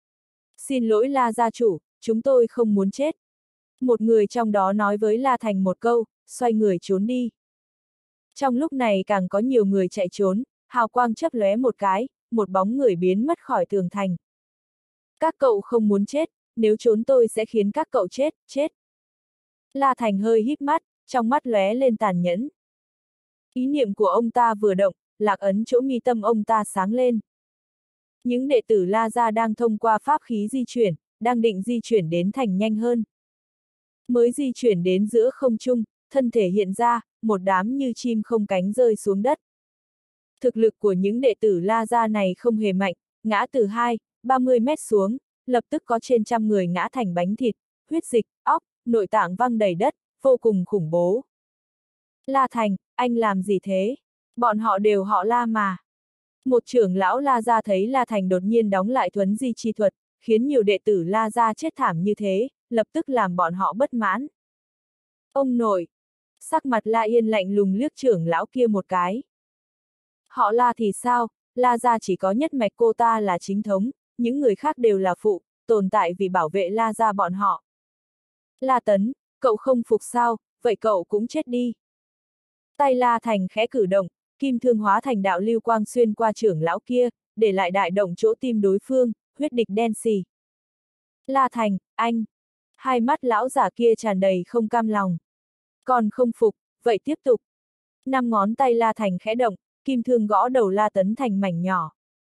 Xin lỗi La gia chủ, chúng tôi không muốn chết. Một người trong đó nói với La Thành một câu, xoay người trốn đi. Trong lúc này càng có nhiều người chạy trốn, hào quang chớp lóe một cái, một bóng người biến mất khỏi tường thành. Các cậu không muốn chết, nếu trốn tôi sẽ khiến các cậu chết, chết. La Thành hơi híp mắt, trong mắt lóe lên tàn nhẫn. Ý niệm của ông ta vừa động, lạc ấn chỗ mi tâm ông ta sáng lên. Những đệ tử La gia đang thông qua pháp khí di chuyển, đang định di chuyển đến thành nhanh hơn. Mới di chuyển đến giữa không trung, thân thể hiện ra, một đám như chim không cánh rơi xuống đất. Thực lực của những đệ tử La gia này không hề mạnh, ngã từ hai, ba mươi mét xuống, lập tức có trên trăm người ngã thành bánh thịt, huyết dịch, óc, nội tạng văng đầy đất, vô cùng khủng bố. La Thành, anh làm gì thế? Bọn họ đều họ La mà. Một trưởng lão La gia thấy La Thành đột nhiên đóng lại thuấn di chi thuật, khiến nhiều đệ tử La gia chết thảm như thế, lập tức làm bọn họ bất mãn. Ông nội! Sắc mặt La Yên lạnh lùng liếc trưởng lão kia một cái. Họ La thì sao, La gia chỉ có nhất mạch cô ta là chính thống, những người khác đều là phụ, tồn tại vì bảo vệ La gia bọn họ. La Tấn, cậu không phục sao, vậy cậu cũng chết đi. Tay La Thành khẽ cử động, kim thương hóa thành đạo lưu quang xuyên qua trưởng lão kia, để lại đại động chỗ tim đối phương, huyết địch đen xì. La Thành, anh! Hai mắt lão giả kia tràn đầy không cam lòng. Còn không phục, vậy tiếp tục. Năm ngón tay La Thành khẽ động, kim thương gõ đầu La Tấn thành mảnh nhỏ.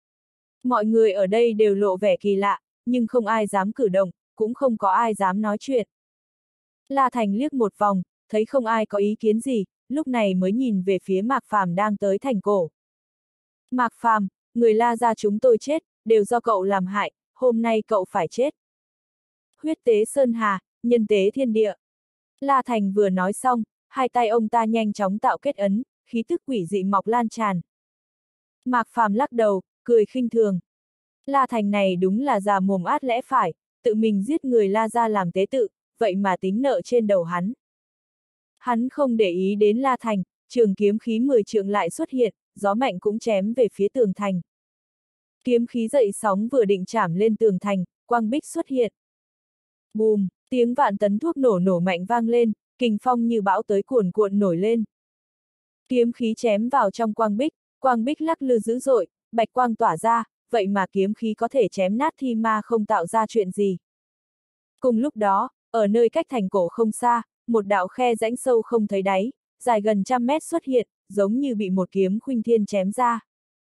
Mọi người ở đây đều lộ vẻ kỳ lạ, nhưng không ai dám cử động, cũng không có ai dám nói chuyện. La Thành liếc một vòng, thấy không ai có ý kiến gì, lúc này mới nhìn về phía Mạc Phàm đang tới thành cổ. Mạc Phàm, người La gia chúng tôi chết, đều do cậu làm hại, hôm nay cậu phải chết. Huyết tế sơn hà, nhân tế thiên địa. La Thành vừa nói xong, hai tay ông ta nhanh chóng tạo kết ấn, khí tức quỷ dị mọc lan tràn. Mạc Phàm lắc đầu, cười khinh thường. La Thành này đúng là già mồm át lẽ phải, tự mình giết người La gia làm tế tự, vậy mà tính nợ trên đầu hắn. Hắn không để ý đến La Thành, trường kiếm khí mười trượng lại xuất hiện, gió mạnh cũng chém về phía tường thành. Kiếm khí dậy sóng vừa định chạm lên tường thành, quang bích xuất hiện. Bùm, tiếng vạn tấn thuốc nổ nổ mạnh vang lên, kình phong như bão tới cuồn cuộn nổi lên. Kiếm khí chém vào trong quang bích, quang bích lắc lư dữ dội, bạch quang tỏa ra, vậy mà kiếm khí có thể chém nát thi ma không tạo ra chuyện gì. Cùng lúc đó, ở nơi cách thành cổ không xa, một đạo khe rãnh sâu không thấy đáy, dài gần trăm mét xuất hiện, giống như bị một kiếm khuynh thiên chém ra.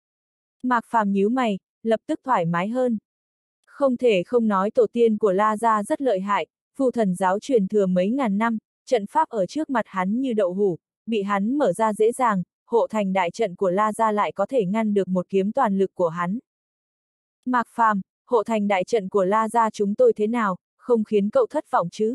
Mạc Phàm nhíu mày, lập tức thoải mái hơn. Không thể không nói tổ tiên của La gia rất lợi hại, Vu Thần giáo truyền thừa mấy ngàn năm, trận pháp ở trước mặt hắn như đậu hũ, bị hắn mở ra dễ dàng, hộ thành đại trận của La gia lại có thể ngăn được một kiếm toàn lực của hắn. Mạc Phàm, hộ thành đại trận của La gia chúng tôi thế nào, không khiến cậu thất vọng chứ?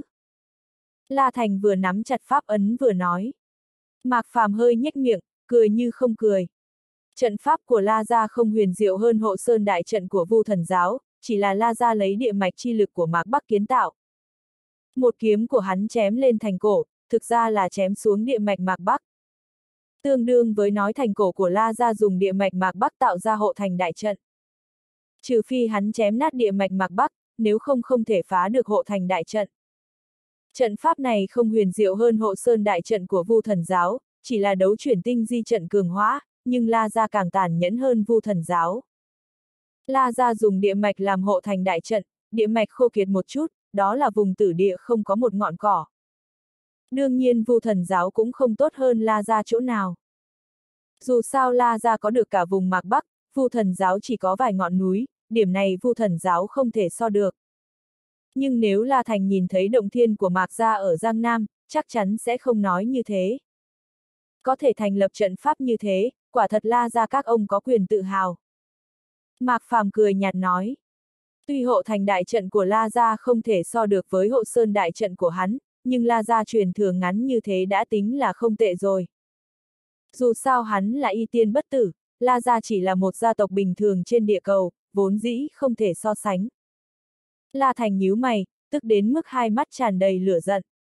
La Thành vừa nắm chặt pháp ấn vừa nói. Mạc Phàm hơi nhếch miệng, cười như không cười. Trận pháp của La gia không huyền diệu hơn hộ sơn đại trận của Vu Thần giáo, chỉ là La gia lấy địa mạch chi lực của Mạc Bắc kiến tạo. Một kiếm của hắn chém lên thành cổ, thực ra là chém xuống địa mạch Mạc Bắc. Tương đương với nói thành cổ của La gia dùng địa mạch Mạc Bắc tạo ra hộ thành đại trận. Trừ phi hắn chém nát địa mạch Mạc Bắc, nếu không không thể phá được hộ thành đại trận. Trận pháp này không huyền diệu hơn hộ sơn đại trận của Vu Thần giáo, chỉ là đấu chuyển tinh di trận cường hóa, nhưng La gia càng tàn nhẫn hơn Vu Thần giáo. La gia dùng địa mạch làm hộ thành đại trận, địa mạch khô kiệt một chút, đó là vùng tử địa không có một ngọn cỏ. Đương nhiên Vu Thần giáo cũng không tốt hơn La Gia chỗ nào. Dù sao La Gia có được cả vùng Mạc Bắc, Vu Thần giáo chỉ có vài ngọn núi, điểm này Vu Thần giáo không thể so được. Nhưng nếu La Thành nhìn thấy động thiên của Mạc Gia ở Giang Nam, chắc chắn sẽ không nói như thế. Có thể thành lập trận pháp như thế, quả thật La Gia các ông có quyền tự hào. Mạc Phàm cười nhạt nói. Tuy hộ thành đại trận của La Gia không thể so được với hộ sơn đại trận của hắn, nhưng La Gia truyền thừa ngắn như thế đã tính là không tệ rồi. Dù sao hắn là y tiên bất tử, La Gia chỉ là một gia tộc bình thường trên địa cầu, vốn dĩ không thể so sánh. La Thành nhíu mày, tức đến mức hai mắt tràn đầy lửa giận.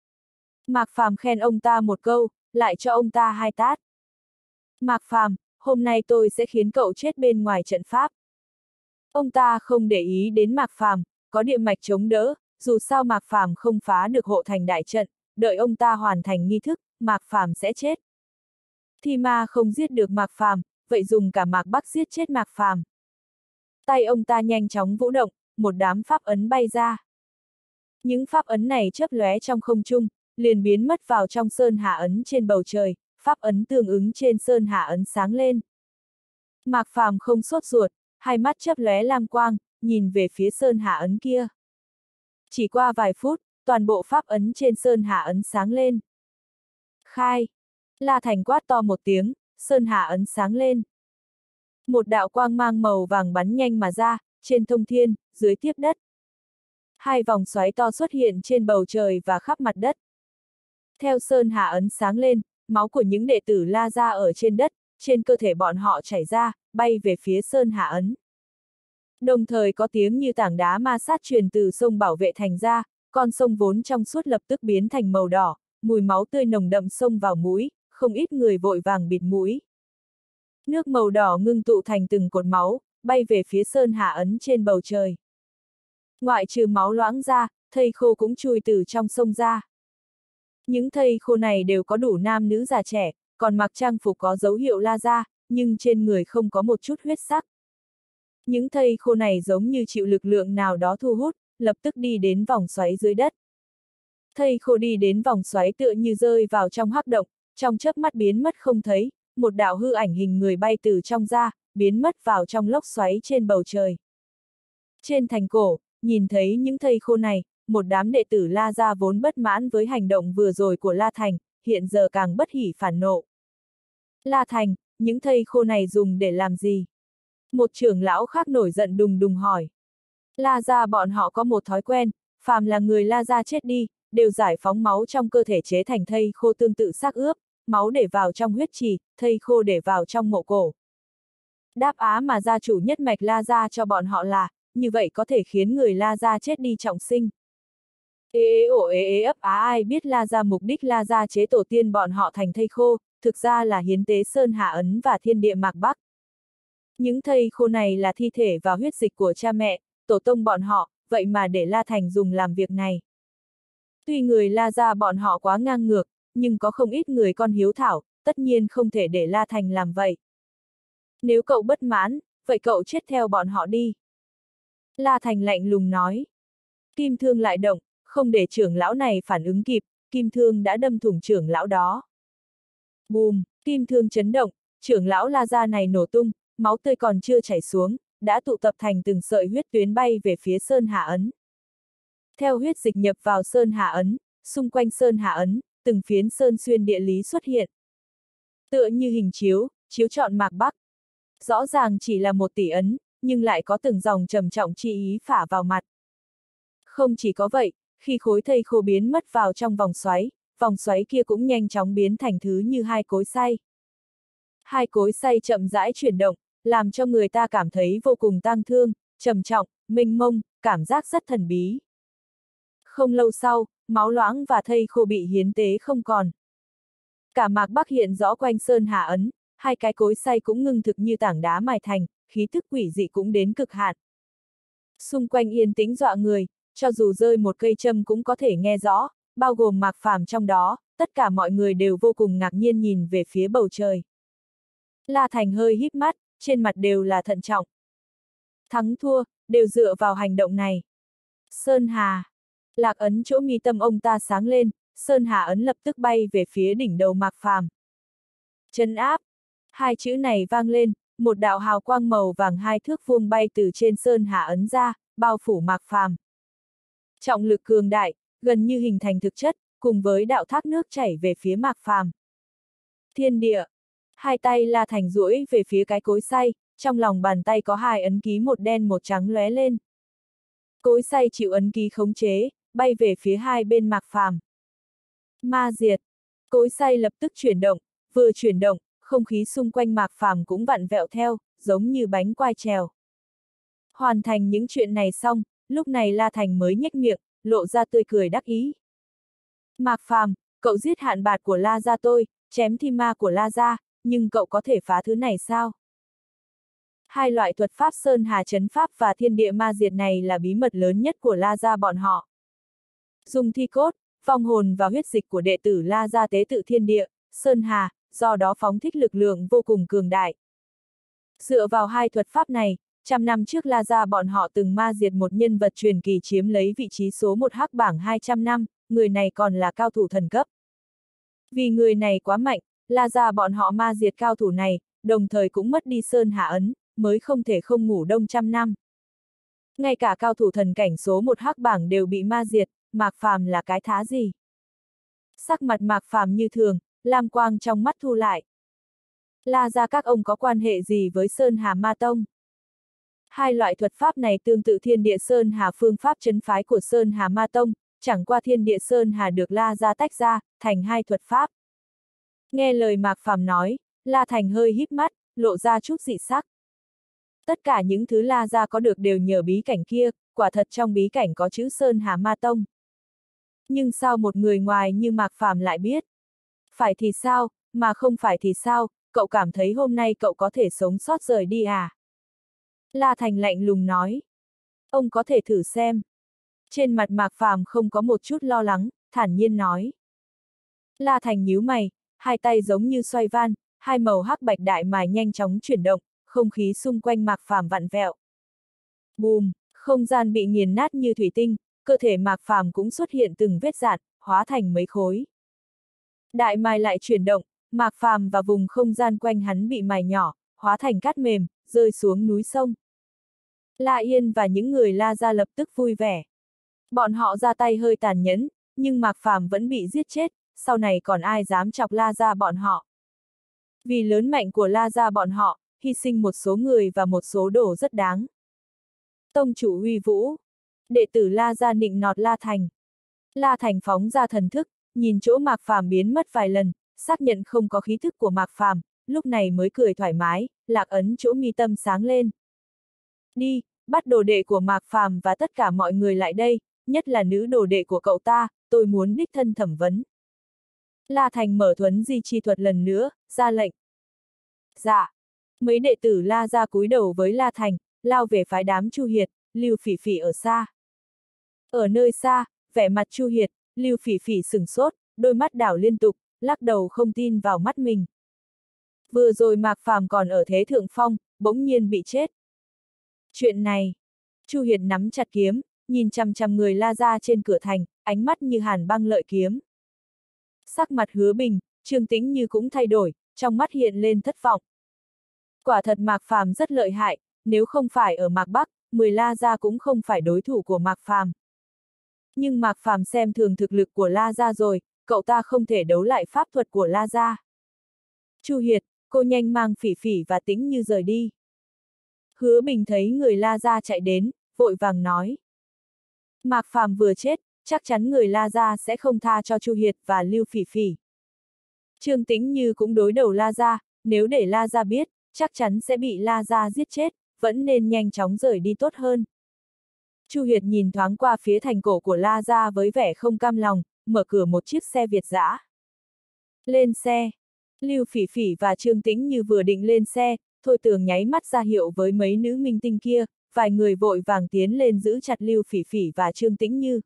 Mạc Phàm khen ông ta một câu, lại cho ông ta hai tát. Mạc Phàm, hôm nay tôi sẽ khiến cậu chết bên ngoài trận pháp. Ông ta không để ý đến Mạc Phàm, có địa mạch chống đỡ, dù sao Mạc Phàm không phá được hộ thành đại trận, đợi ông ta hoàn thành nghi thức, Mạc Phàm sẽ chết. Thì mà không giết được Mạc Phàm, vậy dùng cả Mạc Bắc giết chết Mạc Phàm. Tay ông ta nhanh chóng vũ động, một đám pháp ấn bay ra. Những pháp ấn này chớp lóe trong không trung, liền biến mất vào trong sơn hà ấn trên bầu trời, pháp ấn tương ứng trên sơn hà ấn sáng lên. Mạc Phàm không sốt ruột, hai mắt chớp lóe lam quang, nhìn về phía sơn hà ấn kia. Chỉ qua vài phút, toàn bộ pháp ấn trên sơn hà ấn sáng lên. Khai! La Thành quát to một tiếng, sơn hà ấn sáng lên. Một đạo quang mang màu vàng bắn nhanh mà ra, trên thông thiên, dưới tiếp đất. Hai vòng xoáy to xuất hiện trên bầu trời và khắp mặt đất. Theo sơn hà ấn sáng lên, máu của những đệ tử La Gia ở trên đất, trên cơ thể bọn họ chảy ra, bay về phía sơn hà ấn. Đồng thời có tiếng như tảng đá ma sát truyền từ sông Bảo Vệ Thành ra, con sông vốn trong suốt lập tức biến thành màu đỏ, mùi máu tươi nồng đậm xông vào mũi, không ít người vội vàng bịt mũi. Nước màu đỏ ngưng tụ thành từng cột máu, bay về phía sơn hà ấn trên bầu trời. Ngoại trừ máu loãng ra, thây khô cũng chui từ trong sông ra. Những thây khô này đều có đủ nam nữ già trẻ, còn mặc trang phục có dấu hiệu La Gia, nhưng trên người không có một chút huyết sắc. Những thây khô này giống như chịu lực lượng nào đó thu hút, lập tức đi đến vòng xoáy dưới đất. Thây khô đi đến vòng xoáy tựa như rơi vào trong hắc động, trong chớp mắt biến mất không thấy, một đạo hư ảnh hình người bay từ trong ra, biến mất vào trong lốc xoáy trên bầu trời. Trên thành cổ, nhìn thấy những thây khô này, một đám đệ tử La Gia vốn bất mãn với hành động vừa rồi của La Thành, hiện giờ càng bất hỉ phản nộ. La Thành, những thây khô này dùng để làm gì? Một trưởng lão khác nổi giận đùng đùng hỏi. La Gia bọn họ có một thói quen, phàm là người La Gia chết đi, đều giải phóng máu trong cơ thể chế thành thây khô tương tự xác ướp, máu để vào trong huyết trì, thây khô để vào trong mộ cổ. Đáp án mà gia chủ nhất mạch La Gia cho bọn họ là, như vậy có thể khiến người La Gia chết đi trọng sinh. Ê ê ổ ê ê ấp á, ai biết La Gia mục đích La Gia chế tổ tiên bọn họ thành thây khô, thực ra là hiến tế sơn hà ấn và thiên địa Mạc Bắc. Những thây khô này là thi thể và huyết dịch của cha mẹ, tổ tông bọn họ, vậy mà để La Thành dùng làm việc này. Tuy người La Gia bọn họ quá ngang ngược, nhưng có không ít người con hiếu thảo, tất nhiên không thể để La Thành làm vậy. Nếu cậu bất mãn, vậy cậu chết theo bọn họ đi. La Thành lạnh lùng nói. Kim thương lại động, không để trưởng lão này phản ứng kịp, kim thương đã đâm thủng trưởng lão đó. Bùm, kim thương chấn động, trưởng lão La Gia này nổ tung, máu tươi còn chưa chảy xuống, đã tụ tập thành từng sợi huyết tuyến bay về phía sơn hà ấn. Theo huyết dịch nhập vào sơn hà ấn, xung quanh sơn hà ấn, từng phiến sơn xuyên địa lý xuất hiện. Tựa như hình chiếu, chiếu trọn Mạc Bắc. Rõ ràng chỉ là một tỷ ấn, nhưng lại có từng dòng trầm trọng chi ý phả vào mặt. Không chỉ có vậy, khi khối thây khô biến mất vào trong vòng xoáy, vòng xoáy kia cũng nhanh chóng biến thành thứ như hai cối xay. Hai cối xay chậm rãi chuyển động, làm cho người ta cảm thấy vô cùng tang thương, trầm trọng, mênh mông, cảm giác rất thần bí. Không lâu sau, máu loãng và thây khô bị hiến tế không còn. Cả Mạc Bắc hiện rõ quanh sơn hà ấn, hai cái cối xay cũng ngưng thực như tảng đá mài thành, khí thức quỷ dị cũng đến cực hạn. Xung quanh yên tĩnh dọa người, cho dù rơi một cây châm cũng có thể nghe rõ, bao gồm Mạc Phàm trong đó, tất cả mọi người đều vô cùng ngạc nhiên nhìn về phía bầu trời. La Thành hơi híp mắt, trên mặt đều là thận trọng. Thắng thua, đều dựa vào hành động này. Sơn Hà. Lạc ấn chỗ mi tâm ông ta sáng lên, Sơn Hà ấn lập tức bay về phía đỉnh đầu Mạc Phàm. Trấn áp. Hai chữ này vang lên, một đạo hào quang màu vàng hai thước vuông bay từ trên Sơn Hà ấn ra, bao phủ Mạc Phàm. Trọng lực cường đại, gần như hình thành thực chất, cùng với đạo thác nước chảy về phía Mạc Phàm. Thiên địa. Hai tay La Thành duỗi về phía cái cối xay, trong lòng bàn tay có hai ấn ký một đen một trắng lóe lên. Cối xay chịu ấn ký khống chế, bay về phía hai bên Mạc Phàm. Ma diệt. Cối xay lập tức chuyển động, vừa chuyển động, không khí xung quanh Mạc Phàm cũng vặn vẹo theo, giống như bánh quai trèo. Hoàn thành những chuyện này xong, lúc này La Thành mới nhếch miệng, lộ ra tươi cười đắc ý. Mạc Phàm, cậu giết hạn bạt của La gia tôi, chém thi ma của La gia, nhưng cậu có thể phá thứ này sao? Hai loại thuật pháp Sơn Hà Trấn Pháp và Thiên Địa Ma Diệt này là bí mật lớn nhất của La gia bọn họ. Dùng thi cốt, vong hồn và huyết dịch của đệ tử La gia tế tự thiên địa, Sơn Hà, do đó phóng thích lực lượng vô cùng cường đại. Dựa vào hai thuật pháp này, trăm năm trước La gia bọn họ từng ma diệt một nhân vật truyền kỳ chiếm lấy vị trí số một hắc bảng hai trăm năm, người này còn là cao thủ thần cấp. Vì người này quá mạnh, La gia bọn họ ma diệt cao thủ này, đồng thời cũng mất đi Sơn Hà ấn, mới không thể không ngủ đông trăm năm. Ngay cả cao thủ thần cảnh số một hắc bảng đều bị ma diệt, Mạc Phàm là cái thá gì? Sắc mặt Mạc Phàm như thường, lam quang trong mắt thu lại. La gia các ông có quan hệ gì với Sơn Hà Ma Tông? Hai loại thuật pháp này tương tự Thiên Địa Sơn Hà phương pháp trấn phái của Sơn Hà Ma Tông, chẳng qua Thiên Địa Sơn Hà được La gia tách ra, thành hai thuật pháp. Nghe lời Mạc Phàm nói, La Thành hơi híp mắt, lộ ra chút dị sắc. Tất cả những thứ La gia có được đều nhờ bí cảnh kia, quả thật trong bí cảnh có chữ Sơn Hà Ma Tông. Nhưng sao một người ngoài như Mạc Phàm lại biết? Phải thì sao, mà không phải thì sao, cậu cảm thấy hôm nay cậu có thể sống sót rời đi à? La Thành lạnh lùng nói. Ông có thể thử xem. Trên mặt Mạc Phàm không có một chút lo lắng, thản nhiên nói. La Thành nhíu mày, hai tay giống như xoay van, hai màu hắc bạch đại mài nhanh chóng chuyển động, không khí xung quanh Mạc Phàm vặn vẹo. Bùm, không gian bị nghiền nát như thủy tinh, cơ thể Mạc Phàm cũng xuất hiện từng vết rạn, hóa thành mấy khối. Đại mài lại chuyển động, Mạc Phàm và vùng không gian quanh hắn bị mài nhỏ, hóa thành cát mềm, rơi xuống núi sông. La Yên và những người La gia lập tức vui vẻ. Bọn họ ra tay hơi tàn nhẫn, nhưng Mạc Phàm vẫn bị giết chết, sau này còn ai dám chọc La gia bọn họ. Vì lớn mạnh của La gia bọn họ, hy sinh một số người và một số đồ rất đáng. Tông chủ uy vũ. Đệ tử La gia nịnh nọt La Thành. La Thành phóng ra thần thức, nhìn chỗ Mạc Phàm biến mất vài lần, xác nhận không có khí thức của Mạc Phàm, lúc này mới cười thoải mái, lạc ấn chỗ mi tâm sáng lên. Đi, bắt đồ đệ của Mạc Phàm và tất cả mọi người lại đây, nhất là nữ đồ đệ của cậu ta, tôi muốn đích thân thẩm vấn. La Thành mở thuấn di chi thuật lần nữa, ra lệnh. Dạ. Mấy đệ tử La gia cúi đầu với La Thành, lao về phái đám Chu Hiệt, Lưu Phỉ Phỉ ở xa. Ở nơi xa, vẻ mặt Chu Hiệt, Lưu Phỉ Phỉ sửng sốt, đôi mắt đảo liên tục, lắc đầu không tin vào mắt mình. Vừa rồi Mạc Phàm còn ở thế thượng phong, bỗng nhiên bị chết. Chuyện này, Chu Hiệt nắm chặt kiếm, nhìn chằm chằm người La gia trên cửa thành, ánh mắt như hàn băng lợi kiếm. Sắc mặt Hứa Bình, Trương Tĩnh Như cũng thay đổi, trong mắt hiện lên thất vọng. Quả thật Mạc Phàm rất lợi hại, nếu không phải ở Mạc Bắc, mười La gia cũng không phải đối thủ của Mạc Phàm. Nhưng Mạc Phàm xem thường thực lực của La gia rồi, cậu ta không thể đấu lại pháp thuật của La gia. Chu Hiệt, cô nhanh mang Phỉ Phỉ và Tĩnh Như rời đi. Hứa Bình thấy người La gia chạy đến, vội vàng nói. Mạc Phàm vừa chết, chắc chắn người La gia sẽ không tha cho Chu Hiệt và Lưu Phỉ Phỉ. Trương Tĩnh Như cũng đối đầu La gia, nếu để La gia biết, chắc chắn sẽ bị La gia giết chết, vẫn nên nhanh chóng rời đi tốt hơn. Chu Hiệt nhìn thoáng qua phía thành cổ của La gia với vẻ không cam lòng, mở cửa một chiếc xe Việt dã. Lên xe. Lưu Phỉ Phỉ và Trương Tĩnh Như vừa định lên xe, Thôi Tường nháy mắt ra hiệu với mấy nữ minh tinh kia, vài người vội vàng tiến lên giữ chặt Lưu Phỉ Phỉ và Trương Tĩnh Như.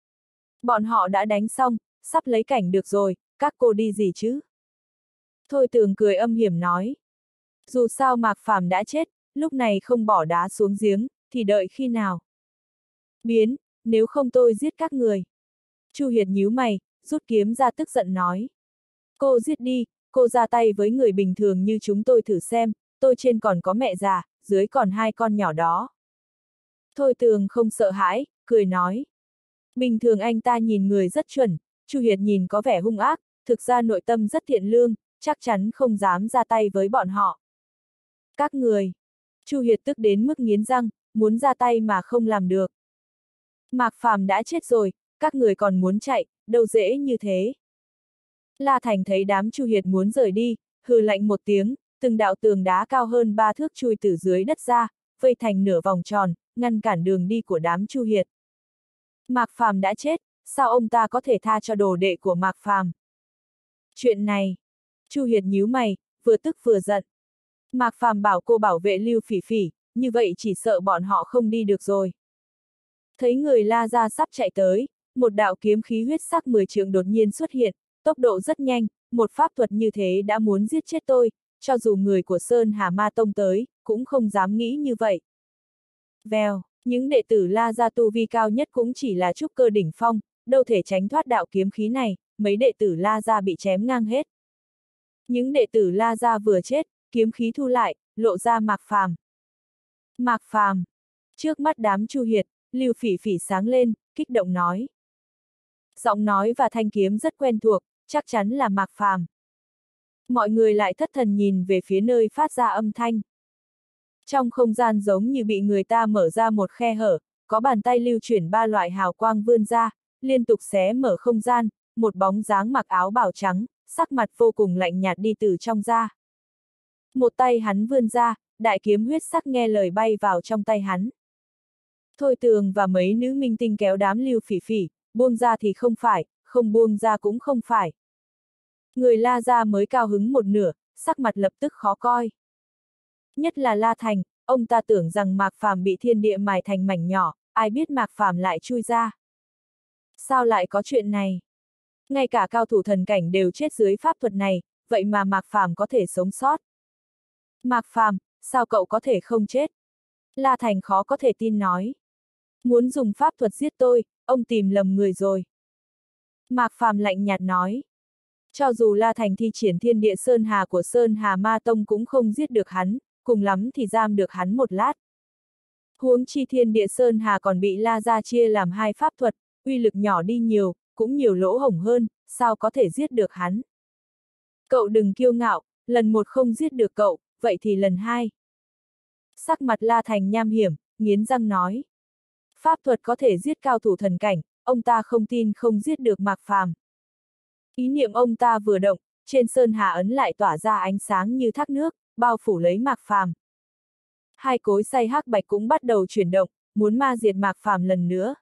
Bọn họ đã đánh xong, sắp lấy cảnh được rồi, các cô đi gì chứ? Thôi Tường cười âm hiểm nói. Dù sao Mạc Phàm đã chết, lúc này không bỏ đá xuống giếng, thì đợi khi nào? Biến, nếu không tôi giết các người. Chu Hiệt nhíu mày, rút kiếm ra tức giận nói. Cô giết đi, cô ra tay với người bình thường như chúng tôi thử xem, tôi trên còn có mẹ già, dưới còn hai con nhỏ đó. Thôi Tường không sợ hãi, cười nói. Bình thường anh ta nhìn người rất chuẩn, Chu Hiệt nhìn có vẻ hung ác, thực ra nội tâm rất thiện lương, chắc chắn không dám ra tay với bọn họ. Các người. Chu Hiệt tức đến mức nghiến răng, muốn ra tay mà không làm được. Mạc Phàm đã chết rồi, các người còn muốn chạy, đâu dễ như thế. La Thành thấy đám Chu Hiệt muốn rời đi, hừ lạnh một tiếng, từng đạo tường đá cao hơn ba thước chui từ dưới đất ra, vây thành nửa vòng tròn, ngăn cản đường đi của đám Chu Hiệt. Mạc Phàm đã chết, sao ông ta có thể tha cho đồ đệ của Mạc Phàm? Chuyện này, Chu Hiệt nhíu mày, vừa tức vừa giận. Mạc Phàm bảo cô bảo vệ Lưu Phỉ Phỉ, như vậy chỉ sợ bọn họ không đi được rồi. Thấy người La Gia sắp chạy tới, một đạo kiếm khí huyết sắc mười trượng đột nhiên xuất hiện, tốc độ rất nhanh, một pháp thuật như thế đã muốn giết chết tôi, cho dù người của Sơn Hà Ma Tông tới, cũng không dám nghĩ như vậy. Vèo, những đệ tử La Gia tu vi cao nhất cũng chỉ là trúc cơ đỉnh phong, đâu thể tránh thoát đạo kiếm khí này, mấy đệ tử La Gia bị chém ngang hết. Những đệ tử La Gia vừa chết, kiếm khí thu lại, lộ ra Mạc Phàm. Mạc Phàm. Trước mắt đám Chu Hiệt, Lưu Phỉ Phỉ sáng lên, kích động nói. Giọng nói và thanh kiếm rất quen thuộc, chắc chắn là Mạc Phàm. Mọi người lại thất thần nhìn về phía nơi phát ra âm thanh. Trong không gian giống như bị người ta mở ra một khe hở, có bàn tay lưu chuyển ba loại hào quang vươn ra, liên tục xé mở không gian, một bóng dáng mặc áo bào trắng, sắc mặt vô cùng lạnh nhạt đi từ trong ra. Một tay hắn vươn ra, đại kiếm huyết sắc nghe lời bay vào trong tay hắn. Thôi Tường và mấy nữ minh tinh kéo đám Lưu Phỉ Phỉ, buông ra thì không phải, không buông ra cũng không phải. Người La Gia mới cao hứng một nửa, sắc mặt lập tức khó coi. Nhất là La Thành, ông ta tưởng rằng Mạc Phàm bị thiên địa mài thành mảnh nhỏ, ai biết Mạc Phàm lại chui ra. Sao lại có chuyện này? Ngay cả cao thủ thần cảnh đều chết dưới pháp thuật này, vậy mà Mạc Phàm có thể sống sót. Mạc Phàm, sao cậu có thể không chết? La Thành khó có thể tin nói. Muốn dùng pháp thuật giết tôi, ông tìm lầm người rồi. Mạc Phàm lạnh nhạt nói. Cho dù La Thành thi triển thiên địa Sơn Hà của Sơn Hà Ma Tông cũng không giết được hắn, cùng lắm thì giam được hắn một lát. Huống chi thiên địa Sơn Hà còn bị La Gia chia làm hai pháp thuật, uy lực nhỏ đi nhiều, cũng nhiều lỗ hổng hơn, sao có thể giết được hắn. Cậu đừng kiêu ngạo, lần một không giết được cậu, vậy thì lần hai. Sắc mặt La Thành nham hiểm, nghiến răng nói. Pháp thuật có thể giết cao thủ thần cảnh, ông ta không tin không giết được Mạc Phàm. Ý niệm ông ta vừa động, trên Sơn Hà ấn lại tỏa ra ánh sáng như thác nước, bao phủ lấy Mạc Phàm. Hai cối xay hắc bạch cũng bắt đầu chuyển động, muốn ma diệt Mạc Phàm lần nữa.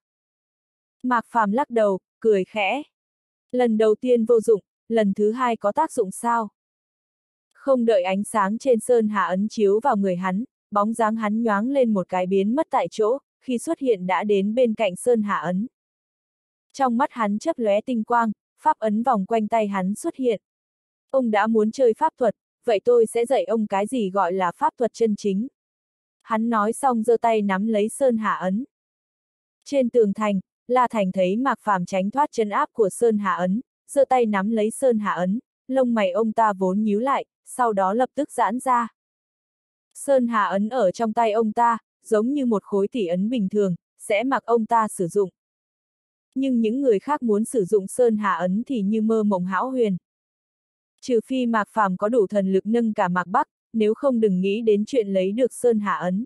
Mạc Phàm lắc đầu, cười khẽ. Lần đầu tiên vô dụng, lần thứ hai có tác dụng sao? Không đợi ánh sáng trên Sơn Hà ấn chiếu vào người hắn, bóng dáng hắn nhoáng lên một cái biến mất tại chỗ, khi xuất hiện đã đến bên cạnh Sơn Hà ấn. Trong mắt hắn chớp lóe tinh quang, pháp ấn vòng quanh tay hắn xuất hiện. Ông đã muốn chơi pháp thuật, vậy tôi sẽ dạy ông cái gì gọi là pháp thuật chân chính. Hắn nói xong giơ tay nắm lấy Sơn Hà ấn. Trên tường thành, La Thành thấy Mạc Phàm tránh thoát chân áp của Sơn Hà ấn, giơ tay nắm lấy Sơn Hà ấn, lông mày ông ta vốn nhíu lại, sau đó lập tức giãn ra. Sơn Hà ấn ở trong tay ông ta, giống như một khối tỷ ấn bình thường, sẽ mặc ông ta sử dụng. Nhưng những người khác muốn sử dụng Sơn Hà ấn thì như mơ mộng hão huyền. Trừ phi Mạc Phàm có đủ thần lực nâng cả Mạc Bắc, nếu không đừng nghĩ đến chuyện lấy được Sơn Hà ấn.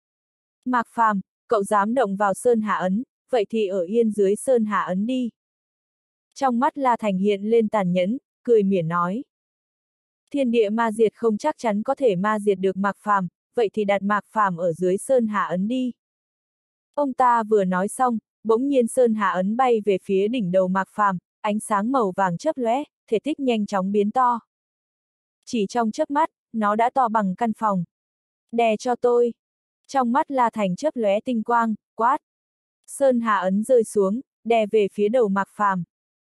Mạc Phàm, cậu dám động vào Sơn Hà ấn, vậy thì ở yên dưới Sơn Hà ấn đi. Trong mắt La Thành hiện lên tàn nhẫn, cười mỉa nói. Thiên địa ma diệt không chắc chắn có thể ma diệt được Mạc Phàm, vậy thì đặt Mạc Phàm ở dưới Sơn Hà ấn đi. Ông ta vừa nói xong, bỗng nhiên Sơn Hà ấn bay về phía đỉnh đầu Mạc Phàm, ánh sáng màu vàng chớp lóe, thể tích nhanh chóng biến to. Chỉ trong chớp mắt, nó đã to bằng căn phòng. Đè cho tôi. Trong mắt La Thành chớp lóe tinh quang, quát. Sơn Hà ấn rơi xuống, đè về phía đầu Mạc Phàm.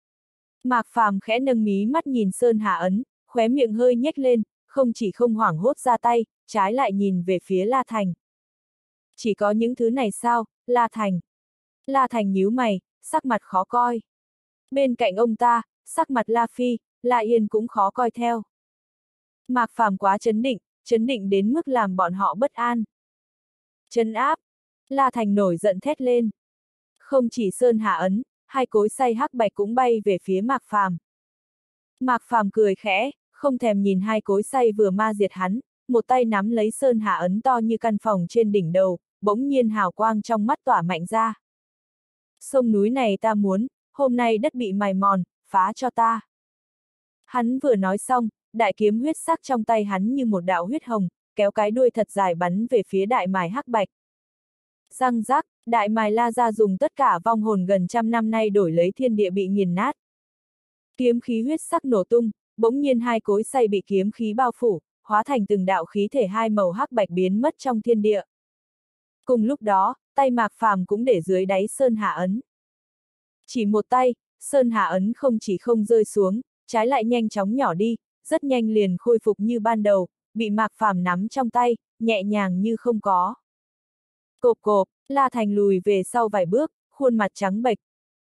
Mạc Phàm khẽ nâng mí mắt nhìn Sơn Hà ấn, khóe miệng hơi nhếch lên, không chỉ không hoảng hốt ra tay, trái lại nhìn về phía La Thành. Chỉ có những thứ này sao, La Thành? La Thành nhíu mày, sắc mặt khó coi. Bên cạnh ông ta, sắc mặt La Phi, La Yên cũng khó coi theo. Mạc Phàm quá chấn định, chấn định đến mức làm bọn họ bất an. Trấn áp! La Thành nổi giận thét lên. Không chỉ Sơn Hà ấn, hai cối xay hắc bạch cũng bay về phía Mạc Phàm. Mạc Phàm cười khẽ, không thèm nhìn hai cối xay vừa ma diệt hắn, một tay nắm lấy Sơn Hà ấn to như căn phòng trên đỉnh đầu, bỗng nhiên hào quang trong mắt tỏa mạnh ra. Sông núi này ta muốn, hôm nay đất bị mài mòn, phá cho ta. Hắn vừa nói xong, đại kiếm huyết sắc trong tay hắn như một đạo huyết hồng, kéo cái đuôi thật dài bắn về phía đại mài hắc bạch. Răng rác, đại mài La Gia dùng tất cả vong hồn gần trăm năm nay đổi lấy thiên địa bị nghiền nát. Kiếm khí huyết sắc nổ tung, bỗng nhiên hai cối xay bị kiếm khí bao phủ, hóa thành từng đạo khí thể hai màu hắc bạch biến mất trong thiên địa. Cùng lúc đó, tay Mạc Phàm cũng để dưới đáy Sơn Hà ấn. Chỉ một tay, Sơn Hà ấn không chỉ không rơi xuống, trái lại nhanh chóng nhỏ đi, rất nhanh liền khôi phục như ban đầu, bị Mạc Phàm nắm trong tay, nhẹ nhàng như không có. Cộp cộp, La Thành lùi về sau vài bước, khuôn mặt trắng bệch.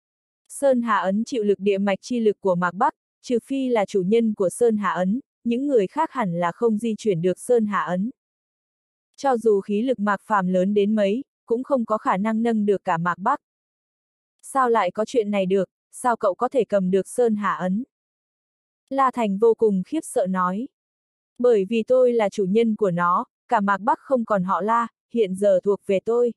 Sơn Hà ấn chịu lực địa mạch chi lực của Mạc Bắc, trừ phi là chủ nhân của Sơn Hà ấn, những người khác hẳn là không di chuyển được Sơn Hà ấn. Cho dù khí lực Mạc Phàm lớn đến mấy, cũng không có khả năng nâng được cả Mạc Bắc. Sao lại có chuyện này được, sao cậu có thể cầm được Sơn Hà ấn? La Thành vô cùng khiếp sợ nói. Bởi vì tôi là chủ nhân của nó, cả Mạc Bắc không còn họ La, hiện giờ thuộc về tôi.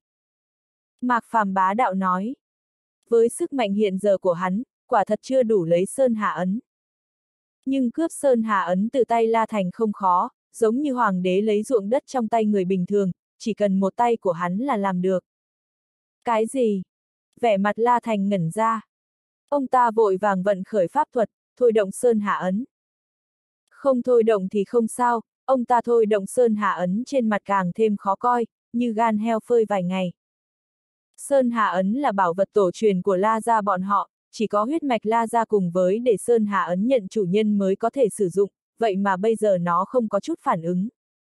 Mạc Phàm bá đạo nói. Với sức mạnh hiện giờ của hắn, quả thật chưa đủ lấy Sơn Hà ấn. Nhưng cướp Sơn Hà ấn từ tay La Thành không khó, giống như hoàng đế lấy ruộng đất trong tay người bình thường, chỉ cần một tay của hắn là làm được. Cái gì? Vẻ mặt La Thành ngẩn ra. Ông ta vội vàng vận khởi pháp thuật, thôi động Sơn Hà ấn. Không thôi động thì không sao, ông ta thôi động Sơn Hà ấn trên mặt càng thêm khó coi, như gan heo phơi vài ngày. Sơn Hà ấn là bảo vật tổ truyền của La Gia bọn họ, chỉ có huyết mạch La Gia cùng với để Sơn Hà ấn nhận chủ nhân mới có thể sử dụng, vậy mà bây giờ nó không có chút phản ứng.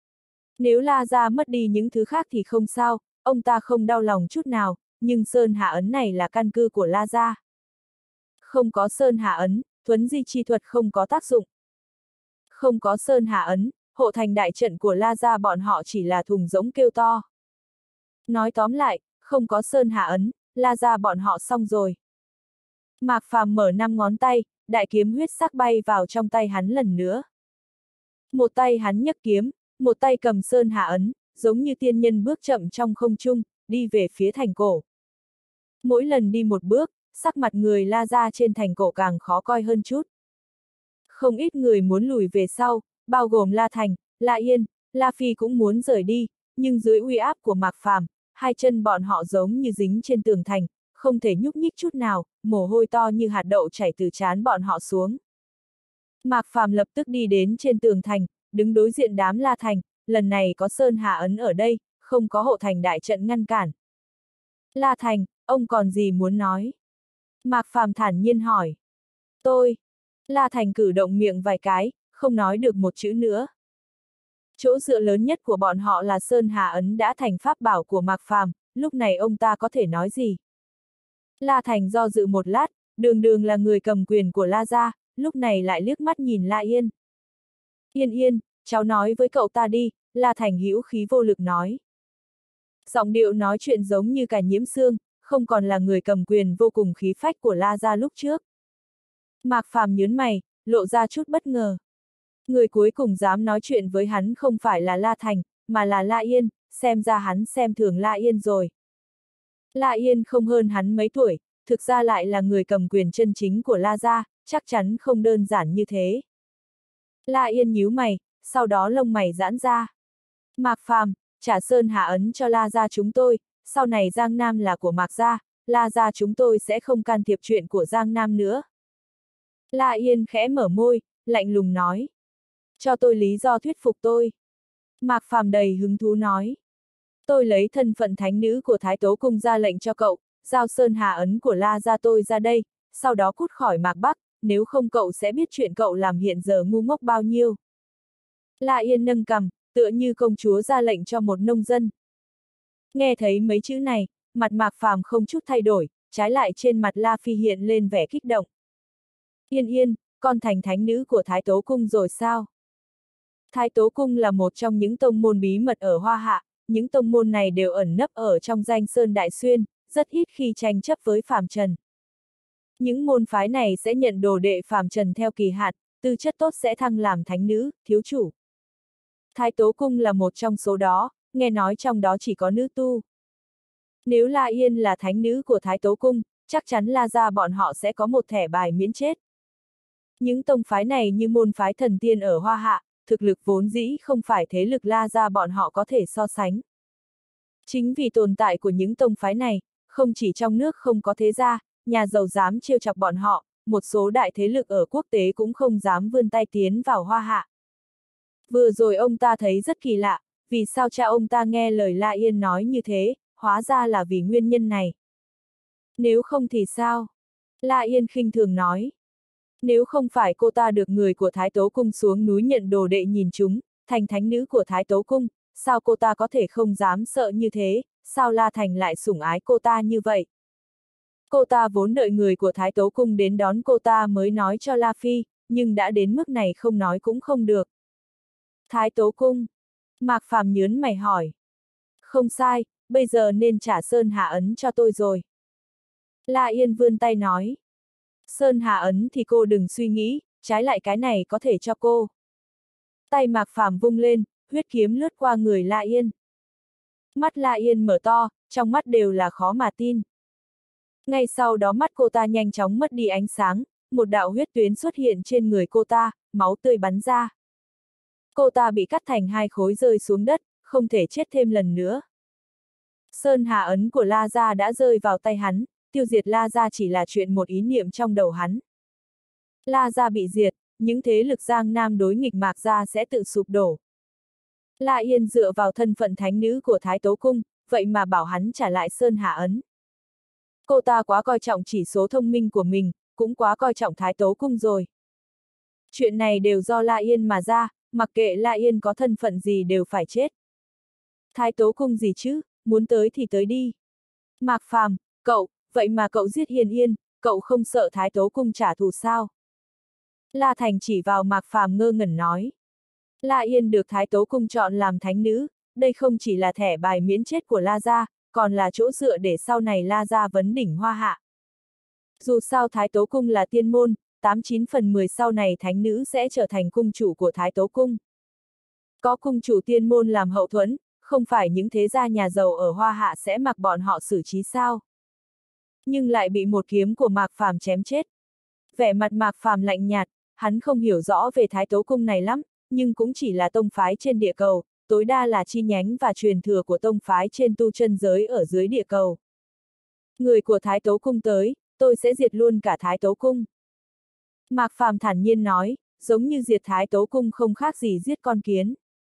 Nếu La Gia mất đi những thứ khác thì không sao, ông ta không đau lòng chút nào, nhưng Sơn Hà ấn này là căn cứ của La Gia. Không có Sơn Hà ấn, thuấn di chi thuật không có tác dụng. Không có Sơn Hà ấn, hộ thành đại trận của La Gia bọn họ chỉ là thùng rỗng kêu to. Nói tóm lại, không có Sơn Hà ấn, La Gia bọn họ xong rồi. Mạc Phàm mở năm ngón tay, đại kiếm huyết sắc bay vào trong tay hắn lần nữa. Một tay hắn nhấc kiếm, một tay cầm Sơn Hà ấn, giống như tiên nhân bước chậm trong không trung, đi về phía thành cổ. Mỗi lần đi một bước, sắc mặt người La Gia trên thành cổ càng khó coi hơn chút. Không ít người muốn lùi về sau, bao gồm La Thành, La Yên, La Phi cũng muốn rời đi, nhưng dưới uy áp của Mạc Phàm, hai chân bọn họ giống như dính trên tường thành, không thể nhúc nhích chút nào, mồ hôi to như hạt đậu chảy từ trán bọn họ xuống. Mạc Phàm lập tức đi đến trên tường thành, đứng đối diện đám La Thành, lần này có Sơn Hà ấn ở đây, không có hộ thành đại trận ngăn cản. La Thành, ông còn gì muốn nói? Mạc Phàm thản nhiên hỏi. Tôi. La Thành cử động miệng vài cái, không nói được một chữ nữa. Chỗ dựa lớn nhất của bọn họ là Sơn Hà ấn đã thành pháp bảo của Mạc Phàm, lúc này ông ta có thể nói gì? La Thành do dự một lát, đường đường là người cầm quyền của La Gia, lúc này lại liếc mắt nhìn La Yên. Yên Yên, cháu nói với cậu ta đi, La Thành hữu khí vô lực nói. Giọng điệu nói chuyện giống như cả nhiễm xương, không còn là người cầm quyền vô cùng khí phách của La Gia lúc trước. Mạc Phàm nhớn mày, lộ ra chút bất ngờ. Người cuối cùng dám nói chuyện với hắn không phải là La Thành, mà là La Yên, xem ra hắn xem thường La Yên rồi. La Yên không hơn hắn mấy tuổi, thực ra lại là người cầm quyền chân chính của La Gia, chắc chắn không đơn giản như thế. La Yên nhíu mày, sau đó lông mày giãn ra. Mạc Phàm, trả Sơn Hà ấn cho La Gia chúng tôi, sau này Giang Nam là của Mạc Gia, La Gia chúng tôi sẽ không can thiệp chuyện của Giang Nam nữa. La Yên khẽ mở môi, lạnh lùng nói. Cho tôi lý do thuyết phục tôi. Mạc Phàm đầy hứng thú nói. Tôi lấy thân phận thánh nữ của Thái Tố Cung ra lệnh cho cậu, giao Sơn Hà ấn của La Gia tôi ra đây, sau đó cút khỏi Mạc Bắc, nếu không cậu sẽ biết chuyện cậu làm hiện giờ ngu ngốc bao nhiêu. La Yên nâng cằm, tựa như công chúa ra lệnh cho một nông dân. Nghe thấy mấy chữ này, mặt Mạc Phàm không chút thay đổi, trái lại trên mặt La Phi hiện lên vẻ kích động. Yên Yên, con thành thánh nữ của Thái Tố Cung rồi sao? Thái Tố Cung là một trong những tông môn bí mật ở Hoa Hạ, những tông môn này đều ẩn nấp ở trong danh sơn đại xuyên, rất ít khi tranh chấp với phàm trần. Những môn phái này sẽ nhận đồ đệ phàm trần theo kỳ hạn, tư chất tốt sẽ thăng làm thánh nữ, thiếu chủ. Thái Tố Cung là một trong số đó, nghe nói trong đó chỉ có nữ tu. Nếu La Yên là thánh nữ của Thái Tố Cung, chắc chắn La gia bọn họ sẽ có một thẻ bài miễn chết. Những tông phái này như môn phái thần tiên ở Hoa Hạ, thực lực vốn dĩ không phải thế lực La gia bọn họ có thể so sánh. Chính vì tồn tại của những tông phái này, không chỉ trong nước không có thế gia, nhà giàu dám trêu chọc bọn họ, một số đại thế lực ở quốc tế cũng không dám vươn tay tiến vào Hoa Hạ. Vừa rồi ông ta thấy rất kỳ lạ, vì sao cha ông ta nghe lời La Yên nói như thế, hóa ra là vì nguyên nhân này. Nếu không thì sao? La Yên khinh thường nói. Nếu không phải cô ta được người của Thái Tố Cung xuống núi nhận đồ đệ nhìn chúng, thành thánh nữ của Thái Tố Cung, sao cô ta có thể không dám sợ như thế, sao La Thành lại sủng ái cô ta như vậy? Cô ta vốn đợi người của Thái Tố Cung đến đón cô ta mới nói cho La Phi, nhưng đã đến mức này không nói cũng không được. Thái Tố Cung. Mạc Phàm nhớn mày hỏi. Không sai, bây giờ nên trả Sơn Hà Ấn cho tôi rồi. La Yên vươn tay nói. Sơn Hà Ấn thì cô đừng suy nghĩ, trái lại cái này có thể cho cô. Tay Mạc Phàm vung lên, huyết kiếm lướt qua người La Yên. Mắt La Yên mở to, trong mắt đều là khó mà tin. Ngay sau đó mắt cô ta nhanh chóng mất đi ánh sáng, một đạo huyết tuyến xuất hiện trên người cô ta, máu tươi bắn ra. Cô ta bị cắt thành hai khối rơi xuống đất, không thể chết thêm lần nữa. Sơn Hà Ấn của La gia đã rơi vào tay hắn, tiêu diệt La gia chỉ là chuyện một ý niệm trong đầu hắn. La gia bị diệt, những thế lực Giang Nam đối nghịch Mạc gia sẽ tự sụp đổ. La Yên dựa vào thân phận thánh nữ của Thái Tố Cung, vậy mà bảo hắn trả lại Sơn Hà Ấn. Cô ta quá coi trọng chỉ số thông minh của mình, cũng quá coi trọng Thái Tố Cung rồi. Chuyện này đều do La Yên mà ra, mặc kệ La Yên có thân phận gì đều phải chết. Thái Tố Cung gì chứ, muốn tới thì tới đi. Mạc Phàm, cậu, vậy mà cậu giết Hiền Yên, cậu không sợ Thái Tố Cung trả thù sao? La Thành chỉ vào Mạc Phàm ngơ ngẩn nói. La Yên được Thái Tố Cung chọn làm thánh nữ, đây không chỉ là thẻ bài miễn chết của La gia, còn là chỗ dựa để sau này La gia vấn đỉnh Hoa Hạ. Dù sao Thái Tố Cung là tiên môn, tám chín phần mười sau này thánh nữ sẽ trở thành cung chủ của Thái Tố Cung. Có cung chủ tiên môn làm hậu thuẫn, không phải những thế gia nhà giàu ở Hoa Hạ sẽ mặc bọn họ xử trí sao? Nhưng lại bị một kiếm của Mạc Phàm chém chết. Vẻ mặt Mạc Phàm lạnh nhạt, hắn không hiểu rõ về Thái Tố Cung này lắm, nhưng cũng chỉ là tông phái trên địa cầu, tối đa là chi nhánh và truyền thừa của tông phái trên tu chân giới ở dưới địa cầu. Người của Thái Tố Cung tới, tôi sẽ diệt luôn cả Thái Tố Cung. Mạc Phàm thản nhiên nói, giống như diệt Thái Tố Cung không khác gì giết con kiến.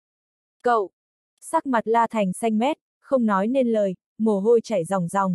Cậu! Sắc mặt La Thành xanh mét, không nói nên lời, mồ hôi chảy ròng ròng.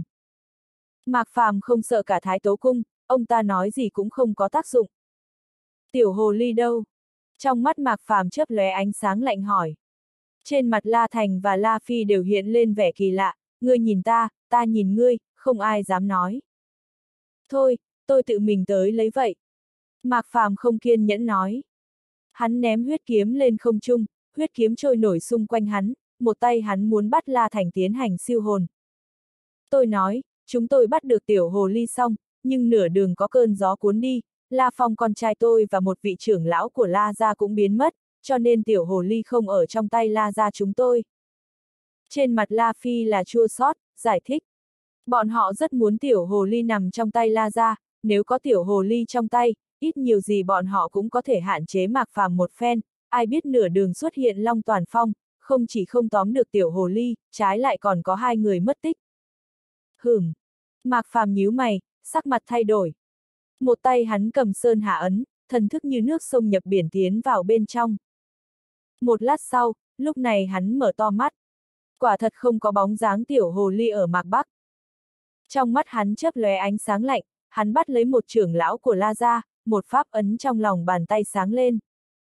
Mạc Phàm không sợ cả Thái Tố Cung, ông ta nói gì cũng không có tác dụng. Tiểu hồ ly đâu? Trong mắt Mạc Phàm chớp lóe ánh sáng lạnh hỏi. Trên mặt La Thành và La Phi đều hiện lên vẻ kỳ lạ, ngươi nhìn ta, ta nhìn ngươi, không ai dám nói. Thôi, tôi tự mình tới lấy vậy. Mạc Phàm không kiên nhẫn nói. Hắn ném huyết kiếm lên không trung, huyết kiếm trôi nổi xung quanh hắn, một tay hắn muốn bắt La Thành tiến hành siêu hồn. Tôi nói, chúng tôi bắt được tiểu hồ ly xong, nhưng nửa đường có cơn gió cuốn đi, La Phong con trai tôi và một vị trưởng lão của La gia cũng biến mất, cho nên tiểu hồ ly không ở trong tay La gia chúng tôi. Trên mặt La Phi là chua xót, giải thích. Bọn họ rất muốn tiểu hồ ly nằm trong tay La gia, nếu có tiểu hồ ly trong tay, ít nhiều gì bọn họ cũng có thể hạn chế Mạc Phàm một phen, ai biết nửa đường xuất hiện Long Toàn Phong, không chỉ không tóm được tiểu hồ ly, trái lại còn có hai người mất tích. Hửm. Mạc Phàm nhíu mày, sắc mặt thay đổi. Một tay hắn cầm Sơn Hà Ấn, thần thức như nước sông nhập biển tiến vào bên trong. Một lát sau, lúc này hắn mở to mắt. Quả thật không có bóng dáng tiểu hồ ly ở Mạc Bắc. Trong mắt hắn chớp lóe ánh sáng lạnh, hắn bắt lấy một trưởng lão của La gia, một pháp ấn trong lòng bàn tay sáng lên.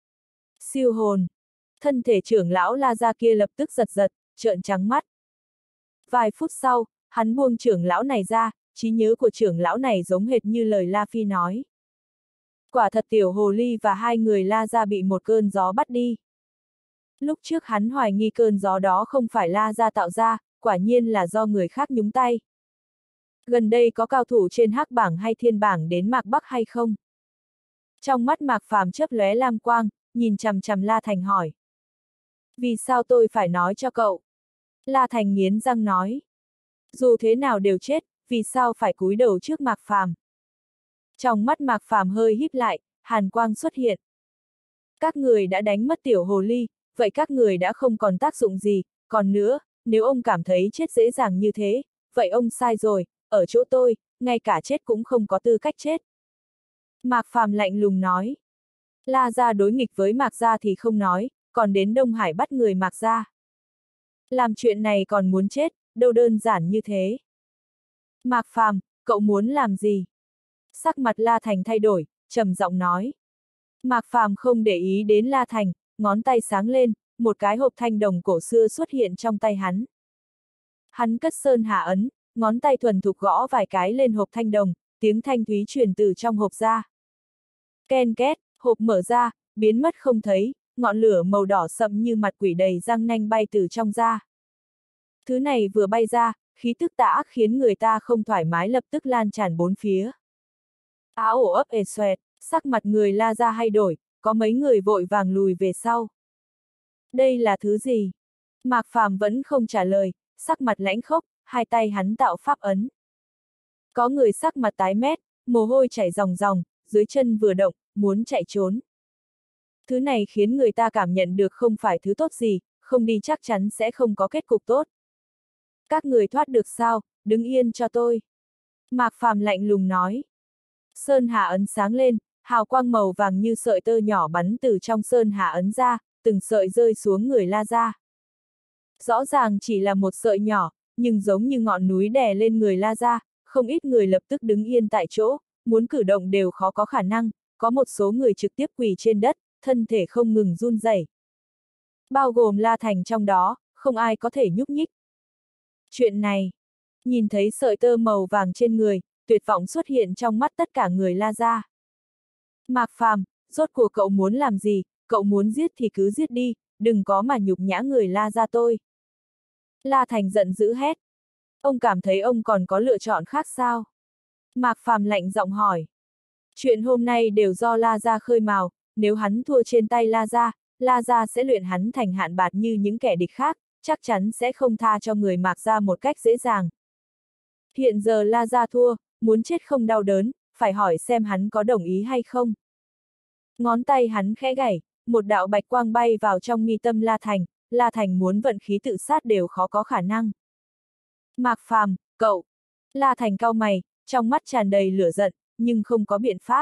Siêu hồn. Thân thể trưởng lão La gia kia lập tức giật giật, trợn trắng mắt. Vài phút sau, hắn buông trưởng lão này ra, trí nhớ của trưởng lão này giống hệt như lời La Phi nói. Quả thật tiểu hồ ly và hai người La gia bị một cơn gió bắt đi. Lúc trước hắn hoài nghi cơn gió đó không phải La gia tạo ra, quả nhiên là do người khác nhúng tay. Gần đây có cao thủ trên hắc bảng hay thiên bảng đến Mạc Bắc hay không? Trong mắt Mạc Phàm chớp lóe lam quang, nhìn chằm chằm La Thành hỏi. Vì sao tôi phải nói cho cậu? La Thành nghiến răng nói. Dù thế nào đều chết, vì sao phải cúi đầu trước Mạc Phàm? Trong mắt Mạc Phàm hơi híp lại, hàn quang xuất hiện. Các người đã đánh mất tiểu hồ ly, vậy các người đã không còn tác dụng gì, còn nữa, nếu ông cảm thấy chết dễ dàng như thế, vậy ông sai rồi, ở chỗ tôi, ngay cả chết cũng không có tư cách chết. Mạc Phàm lạnh lùng nói. La gia đối nghịch với Mạc gia thì không nói, còn đến Đông Hải bắt người Mạc gia. Làm chuyện này còn muốn chết, đâu đơn giản như thế. Mạc Phàm, cậu muốn làm gì? Sắc mặt La Thành thay đổi, trầm giọng nói. Mạc Phàm không để ý đến La Thành, ngón tay sáng lên, một cái hộp thanh đồng cổ xưa xuất hiện trong tay hắn. Hắn cất sơn hạ ấn, ngón tay thuần thục gõ vài cái lên hộp thanh đồng, tiếng thanh thúy truyền từ trong hộp ra. Ken két, hộp mở ra, biến mất không thấy, ngọn lửa màu đỏ sậm như mặt quỷ đầy răng nanh bay từ trong ra. Thứ này vừa bay ra, khí tức tà ác khiến người ta không thoải mái lập tức lan tràn bốn phía. Áo ổ ấp ề xoẹt, sắc mặt người La gia hay đổi, có mấy người vội vàng lùi về sau. Đây là thứ gì? Mạc Phàm vẫn không trả lời, sắc mặt lãnh khốc, hai tay hắn tạo pháp ấn. Có người sắc mặt tái mét, mồ hôi chảy ròng ròng, dưới chân vừa động, muốn chạy trốn. Thứ này khiến người ta cảm nhận được không phải thứ tốt gì, không đi chắc chắn sẽ không có kết cục tốt. Các người thoát được sao, đứng yên cho tôi. Mạc Phàm lạnh lùng nói. Sơn Hà ấn sáng lên, hào quang màu vàng như sợi tơ nhỏ bắn từ trong Sơn Hà ấn ra, từng sợi rơi xuống người La gia. Rõ ràng chỉ là một sợi nhỏ, nhưng giống như ngọn núi đè lên người La gia, không ít người lập tức đứng yên tại chỗ, muốn cử động đều khó có khả năng, có một số người trực tiếp quỳ trên đất, thân thể không ngừng run rẩy. Bao gồm La Thành trong đó, không ai có thể nhúc nhích. Chuyện này, nhìn thấy sợi tơ màu vàng trên người, tuyệt vọng xuất hiện trong mắt tất cả người La gia. Mạc Phàm, rốt cuộc cậu muốn làm gì, cậu muốn giết thì cứ giết đi, đừng có mà nhục nhã người La gia tôi. La Thành giận dữ hét. Ông cảm thấy ông còn có lựa chọn khác sao? Mạc Phàm lạnh giọng hỏi. Chuyện hôm nay đều do La gia khơi mào, nếu hắn thua trên tay La gia, La gia sẽ luyện hắn thành hạn bạt như những kẻ địch khác, chắc chắn sẽ không tha cho người Mạc gia một cách dễ dàng. Hiện giờ La gia thua, muốn chết không đau đớn, phải hỏi xem hắn có đồng ý hay không. Ngón tay hắn khẽ gảy, một đạo bạch quang bay vào trong mi tâm La Thành, La Thành muốn vận khí tự sát đều khó có khả năng. Mạc Phàm, cậu. La Thành cau mày, trong mắt tràn đầy lửa giận, nhưng không có biện pháp.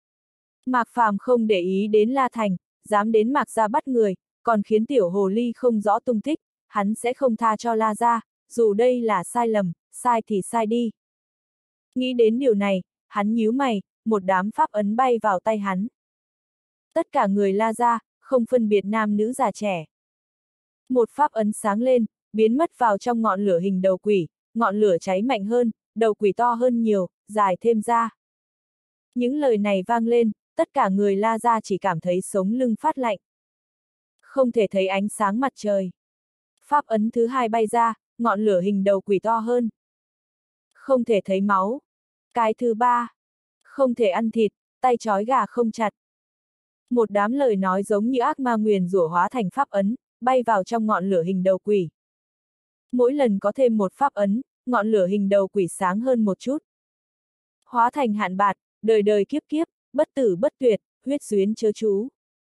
Mạc Phàm không để ý đến La Thành, dám đến Mạc gia bắt người, còn khiến tiểu hồ ly không rõ tung tích, hắn sẽ không tha cho La gia, dù đây là sai lầm, sai thì sai đi. Nghĩ đến điều này, hắn nhíu mày, một đám pháp ấn bay vào tay hắn. Tất cả người La gia, không phân biệt nam nữ già trẻ. Một pháp ấn sáng lên, biến mất vào trong ngọn lửa hình đầu quỷ, ngọn lửa cháy mạnh hơn, đầu quỷ to hơn nhiều, dài thêm ra. Những lời này vang lên, tất cả người La gia chỉ cảm thấy sống lưng phát lạnh. Không thể thấy ánh sáng mặt trời. Pháp ấn thứ hai bay ra, ngọn lửa hình đầu quỷ to hơn. Không thể thấy máu. Cái thứ ba. Không thể ăn thịt, tay trói gà không chặt. Một đám lời nói giống như ác ma nguyền rủa hóa thành pháp ấn, bay vào trong ngọn lửa hình đầu quỷ. Mỗi lần có thêm một pháp ấn, ngọn lửa hình đầu quỷ sáng hơn một chút. Hóa thành hạn bạt, đời đời kiếp kiếp, bất tử bất tuyệt, huyết xuyến chớ chú.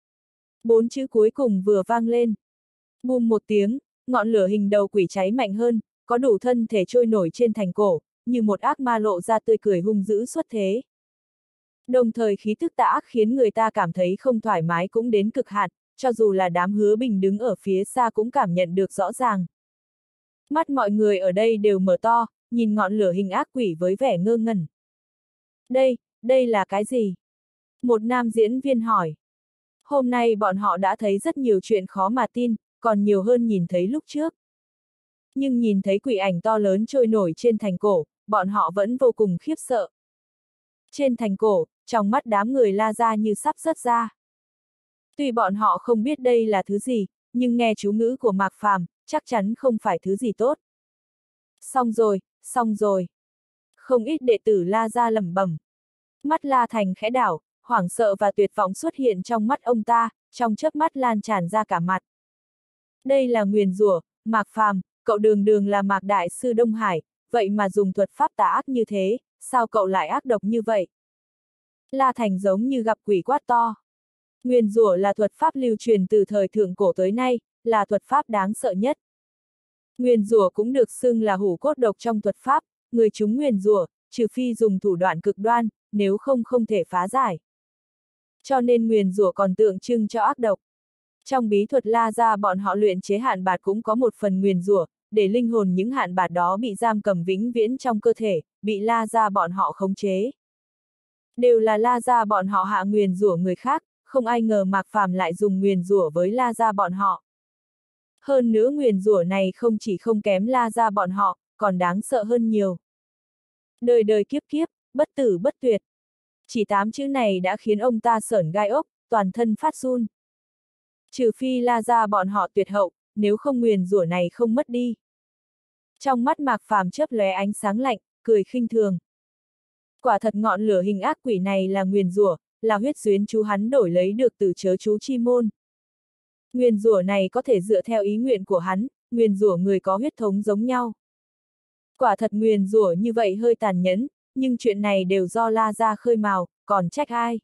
Bốn chữ cuối cùng vừa vang lên. Bùm một tiếng, ngọn lửa hình đầu quỷ cháy mạnh hơn, có đủ thân thể trôi nổi trên thành cổ, như một ác ma lộ ra tươi cười hung dữ xuất thế. Đồng thời khí tức tà ác khiến người ta cảm thấy không thoải mái cũng đến cực hạn, cho dù là đám Hứa Bình đứng ở phía xa cũng cảm nhận được rõ ràng. Mắt mọi người ở đây đều mở to, nhìn ngọn lửa hình ác quỷ với vẻ ngơ ngẩn. Đây, đây là cái gì? Một nam diễn viên hỏi. Hôm nay bọn họ đã thấy rất nhiều chuyện khó mà tin, còn nhiều hơn nhìn thấy lúc trước. Nhưng nhìn thấy quỷ ảnh to lớn trôi nổi trên thành cổ, bọn họ vẫn vô cùng khiếp sợ. Trên thành cổ, trong mắt đám người La Gia như sắp rớt ra. Tuy bọn họ không biết đây là thứ gì, nhưng nghe chú ngữ của Mạc Phàm, chắc chắn không phải thứ gì tốt. Xong rồi, xong rồi. Không ít đệ tử La Gia lẩm bẩm. Mắt La Thành khẽ đảo, hoảng sợ và tuyệt vọng xuất hiện trong mắt ông ta, trong chớp mắt lan tràn ra cả mặt. Đây là nguyền rủa, Mạc Phàm, cậu đường đường là Mạc Đại sư Đông Hải, vậy mà dùng thuật pháp tà ác như thế, sao cậu lại ác độc như vậy? La Thành giống như gặp quỷ quát to. Nguyền rủa là thuật pháp lưu truyền từ thời thượng cổ tới nay, là thuật pháp đáng sợ nhất. Nguyền rủa cũng được xưng là hủ cốt độc trong thuật pháp, người chúng nguyền rủa, trừ phi dùng thủ đoạn cực đoan, nếu không không thể phá giải. Cho nên nguyền rủa còn tượng trưng cho ác độc. Trong bí thuật La Gia bọn họ luyện chế hạn bạt cũng có một phần nguyền rủa, để linh hồn những hạn bạt đó bị giam cầm vĩnh viễn trong cơ thể, bị La Gia bọn họ khống chế. Đều là La Gia bọn họ hạ nguyền rủa người khác, không ai ngờ Mạc Phàm lại dùng nguyền rủa với La Gia bọn họ. Hơn nữa nguyền rủa này không chỉ không kém La Gia bọn họ, còn đáng sợ hơn nhiều. Đời đời kiếp kiếp, bất tử bất tuyệt. Chỉ tám chữ này đã khiến ông ta sởn gai ốc, toàn thân phát run. Trừ phi La Gia bọn họ tuyệt hậu, nếu không nguyền rủa này không mất đi. Trong mắt Mạc Phàm chớp lóe ánh sáng lạnh, cười khinh thường. Quả thật ngọn lửa hình ác quỷ này là nguyền rủa, là huyết duyên chú hắn đổi lấy được từ chớ chú chi môn. Nguyền rủa này có thể dựa theo ý nguyện của hắn, nguyền rủa người có huyết thống giống nhau. Quả thật nguyền rủa như vậy hơi tàn nhẫn, nhưng chuyện này đều do La Gia khơi mào, còn trách ai?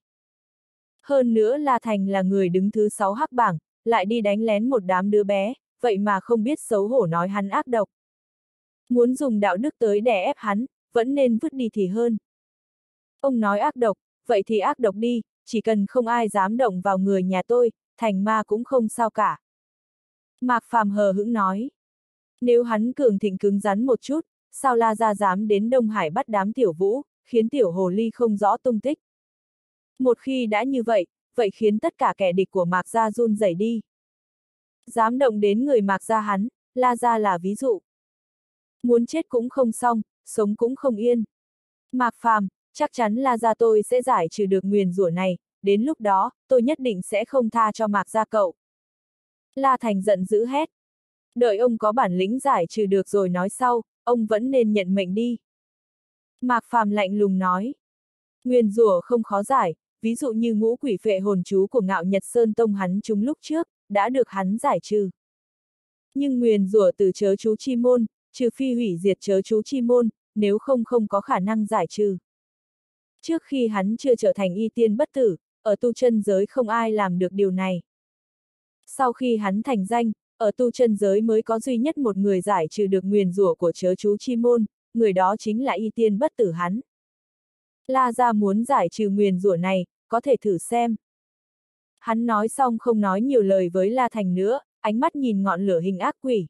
Hơn nữa La Thành là người đứng thứ sáu hắc bảng, lại đi đánh lén một đám đứa bé, vậy mà không biết xấu hổ nói hắn ác độc. Muốn dùng đạo đức tới đè ép hắn, vẫn nên vứt đi thì hơn. Ông nói ác độc, vậy thì ác độc đi, chỉ cần không ai dám động vào người nhà tôi, thành ma cũng không sao cả. Mạc Phàm hờ hững nói. Nếu hắn cường thịnh cứng rắn một chút, sao La Gia dám đến Đông Hải bắt đám tiểu vũ, khiến tiểu hồ ly không rõ tung tích. Một khi đã như vậy, vậy khiến tất cả kẻ địch của Mạc Gia run rẩy đi. Dám động đến người Mạc Gia hắn, La Gia là ví dụ. Muốn chết cũng không xong, sống cũng không yên. Mạc Phàm, chắc chắn La Gia tôi sẽ giải trừ được nguyền rủa này, đến lúc đó, tôi nhất định sẽ không tha cho Mạc Gia cậu. La Thành giận dữ hét. Đợi ông có bản lĩnh giải trừ được rồi nói sau, ông vẫn nên nhận mệnh đi. Mạc Phàm lạnh lùng nói. Nguyền rủa không khó giải, ví dụ như ngũ quỷ phệ hồn chú của Ngạo Nhật Sơn Tông hắn chúng lúc trước, đã được hắn giải trừ. Nhưng nguyền rủa từ chớ chú chi môn, trừ phi hủy diệt chớ chú chi môn, nếu không không có khả năng giải trừ. Trước khi hắn chưa trở thành y tiên bất tử, ở tu chân giới không ai làm được điều này. Sau khi hắn thành danh, ở tu chân giới mới có duy nhất một người giải trừ được nguyền rủa của chớ chú chi môn, người đó chính là y tiên bất tử hắn. La Gia muốn giải trừ nguyền rủa này, có thể thử xem. Hắn nói xong không nói nhiều lời với La Thành nữa, ánh mắt nhìn ngọn lửa hình ác quỷ.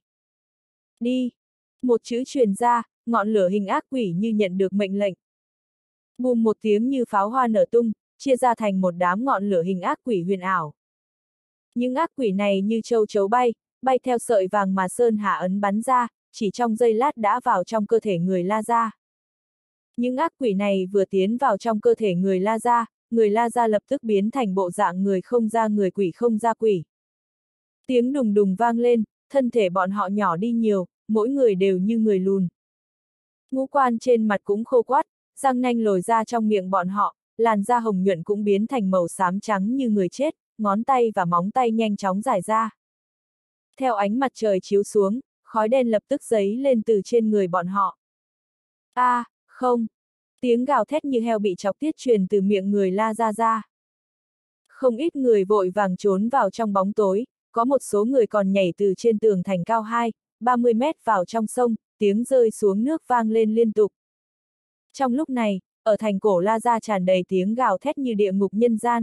Đi! Một chữ truyền ra, ngọn lửa hình ác quỷ như nhận được mệnh lệnh. Bùm một tiếng như pháo hoa nở tung, chia ra thành một đám ngọn lửa hình ác quỷ huyền ảo. Những ác quỷ này như châu chấu bay, bay theo sợi vàng mà Sơn Hà ấn bắn ra, chỉ trong giây lát đã vào trong cơ thể người La Gia. Những ác quỷ này vừa tiến vào trong cơ thể người La Gia, người La Gia lập tức biến thành bộ dạng người không ra người quỷ không ra quỷ. Tiếng đùng đùng vang lên, thân thể bọn họ nhỏ đi nhiều, mỗi người đều như người lùn. Ngũ quan trên mặt cũng khô quắt, răng nanh lồi ra trong miệng bọn họ, làn da hồng nhuận cũng biến thành màu xám trắng như người chết, ngón tay và móng tay nhanh chóng rải ra. Theo ánh mặt trời chiếu xuống, khói đen lập tức dấy lên từ trên người bọn họ. A, à, không! Tiếng gào thét như heo bị chọc tiết truyền từ miệng người La Gia ra. Không ít người vội vàng trốn vào trong bóng tối, có một số người còn nhảy từ trên tường thành cao hai, ba mươi mét vào trong sông, tiếng rơi xuống nước vang lên liên tục. Trong lúc này, ở thành cổ La Gia tràn đầy tiếng gào thét như địa ngục nhân gian.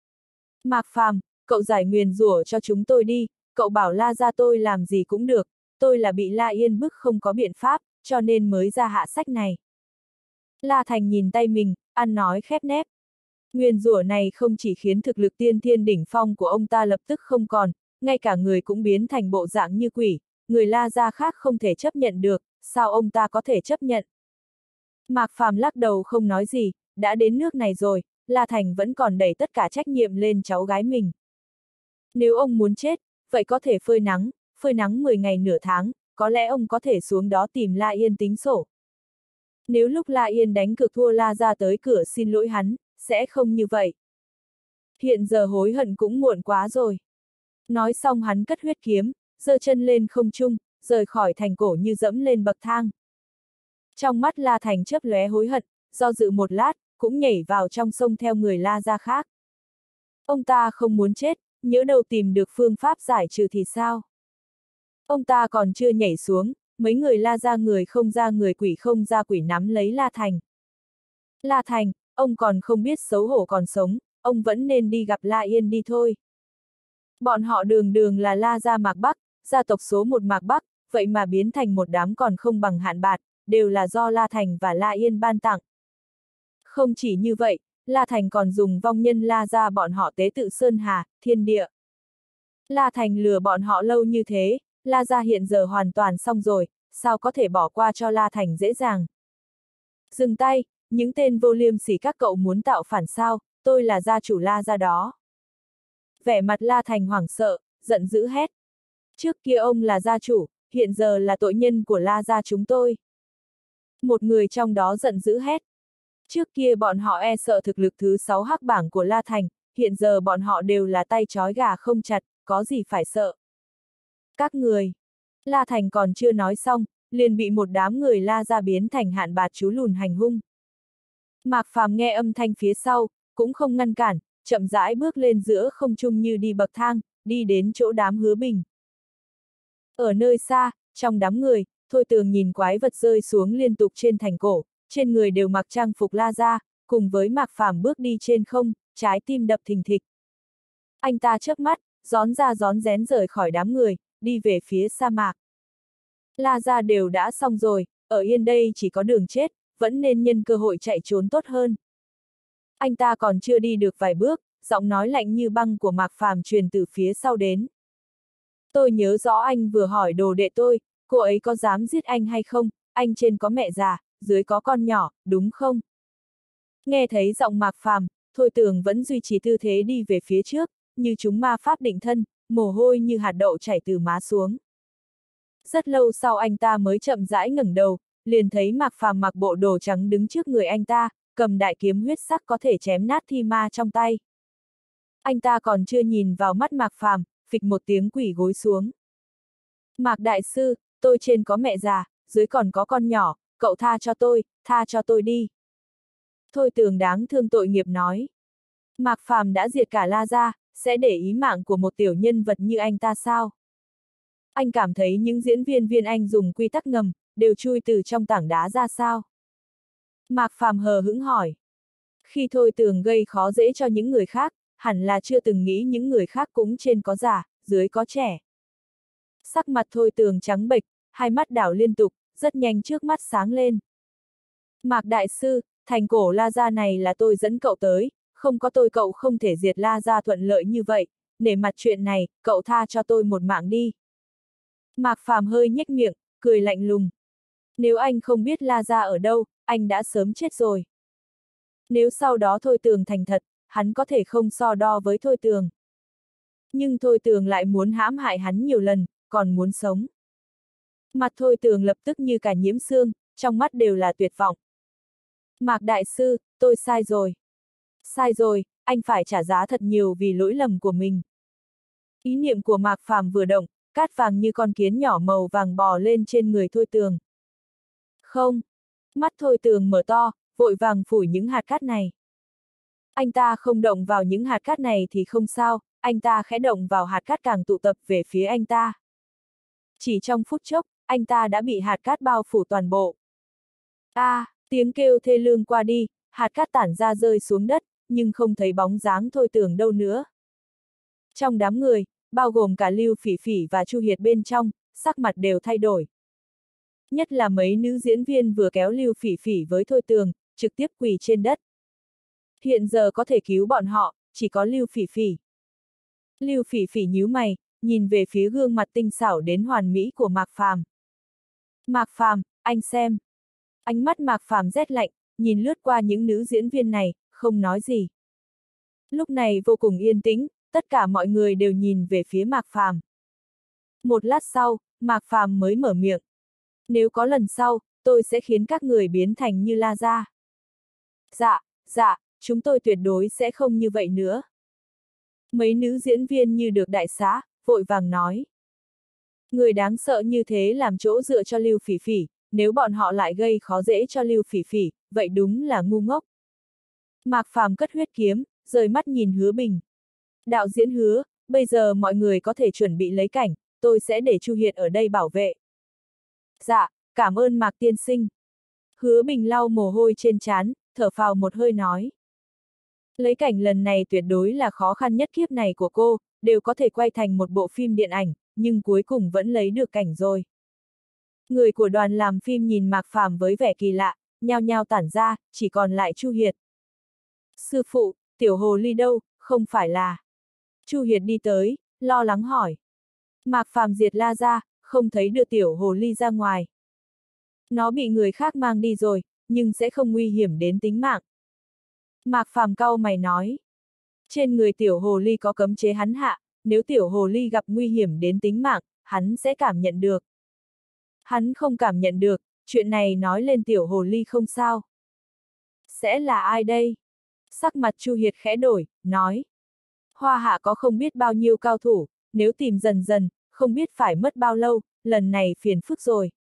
Mạc Phàm, cậu giải nguyền rủa cho chúng tôi đi, cậu bảo La Gia tôi làm gì cũng được, tôi là bị La Yên bức không có biện pháp, cho nên mới ra hạ sách này. La Thành nhìn tay mình, ăn nói khép nép. Nguyền rủa này không chỉ khiến thực lực tiên thiên đỉnh phong của ông ta lập tức không còn, ngay cả người cũng biến thành bộ dạng như quỷ, người La gia khác không thể chấp nhận được, sao ông ta có thể chấp nhận? Mạc Phàm lắc đầu không nói gì, đã đến nước này rồi, La Thành vẫn còn đẩy tất cả trách nhiệm lên cháu gái mình. Nếu ông muốn chết, vậy có thể phơi nắng, phơi nắng mười ngày nửa tháng, có lẽ ông có thể xuống đó tìm La Yên tính sổ. Nếu lúc La Yên đánh cược thua La ra tới cửa xin lỗi hắn, sẽ không như vậy. Hiện giờ hối hận cũng muộn quá rồi. Nói xong hắn cất huyết kiếm, giơ chân lên không trung, rời khỏi thành cổ như dẫm lên bậc thang. Trong mắt La Thành chớp lóe hối hận, do dự một lát, cũng nhảy vào trong sông theo người La gia khác. Ông ta không muốn chết, nhỡ đâu tìm được phương pháp giải trừ thì sao? Ông ta còn chưa nhảy xuống, mấy người La gia người không ra người quỷ không ra quỷ nắm lấy La Thành. La Thành, ông còn không biết xấu hổ còn sống, ông vẫn nên đi gặp La Yên đi thôi. Bọn họ đường đường là La gia Mạc Bắc, gia tộc số một Mạc Bắc, vậy mà biến thành một đám còn không bằng hạn bạt, đều là do La Thành và La Yên ban tặng. Không chỉ như vậy, La Thành còn dùng vong nhân La gia bọn họ tế tự Sơn Hà, thiên địa. La Thành lừa bọn họ lâu như thế, La gia hiện giờ hoàn toàn xong rồi, sao có thể bỏ qua cho La Thành dễ dàng. Dừng tay, những tên vô liêm sỉ các cậu muốn tạo phản sao, tôi là gia chủ La gia đó. Vẻ mặt La Thành hoảng sợ, giận dữ hét. Trước kia ông là gia chủ, hiện giờ là tội nhân của La gia chúng tôi. Một người trong đó giận dữ hét. Trước kia bọn họ e sợ thực lực thứ sáu hắc bảng của La Thành, hiện giờ bọn họ đều là tay trói gà không chặt, có gì phải sợ. Các người. La Thành còn chưa nói xong, liền bị một đám người La gia biến thành hạn bạt chú lùn hành hung. Mạc Phàm nghe âm thanh phía sau, cũng không ngăn cản, chậm rãi bước lên giữa không trung như đi bậc thang, đi đến chỗ đám Hứa Bình. Ở nơi xa, trong đám người, Thôi Tường nhìn quái vật rơi xuống liên tục trên thành cổ, trên người đều mặc trang phục La gia, cùng với Mạc Phàm bước đi trên không, trái tim đập thình thịch. Anh ta chớp mắt, rón ra rón rén rời khỏi đám người, đi về phía sa mạc. La gia đều đã xong rồi, ở yên đây chỉ có đường chết, vẫn nên nhân cơ hội chạy trốn tốt hơn. Anh ta còn chưa đi được vài bước, giọng nói lạnh như băng của Mạc Phàm truyền từ phía sau đến. Tôi nhớ rõ anh vừa hỏi đồ đệ tôi, cô ấy có dám giết anh hay không, anh trên có mẹ già, dưới có con nhỏ, đúng không? Nghe thấy giọng Mạc Phàm, Thôi Tường vẫn duy trì tư thế đi về phía trước, như chúng ma pháp định thân, mồ hôi như hạt đậu chảy từ má xuống. Rất lâu sau anh ta mới chậm rãi ngẩng đầu, liền thấy Mạc Phàm mặc bộ đồ trắng đứng trước người anh ta, cầm đại kiếm huyết sắc có thể chém nát thi ma trong tay. Anh ta còn chưa nhìn vào mắt Mạc Phàm, phịch một tiếng quỳ gối xuống. Mạc đại sư, tôi trên có mẹ già, dưới còn có con nhỏ, cậu tha cho tôi, tha cho tôi đi. Thôi Tường đáng thương tội nghiệp nói. Mạc Phàm đã diệt cả La gia, sẽ để ý mạng của một tiểu nhân vật như anh ta sao? Anh cảm thấy những diễn viên viên anh dùng quy tắc ngầm, đều chui từ trong tảng đá ra sao? Mạc Phàm hờ hững hỏi. Khi Thôi Tường gây khó dễ cho những người khác, hẳn là chưa từng nghĩ những người khác cũng trên có già, dưới có trẻ. Sắc mặt Thôi Tường trắng bệch, hai mắt đảo liên tục, rất nhanh trước mắt sáng lên. Mạc đại sư, thành cổ La gia này là tôi dẫn cậu tới, không có tôi cậu không thể diệt La gia thuận lợi như vậy, nể mặt chuyện này, cậu tha cho tôi một mạng đi. Mạc Phàm hơi nhếch miệng, cười lạnh lùng. Nếu anh không biết La gia ở đâu, anh đã sớm chết rồi. Nếu sau đó Thôi Tường thành thật, hắn có thể không so đo với Thôi Tường. Nhưng Thôi Tường lại muốn hãm hại hắn nhiều lần, còn muốn sống. Mặt Thôi Tường lập tức như cả nhiễm xương, trong mắt đều là tuyệt vọng. Mạc đại sư, tôi sai rồi. Sai rồi, anh phải trả giá thật nhiều vì lỗi lầm của mình. Ý niệm của Mạc Phàm vừa động, cát vàng như con kiến nhỏ màu vàng bò lên trên người Thôi Tường. Không. Mắt Thôi Tường mở to, vội vàng phủi những hạt cát này. Anh ta không động vào những hạt cát này thì không sao, anh ta khẽ động vào hạt cát càng tụ tập về phía anh ta. Chỉ trong phút chốc, anh ta đã bị hạt cát bao phủ toàn bộ. A, à, tiếng kêu thê lương qua đi, hạt cát tản ra rơi xuống đất, nhưng không thấy bóng dáng Thôi Tường đâu nữa. Trong đám người, bao gồm cả Lưu Phỉ Phỉ và Chu Hiệt bên trong, sắc mặt đều thay đổi. Nhất là mấy nữ diễn viên vừa kéo Lưu Phỉ Phỉ với Thôi Tường, trực tiếp quỳ trên đất. Hiện giờ có thể cứu bọn họ, chỉ có Lưu Phỉ Phỉ. Lưu Phỉ Phỉ nhíu mày, nhìn về phía gương mặt tinh xảo đến hoàn mỹ của Mạc Phàm. Mạc Phàm, anh xem. Ánh mắt Mạc Phàm rét lạnh, nhìn lướt qua những nữ diễn viên này, không nói gì. Lúc này vô cùng yên tĩnh, tất cả mọi người đều nhìn về phía Mạc Phàm. Một lát sau, Mạc Phàm mới mở miệng. Nếu có lần sau, tôi sẽ khiến các người biến thành như La Gia. Dạ, dạ, chúng tôi tuyệt đối sẽ không như vậy nữa. Mấy nữ diễn viên như được đại xá, vội vàng nói. Người đáng sợ như thế làm chỗ dựa cho Lưu Phỉ Phỉ, nếu bọn họ lại gây khó dễ cho Lưu Phỉ Phỉ, vậy đúng là ngu ngốc. Mạc Phàm cất huyết kiếm, rời mắt nhìn Hứa Bình. Đạo diễn Hứa, bây giờ mọi người có thể chuẩn bị lấy cảnh, tôi sẽ để Chu Hiệt ở đây bảo vệ. Dạ, cảm ơn Mạc tiên sinh. Hứa Bình lau mồ hôi trên trán, thở phào một hơi nói. Lấy cảnh lần này tuyệt đối là khó khăn nhất kiếp này của cô, đều có thể quay thành một bộ phim điện ảnh, nhưng cuối cùng vẫn lấy được cảnh rồi. Người của đoàn làm phim nhìn Mạc Phàm với vẻ kỳ lạ, nhao nhao tản ra, chỉ còn lại Chu Hiệt. Sư phụ, tiểu hồ ly đâu, không phải là... Chu Hiệt đi tới, lo lắng hỏi. Mạc Phàm diệt La Gia, không thấy đưa tiểu hồ ly ra ngoài. Nó bị người khác mang đi rồi, nhưng sẽ không nguy hiểm đến tính mạng. Mạc Phàm cau mày nói. Trên người tiểu hồ ly có cấm chế hắn hạ, nếu tiểu hồ ly gặp nguy hiểm đến tính mạng, hắn sẽ cảm nhận được. Hắn không cảm nhận được, chuyện này nói lên tiểu hồ ly không sao. Sẽ là ai đây? Sắc mặt Chu Hiệt khẽ đổi, nói. Hoa hạ có không biết bao nhiêu cao thủ, nếu tìm dần dần, không biết phải mất bao lâu, lần này phiền phức rồi.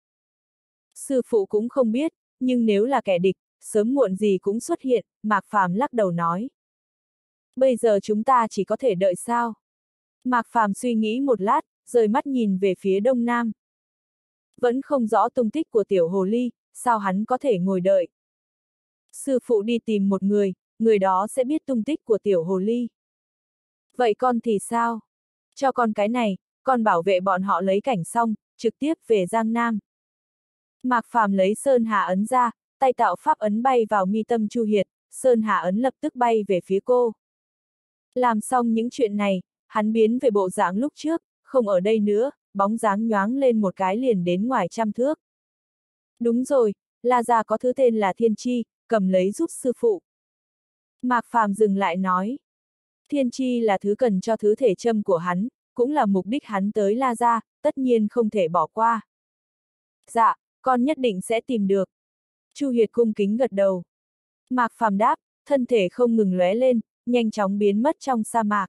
Sư phụ cũng không biết, nhưng nếu là kẻ địch, sớm muộn gì cũng xuất hiện, Mạc Phàm lắc đầu nói. Bây giờ chúng ta chỉ có thể đợi sao? Mạc Phàm suy nghĩ một lát, rời mắt nhìn về phía đông nam. Vẫn không rõ tung tích của tiểu hồ ly, sao hắn có thể ngồi đợi? Sư phụ đi tìm một người, người đó sẽ biết tung tích của tiểu hồ ly. Vậy con thì sao? Cho con cái này, con bảo vệ bọn họ lấy cảnh xong, trực tiếp về Giang Nam. Mạc Phàm lấy Sơn Hà ấn ra, tay tạo pháp ấn bay vào mi tâm Chu Hiệt, Sơn Hà ấn lập tức bay về phía cô. Làm xong những chuyện này, hắn biến về bộ dạng lúc trước, không ở đây nữa, bóng dáng nhoáng lên một cái liền đến ngoài trăm thước. Đúng rồi, La Gia có thứ tên là Thiên Chi, cầm lấy giúp sư phụ. Mạc Phàm dừng lại nói. Thiên Chi là thứ cần cho thứ thể châm của hắn, cũng là mục đích hắn tới La Gia, tất nhiên không thể bỏ qua. Dạ, con nhất định sẽ tìm được. Chu Hiệt cung kính gật đầu. Mạc Phàm đáp, thân thể không ngừng lóe lên, nhanh chóng biến mất trong sa mạc.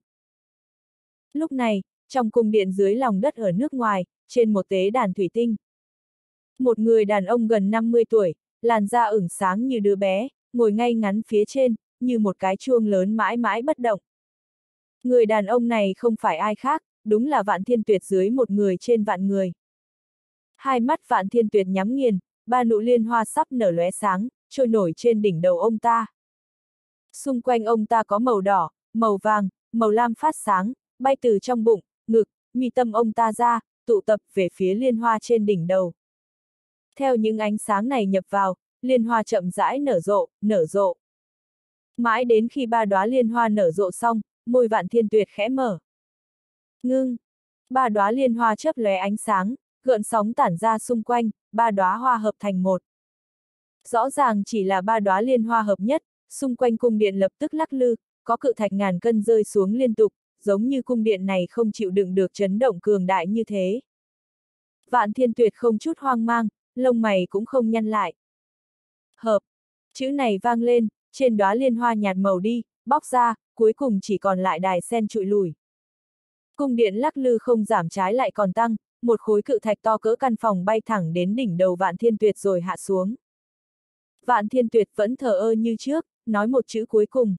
Lúc này, trong cung điện dưới lòng đất ở nước ngoài, trên một tế đàn thủy tinh. Một người đàn ông gần năm mươi tuổi, làn da ửng sáng như đứa bé, ngồi ngay ngắn phía trên, như một cái chuông lớn mãi mãi bất động. Người đàn ông này không phải ai khác, đúng là Vạn Thiên Tuyệt dưới một người trên vạn người. Hai mắt Vạn Thiên Tuyệt nhắm nghiền, ba nụ liên hoa sắp nở lóe sáng, trôi nổi trên đỉnh đầu ông ta. Xung quanh ông ta có màu đỏ, màu vàng, màu lam phát sáng, bay từ trong bụng, ngực, mi tâm ông ta ra, tụ tập về phía liên hoa trên đỉnh đầu. Theo những ánh sáng này nhập vào, liên hoa chậm rãi nở rộ, nở rộ. Mãi đến khi ba đóa liên hoa nở rộ xong, môi Vạn Thiên Tuyệt khẽ mở. Ngưng! Ba đóa liên hoa chớp lóe ánh sáng, gợn sóng tản ra xung quanh, ba đóa hoa hợp thành một. Rõ ràng chỉ là ba đóa liên hoa hợp nhất, xung quanh cung điện lập tức lắc lư, có cự thạch ngàn cân rơi xuống liên tục, giống như cung điện này không chịu đựng được chấn động cường đại như thế. Vạn Thiên Tuyệt không chút hoang mang, lông mày cũng không nhăn lại. Hợp! Chữ này vang lên, trên đóa liên hoa nhạt màu đi, bóc ra, cuối cùng chỉ còn lại đài sen trụi lùi. Cung điện lắc lư không giảm trái lại còn tăng, một khối cự thạch to cỡ căn phòng bay thẳng đến đỉnh đầu Vạn Thiên Tuyệt rồi hạ xuống. Vạn Thiên Tuyệt vẫn thờ ơ như trước, nói một chữ cuối cùng.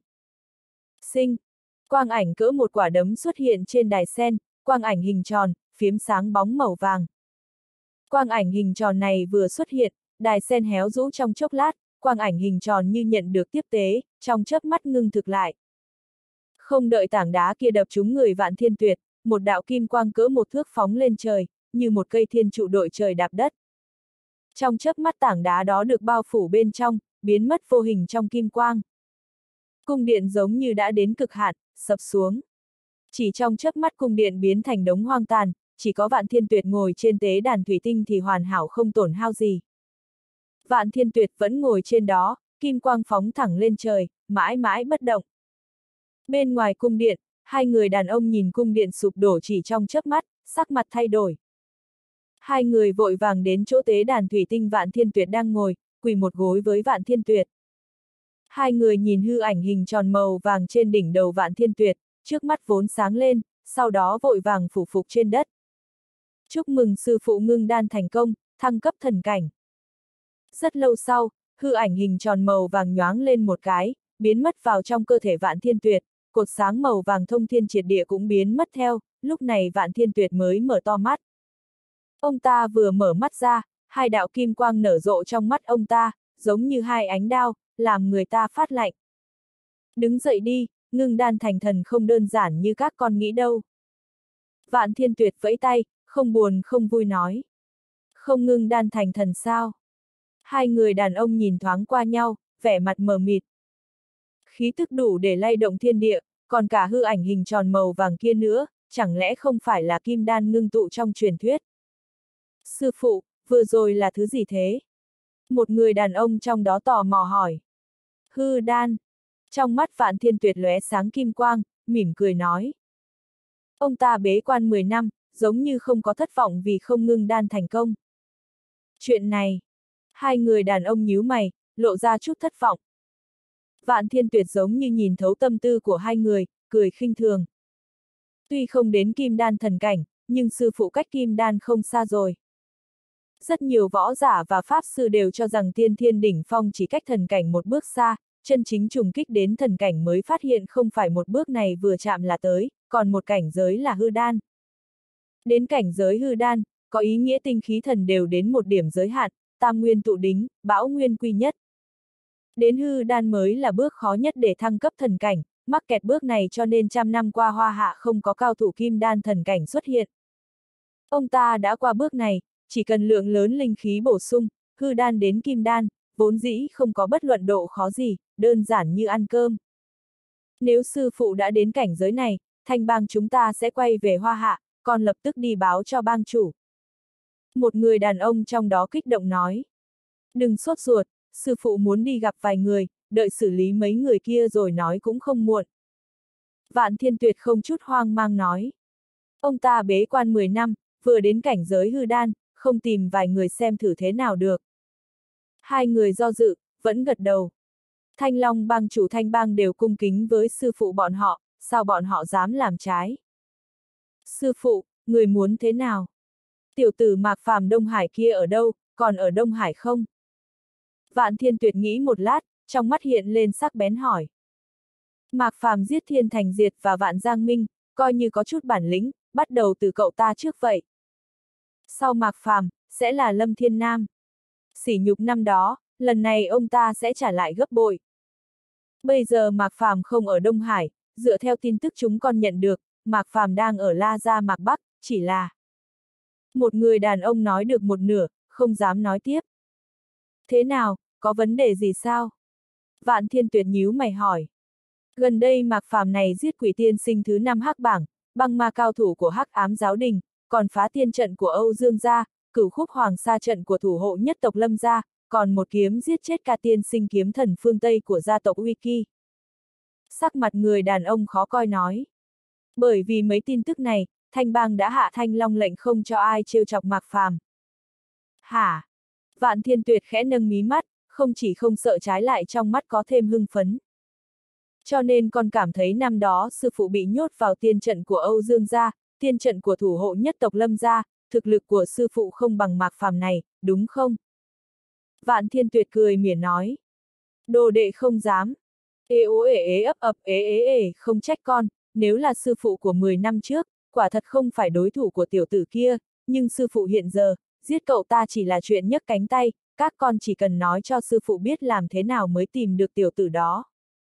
Sinh! Quang ảnh cỡ một quả đấm xuất hiện trên đài sen, quang ảnh hình tròn, phiếm sáng bóng màu vàng. Quang ảnh hình tròn này vừa xuất hiện, đài sen héo rũ trong chốc lát, quang ảnh hình tròn như nhận được tiếp tế, trong chớp mắt ngưng thực lại. Không đợi tảng đá kia đập trúng người Vạn Thiên Tuyệt, một đạo kim quang cỡ một thước phóng lên trời, như một cây thiên trụ đội trời đạp đất. Trong chớp mắt tảng đá đó được bao phủ bên trong, biến mất vô hình trong kim quang. Cung điện giống như đã đến cực hạn, sập xuống. Chỉ trong chớp mắt cung điện biến thành đống hoang tàn, chỉ có Vạn Thiên Tuyệt ngồi trên tế đàn thủy tinh thì hoàn hảo không tổn hao gì. Vạn Thiên Tuyệt vẫn ngồi trên đó, kim quang phóng thẳng lên trời, mãi mãi bất động. Bên ngoài cung điện, hai người đàn ông nhìn cung điện sụp đổ chỉ trong chớp mắt, sắc mặt thay đổi. Hai người vội vàng đến chỗ tế đàn thủy tinh Vạn Thiên Tuyệt đang ngồi, quỳ một gối với Vạn Thiên Tuyệt. Hai người nhìn hư ảnh hình tròn màu vàng trên đỉnh đầu Vạn Thiên Tuyệt, trước mắt vốn sáng lên, sau đó vội vàng phủ phục trên đất. Chúc mừng sư phụ ngưng đan thành công, thăng cấp thần cảnh. Rất lâu sau, hư ảnh hình tròn màu vàng nhoáng lên một cái, biến mất vào trong cơ thể Vạn Thiên Tuyệt, cột sáng màu vàng thông thiên triệt địa cũng biến mất theo, lúc này Vạn Thiên Tuyệt mới mở to mắt. Ông ta vừa mở mắt ra, hai đạo kim quang nở rộ trong mắt ông ta, giống như hai ánh đao, làm người ta phát lạnh. Đứng dậy đi, ngưng đan thành thần không đơn giản như các con nghĩ đâu. Vạn Thiên Tuyệt vẫy tay, không buồn không vui nói. Không ngưng đan thành thần sao? Hai người đàn ông nhìn thoáng qua nhau, vẻ mặt mờ mịt. Khí tức đủ để lay động thiên địa, còn cả hư ảnh hình tròn màu vàng kia nữa, chẳng lẽ không phải là kim đan ngưng tụ trong truyền thuyết? Sư phụ, vừa rồi là thứ gì thế? Một người đàn ông trong đó tò mò hỏi. Hư đan. Trong mắt Vạn Thiên Tuyệt lóe sáng kim quang, mỉm cười nói. Ông ta bế quan mười năm, giống như không có thất vọng vì không ngưng đan thành công. Chuyện này, hai người đàn ông nhíu mày, lộ ra chút thất vọng. Vạn Thiên Tuyệt giống như nhìn thấu tâm tư của hai người, cười khinh thường. Tuy không đến kim đan thần cảnh, nhưng sư phụ cách kim đan không xa rồi. Rất nhiều võ giả và pháp sư đều cho rằng tiên thiên đỉnh phong chỉ cách thần cảnh một bước xa, chân chính trùng kích đến thần cảnh mới phát hiện không phải một bước này vừa chạm là tới, còn một cảnh giới là hư đan. Đến cảnh giới hư đan, có ý nghĩa tinh khí thần đều đến một điểm giới hạn, tam nguyên tụ đính, bão nguyên quy nhất. Đến hư đan mới là bước khó nhất để thăng cấp thần cảnh, mắc kẹt bước này cho nên trăm năm qua Hoa Hạ không có cao thủ kim đan thần cảnh xuất hiện. Ông ta đã qua bước này, chỉ cần lượng lớn linh khí bổ sung, hư đan đến kim đan, vốn dĩ không có bất luận độ khó gì, đơn giản như ăn cơm. Nếu sư phụ đã đến cảnh giới này, Thanh bang chúng ta sẽ quay về Hoa Hạ, còn lập tức đi báo cho bang chủ. Một người đàn ông trong đó kích động nói. Đừng sốt ruột, sư phụ muốn đi gặp vài người, đợi xử lý mấy người kia rồi nói cũng không muộn. Vạn Thiên Tuyệt không chút hoang mang nói. Ông ta bế quan mười năm, vừa đến cảnh giới hư đan, không tìm vài người xem thử thế nào được. Hai người do dự, vẫn gật đầu. Thanh Long bang chủ Thanh bang đều cung kính với sư phụ bọn họ, sao bọn họ dám làm trái? Sư phụ, người muốn thế nào? Tiểu tử Mạc Phàm Đông Hải kia ở đâu, còn ở Đông Hải không? Vạn Thiên Tuyệt nghĩ một lát, trong mắt hiện lên sắc bén hỏi. Mạc Phàm giết Thiên Thành Diệt và Vạn Giang Minh, coi như có chút bản lĩnh, bắt đầu từ cậu ta trước vậy. Sau Mạc Phàm, sẽ là Lâm Thiên Nam. Sỉ nhục năm đó, lần này ông ta sẽ trả lại gấp bội. Bây giờ Mạc Phàm không ở Đông Hải, dựa theo tin tức chúng con nhận được, Mạc Phàm đang ở La Gia Mạc Bắc, chỉ là... Một người đàn ông nói được một nửa, không dám nói tiếp. Thế nào, có vấn đề gì sao? Vạn Thiên Tuyệt nhíu mày hỏi. Gần đây Mạc Phàm này giết Quỷ Tiên Sinh thứ năm hắc bảng, băng ma cao thủ của Hắc Ám Giáo Đình, còn phá tiên trận của Âu Dương gia, cửu khúc hoàng sa trận của thủ hộ nhất tộc Lâm gia, còn một kiếm giết chết Ca Tiên Sinh kiếm thần phương Tây của gia tộc Wiki. Sắc mặt người đàn ông khó coi nói. Bởi vì mấy tin tức này, Thanh bang đã hạ Thanh Long lệnh không cho ai trêu chọc Mạc Phàm. Hả? Vạn Thiên Tuyệt khẽ nâng mí mắt, không chỉ không sợ trái lại trong mắt có thêm hưng phấn. Cho nên con cảm thấy năm đó sư phụ bị nhốt vào tiên trận của Âu Dương gia, tiên trận của thủ hộ nhất tộc Lâm gia, thực lực của sư phụ không bằng Mạc Phàm này, đúng không? Vạn Thiên Tuyệt cười mỉa nói. Đồ đệ không dám. Ê ố ế ế ấp ập ế ế ế không trách con, nếu là sư phụ của mười năm trước, quả thật không phải đối thủ của tiểu tử kia, nhưng sư phụ hiện giờ, giết cậu ta chỉ là chuyện nhấc cánh tay, các con chỉ cần nói cho sư phụ biết làm thế nào mới tìm được tiểu tử đó.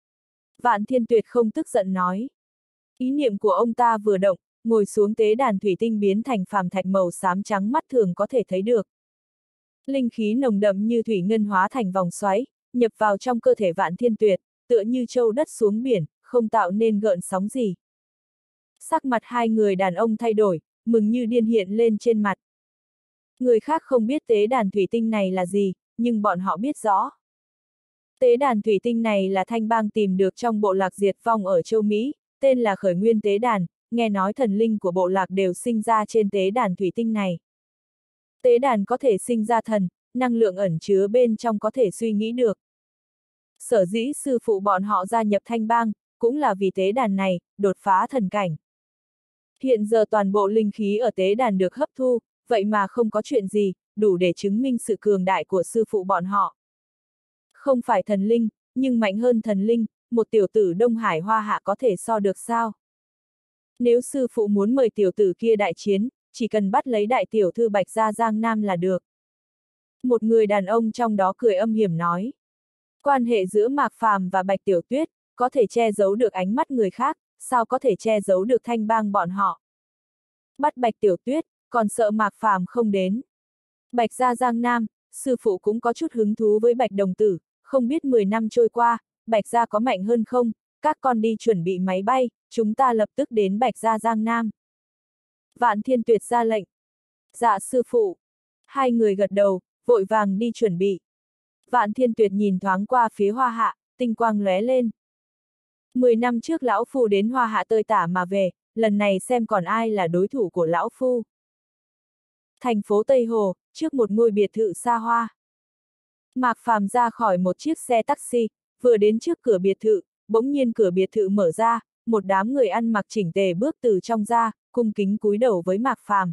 Vạn Thiên Tuyệt không tức giận nói. Ý niệm của ông ta vừa động, ngồi xuống tế đàn thủy tinh biến thành phàm thạch màu xám trắng mắt thường có thể thấy được. Linh khí nồng đậm như thủy ngân hóa thành vòng xoáy, nhập vào trong cơ thể Vạn Thiên Tuyệt, tựa như châu đất xuống biển, không tạo nên gợn sóng gì. Sắc mặt hai người đàn ông thay đổi, mừng như điên hiện lên trên mặt. Người khác không biết tế đàn thủy tinh này là gì, nhưng bọn họ biết rõ. Tế đàn thủy tinh này là Thanh Bang tìm được trong bộ lạc diệt vong ở châu Mỹ, tên là Khởi Nguyên Tế Đàn, nghe nói thần linh của bộ lạc đều sinh ra trên tế đàn thủy tinh này. Tế đàn có thể sinh ra thần, năng lượng ẩn chứa bên trong có thể suy nghĩ được. Sở dĩ sư phụ bọn họ gia nhập Thanh Bang, cũng là vì tế đàn này, đột phá thần cảnh. Hiện giờ toàn bộ linh khí ở tế đàn được hấp thu, vậy mà không có chuyện gì, đủ để chứng minh sự cường đại của sư phụ bọn họ. Không phải thần linh, nhưng mạnh hơn thần linh, một tiểu tử Đông Hải Hoa Hạ có thể so được sao? Nếu sư phụ muốn mời tiểu tử kia đại chiến, chỉ cần bắt lấy đại tiểu thư Bạch Gia Giang Nam là được. Một người đàn ông trong đó cười âm hiểm nói. Quan hệ giữa Mạc Phàm và Bạch Tiểu Tuyết, có thể che giấu được ánh mắt người khác, sao có thể che giấu được Thanh Bang bọn họ? Bắt Bạch Tiểu Tuyết, còn sợ Mạc Phàm không đến. Bạch Gia Giang Nam, sư phụ cũng có chút hứng thú với Bạch Đồng Tử, không biết mười năm trôi qua, Bạch Gia có mạnh hơn không, các con đi chuẩn bị máy bay, chúng ta lập tức đến Bạch Gia Giang Nam. Vạn Thiên Tuyệt ra lệnh. Dạ sư phụ. Hai người gật đầu, vội vàng đi chuẩn bị. Vạn Thiên Tuyệt nhìn thoáng qua phía Hoa Hạ, tinh quang lóe lên. Mười năm trước lão phu đến Hoa Hạ tơi tả mà về, lần này xem còn ai là đối thủ của lão phu. Thành phố Tây Hồ, trước một ngôi biệt thự xa hoa. Mạc Phàm ra khỏi một chiếc xe taxi, vừa đến trước cửa biệt thự, bỗng nhiên cửa biệt thự mở ra, một đám người ăn mặc chỉnh tề bước từ trong ra, cung kính cúi đầu với Mạc Phàm.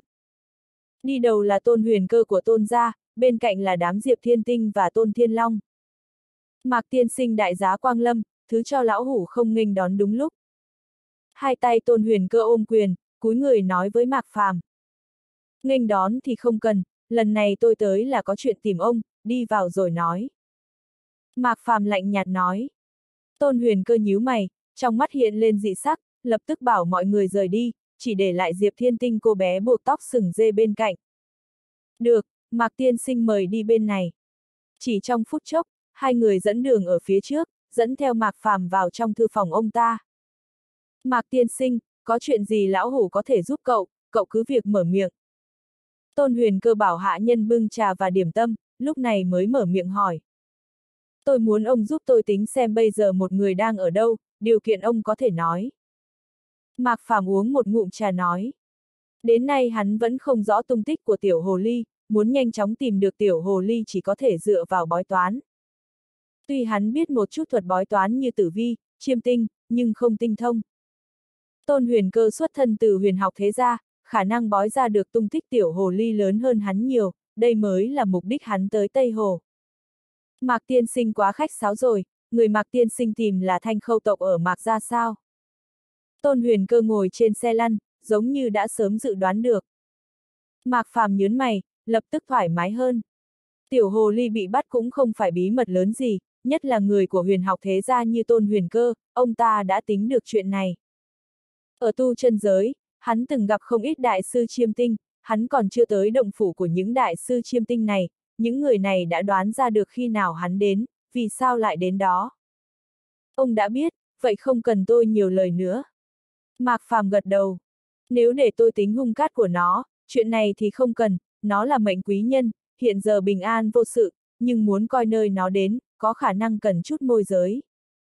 Đi đầu là Tôn Huyền Cơ của Tôn gia, bên cạnh là đám Diệp Thiên Tinh và Tôn Thiên Long. Mạc tiên sinh đại giá quang lâm, thứ cho lão hủ không nghênh đón đúng lúc. Hai tay Tôn Huyền Cơ ôm quyền, cúi người nói với Mạc Phàm. Nghênh đón thì không cần, lần này tôi tới là có chuyện tìm ông, đi vào rồi nói. Mạc Phàm lạnh nhạt nói. Tôn Huyền Cơ nhíu mày, trong mắt hiện lên dị sắc, lập tức bảo mọi người rời đi, chỉ để lại Diệp Thiên Tinh cô bé buộc tóc sừng dê bên cạnh. Được, Mạc tiên sinh mời đi bên này. Chỉ trong phút chốc, hai người dẫn đường ở phía trước, dẫn theo Mạc Phàm vào trong thư phòng ông ta. Mạc tiên sinh, có chuyện gì lão hủ có thể giúp cậu, cậu cứ việc mở miệng. Tôn Huyền Cơ bảo hạ nhân bưng trà và điểm tâm, lúc này mới mở miệng hỏi. Tôi muốn ông giúp tôi tính xem bây giờ một người đang ở đâu, điều kiện ông có thể nói. Mạc Phàm uống một ngụm trà nói. Đến nay hắn vẫn không rõ tung tích của tiểu hồ ly, muốn nhanh chóng tìm được tiểu hồ ly chỉ có thể dựa vào bói toán. Tuy hắn biết một chút thuật bói toán như tử vi, chiêm tinh, nhưng không tinh thông. Tôn Huyền Cơ xuất thân từ huyền học thế gia, khả năng bói ra được tung tích tiểu hồ ly lớn hơn hắn nhiều, đây mới là mục đích hắn tới Tây Hồ. Mạc tiên sinh quá khách sáo rồi, người Mạc tiên sinh tìm là Thanh Khâu tộc ở Mạc gia sao? Tôn Huyền Cơ ngồi trên xe lăn, giống như đã sớm dự đoán được. Mạc Phàm nhớn mày, lập tức thoải mái hơn. Tiểu hồ ly bị bắt cũng không phải bí mật lớn gì, nhất là người của huyền học thế gia như Tôn Huyền Cơ, ông ta đã tính được chuyện này. Ở tu chân giới, hắn từng gặp không ít đại sư chiêm tinh, hắn còn chưa tới động phủ của những đại sư chiêm tinh này, những người này đã đoán ra được khi nào hắn đến, vì sao lại đến đó. Ông đã biết, vậy không cần tôi nhiều lời nữa. Mạc Phàm gật đầu. Nếu để tôi tính hung cát của nó, chuyện này thì không cần, nó là mệnh quý nhân, hiện giờ bình an vô sự, nhưng muốn coi nơi nó đến, có khả năng cần chút môi giới.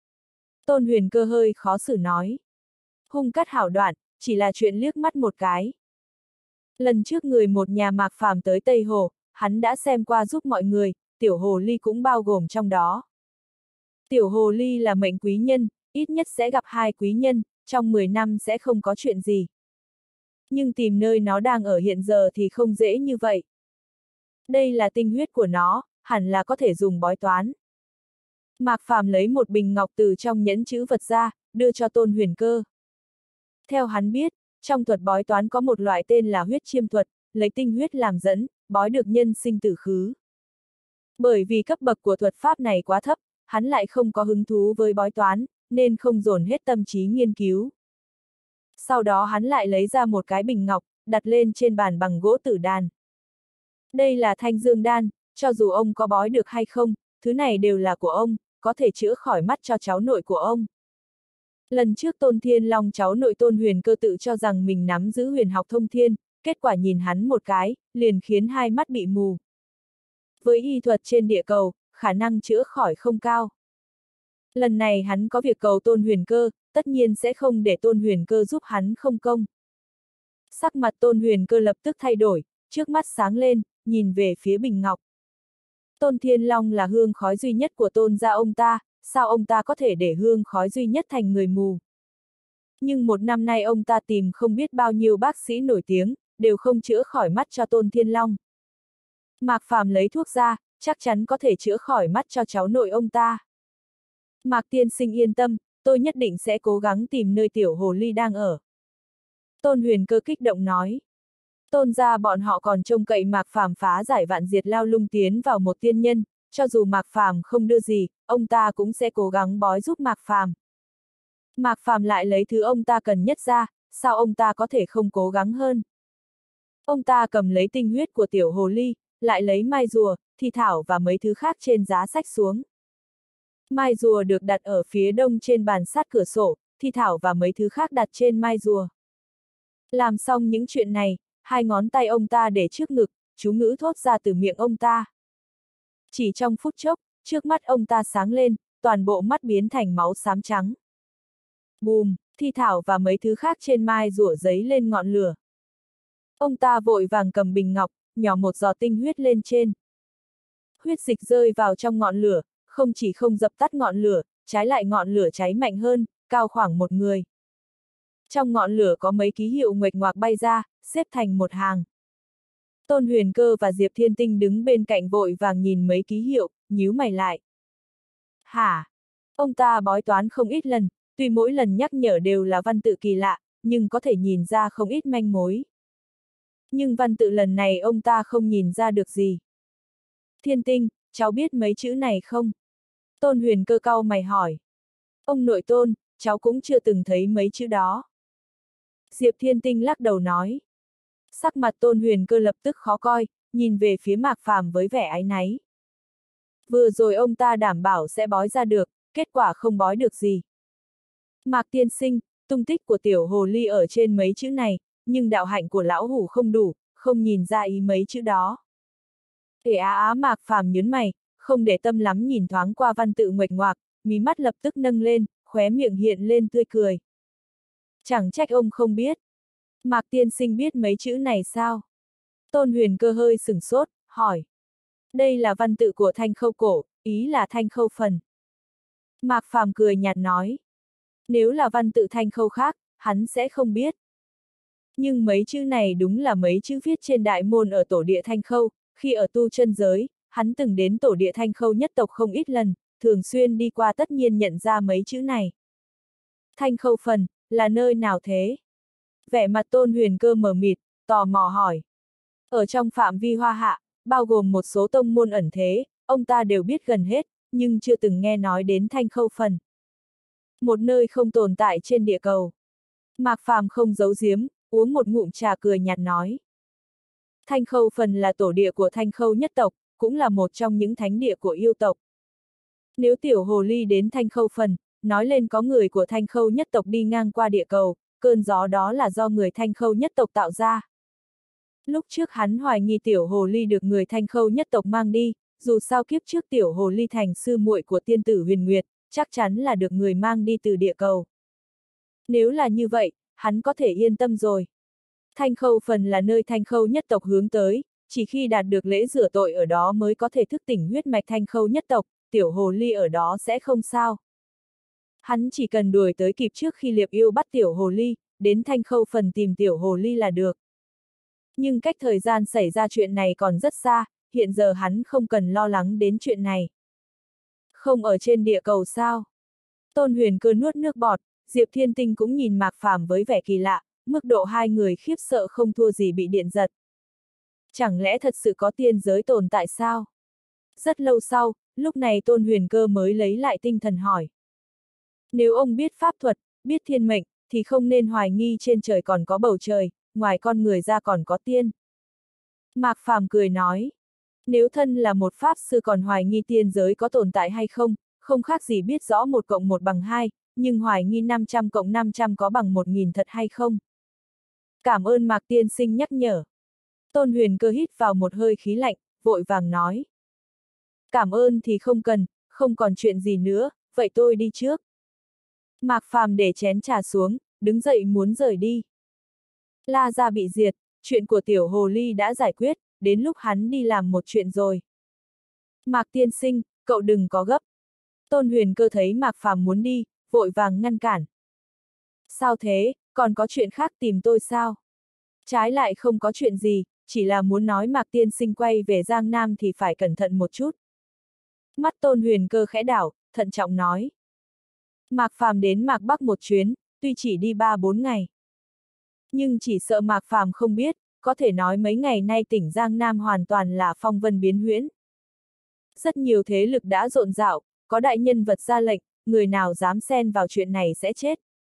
Tôn Huyền Cơ hơi khó xử nói. Hung cát hảo đoạn, chỉ là chuyện liếc mắt một cái. Lần trước người một nhà Mạc Phàm tới Tây Hồ, hắn đã xem qua giúp mọi người, tiểu hồ ly cũng bao gồm trong đó. Tiểu hồ ly là mệnh quý nhân, ít nhất sẽ gặp hai quý nhân, trong mười năm sẽ không có chuyện gì. Nhưng tìm nơi nó đang ở hiện giờ thì không dễ như vậy. Đây là tinh huyết của nó, hẳn là có thể dùng bói toán. Mạc Phàm lấy một bình ngọc từ trong nhẫn chữ vật ra, đưa cho Tôn Huyền Cơ. Theo hắn biết, trong thuật bói toán có một loại tên là huyết chiêm thuật, lấy tinh huyết làm dẫn, bói được nhân sinh tử khứ. Bởi vì cấp bậc của thuật pháp này quá thấp, hắn lại không có hứng thú với bói toán, nên không dồn hết tâm trí nghiên cứu. Sau đó hắn lại lấy ra một cái bình ngọc, đặt lên trên bàn bằng gỗ tử đàn. Đây là thanh dương đan, cho dù ông có bói được hay không, thứ này đều là của ông, có thể chữa khỏi mắt cho cháu nội của ông. Lần trước Tôn Thiên Long cháu nội Tôn Huyền Cơ tự cho rằng mình nắm giữ huyền học thông thiên, kết quả nhìn hắn một cái, liền khiến hai mắt bị mù. Với y thuật trên địa cầu, khả năng chữa khỏi không cao. Lần này hắn có việc cầu Tôn Huyền Cơ, tất nhiên sẽ không để Tôn Huyền Cơ giúp hắn không công. Sắc mặt Tôn Huyền Cơ lập tức thay đổi, trước mắt sáng lên, nhìn về phía bình ngọc. Tôn Thiên Long là hương khói duy nhất của Tôn gia ông ta, sao ông ta có thể để hương khói duy nhất thành người mù? Nhưng một năm nay ông ta tìm không biết bao nhiêu bác sĩ nổi tiếng, đều không chữa khỏi mắt cho Tôn Thiên Long. Mạc Phàm lấy thuốc ra, chắc chắn có thể chữa khỏi mắt cho cháu nội ông ta. Mạc tiên sinh yên tâm, tôi nhất định sẽ cố gắng tìm nơi tiểu hồ ly đang ở. Tôn Huyền Cơ kích động nói. Tôn gia bọn họ còn trông cậy Mạc Phàm phá giải vạn diệt lao lung tiến vào một tiên nhân, cho dù Mạc Phàm không đưa gì, ông ta cũng sẽ cố gắng bói giúp Mạc Phàm. Mạc Phàm lại lấy thứ ông ta cần nhất ra, sao ông ta có thể không cố gắng hơn? Ông ta cầm lấy tinh huyết của tiểu hồ ly, lại lấy mai rùa, thi thảo và mấy thứ khác trên giá sách xuống. Mai rùa được đặt ở phía đông trên bàn sát cửa sổ, thi thảo và mấy thứ khác đặt trên mai rùa. Làm xong những chuyện này, hai ngón tay ông ta để trước ngực, chú ngữ thốt ra từ miệng ông ta. Chỉ trong phút chốc, trước mắt ông ta sáng lên, toàn bộ mắt biến thành máu xám trắng. Bùm, thi thảo và mấy thứ khác trên mai rùa giấy lên ngọn lửa. Ông ta vội vàng cầm bình ngọc, nhỏ một giọt tinh huyết lên trên. Huyết dịch rơi vào trong ngọn lửa, không chỉ không dập tắt ngọn lửa, trái lại ngọn lửa cháy mạnh hơn, cao khoảng một người. Trong ngọn lửa có mấy ký hiệu nguệch ngoạc bay ra, xếp thành một hàng. Tôn Huyền Cơ và Diệp Thiên Tinh đứng bên cạnh vội vàng nhìn mấy ký hiệu, nhíu mày lại. Hả? Ông ta bói toán không ít lần, tuy mỗi lần nhắc nhở đều là văn tự kỳ lạ, nhưng có thể nhìn ra không ít manh mối. Nhưng văn tự lần này ông ta không nhìn ra được gì. Thiên Tinh, cháu biết mấy chữ này không? Tôn Huyền Cơ cau mày hỏi. Ông nội Tôn, cháu cũng chưa từng thấy mấy chữ đó. Diệp Thiên Tinh lắc đầu nói. Sắc mặt Tôn Huyền Cơ lập tức khó coi, nhìn về phía Mạc Phàm với vẻ áy náy. Vừa rồi ông ta đảm bảo sẽ bói ra được, kết quả không bói được gì. Mạc tiên sinh, tung tích của tiểu hồ ly ở trên mấy chữ này, nhưng đạo hạnh của lão hủ không đủ, không nhìn ra ý mấy chữ đó. Ê á á Mạc Phàm nhớn mày, không để tâm lắm nhìn thoáng qua văn tự nguệch ngoạc, mí mắt lập tức nâng lên, khóe miệng hiện lên tươi cười. Chẳng trách ông không biết. Mạc tiên sinh biết mấy chữ này sao? Tôn Huyền Cơ hơi sửng sốt, hỏi. Đây là văn tự của Thanh Khâu cổ, ý là Thanh Khâu phần. Mạc Phàm cười nhạt nói. Nếu là văn tự Thanh Khâu khác, hắn sẽ không biết. Nhưng mấy chữ này đúng là mấy chữ viết trên đại môn ở tổ địa Thanh Khâu, khi ở tu chân giới, hắn từng đến tổ địa Thanh Khâu nhất tộc không ít lần, thường xuyên đi qua tất nhiên nhận ra mấy chữ này. Thanh Khâu phần, là nơi nào thế? Vẻ mặt Tôn Huyền Cơ mờ mịt, tò mò hỏi. Ở trong phạm vi Hoa Hạ, bao gồm một số tông môn ẩn thế, ông ta đều biết gần hết, nhưng chưa từng nghe nói đến Thanh Khâu phần. Một nơi không tồn tại trên địa cầu. Mạc Phàm không giấu giếm, uống một ngụm trà cười nhạt nói. Thanh Khâu phần là tổ địa của Thanh Khâu nhất tộc, cũng là một trong những thánh địa của yêu tộc. Nếu tiểu hồ ly đến Thanh Khâu phần, nói lên có người của Thanh Khâu nhất tộc đi ngang qua địa cầu, cơn gió đó là do người Thanh Khâu nhất tộc tạo ra. Lúc trước hắn hoài nghi tiểu hồ ly được người Thanh Khâu nhất tộc mang đi, dù sao kiếp trước tiểu hồ ly thành sư muội của tiên tử Huyền Nguyệt, chắc chắn là được người mang đi từ địa cầu. Nếu là như vậy, hắn có thể yên tâm rồi. Thanh Khâu phần là nơi Thanh Khâu nhất tộc hướng tới, chỉ khi đạt được lễ rửa tội ở đó mới có thể thức tỉnh huyết mạch Thanh Khâu nhất tộc, tiểu hồ ly ở đó sẽ không sao. Hắn chỉ cần đuổi tới kịp trước khi Liệp Yêu bắt tiểu hồ ly, đến Thanh Khâu phần tìm tiểu hồ ly là được. Nhưng cách thời gian xảy ra chuyện này còn rất xa, hiện giờ hắn không cần lo lắng đến chuyện này. Không ở trên địa cầu sao? Tôn Huyền Cơ nuốt nước bọt, Diệp Thiên Tinh cũng nhìn Mạc Phàm với vẻ kỳ lạ, mức độ hai người khiếp sợ không thua gì bị điện giật. Chẳng lẽ thật sự có tiên giới tồn tại sao? Rất lâu sau, lúc này Tôn Huyền Cơ mới lấy lại tinh thần hỏi. Nếu ông biết pháp thuật, biết thiên mệnh, thì không nên hoài nghi trên trời còn có bầu trời, ngoài con người ra còn có tiên. Mạc Phàm cười nói. Nếu thân là một pháp sư còn hoài nghi tiên giới có tồn tại hay không, không khác gì biết rõ một cộng một bằng hai, nhưng hoài nghi năm trăm cộng năm trăm có bằng một nghìn thật hay không? Cảm ơn Mạc tiên sinh nhắc nhở. Tôn Huyền Cơ hít vào một hơi khí lạnh, vội vàng nói. Cảm ơn thì không cần, không còn chuyện gì nữa, vậy tôi đi trước. Mạc Phàm để chén trà xuống, đứng dậy muốn rời đi. La gia bị diệt, chuyện của tiểu hồ ly đã giải quyết, đến lúc hắn đi làm một chuyện rồi. Mạc tiên sinh, cậu đừng có gấp. Tôn Huyền Cơ thấy Mạc Phàm muốn đi, vội vàng ngăn cản. Sao thế, còn có chuyện khác tìm tôi sao? Trái lại không có chuyện gì, chỉ là muốn nói Mạc tiên sinh quay về Giang Nam thì phải cẩn thận một chút. Mắt Tôn Huyền Cơ khẽ đảo, thận trọng nói. Mạc Phàm đến Mạc Bắc một chuyến, tuy chỉ đi ba bốn ngày. Nhưng chỉ sợ Mạc Phàm không biết, có thể nói mấy ngày nay tỉnh Giang Nam hoàn toàn là phong vân biến huyễn. Rất nhiều thế lực đã rộn rạo, có đại nhân vật ra lệnh, người nào dám xen vào chuyện này sẽ chết.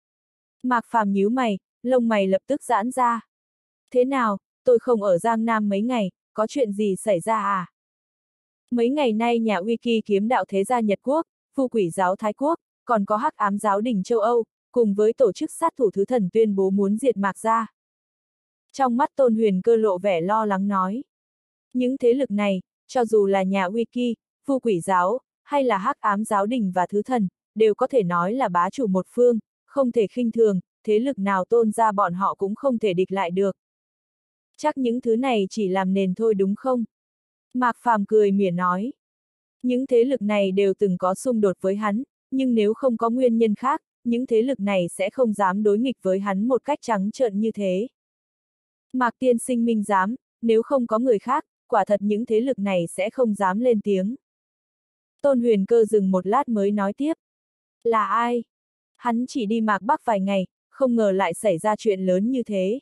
Mạc Phàm nhíu mày, lông mày lập tức giãn ra. Thế nào, tôi không ở Giang Nam mấy ngày, có chuyện gì xảy ra à? Mấy ngày nay nhà Uy Kỳ kiếm đạo thế gia Nhật Quốc, Phu Quỷ giáo Thái Quốc, còn có Hắc Ám giáo đình châu Âu, cùng với tổ chức sát thủ thứ thần tuyên bố muốn diệt Mạc gia. Trong mắt Tôn Huyền Cơ lộ vẻ lo lắng nói. Những thế lực này, cho dù là nhà Uy Kỳ, Phu Quỷ giáo, hay là Hắc Ám giáo đình và thứ thần, đều có thể nói là bá chủ một phương, không thể khinh thường, thế lực nào Tôn ra bọn họ cũng không thể địch lại được. Chắc những thứ này chỉ làm nền thôi đúng không? Mạc Phàm cười mỉa nói. Những thế lực này đều từng có xung đột với hắn, nhưng nếu không có nguyên nhân khác, những thế lực này sẽ không dám đối nghịch với hắn một cách trắng trợn như thế. Mạc tiên sinh minh dám, nếu không có người khác, quả thật những thế lực này sẽ không dám lên tiếng. Tôn Huyền Cơ dừng một lát mới nói tiếp. Là ai? Hắn chỉ đi Mạc Bắc vài ngày, không ngờ lại xảy ra chuyện lớn như thế.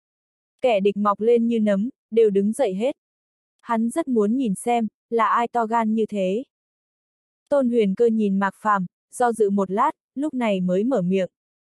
Kẻ địch mọc lên như nấm, đều đứng dậy hết. Hắn rất muốn nhìn xem, là ai to gan như thế. Tôn Huyền Cơ nhìn Mạc Phàm, do dự một lát, lúc này mới mở miệng.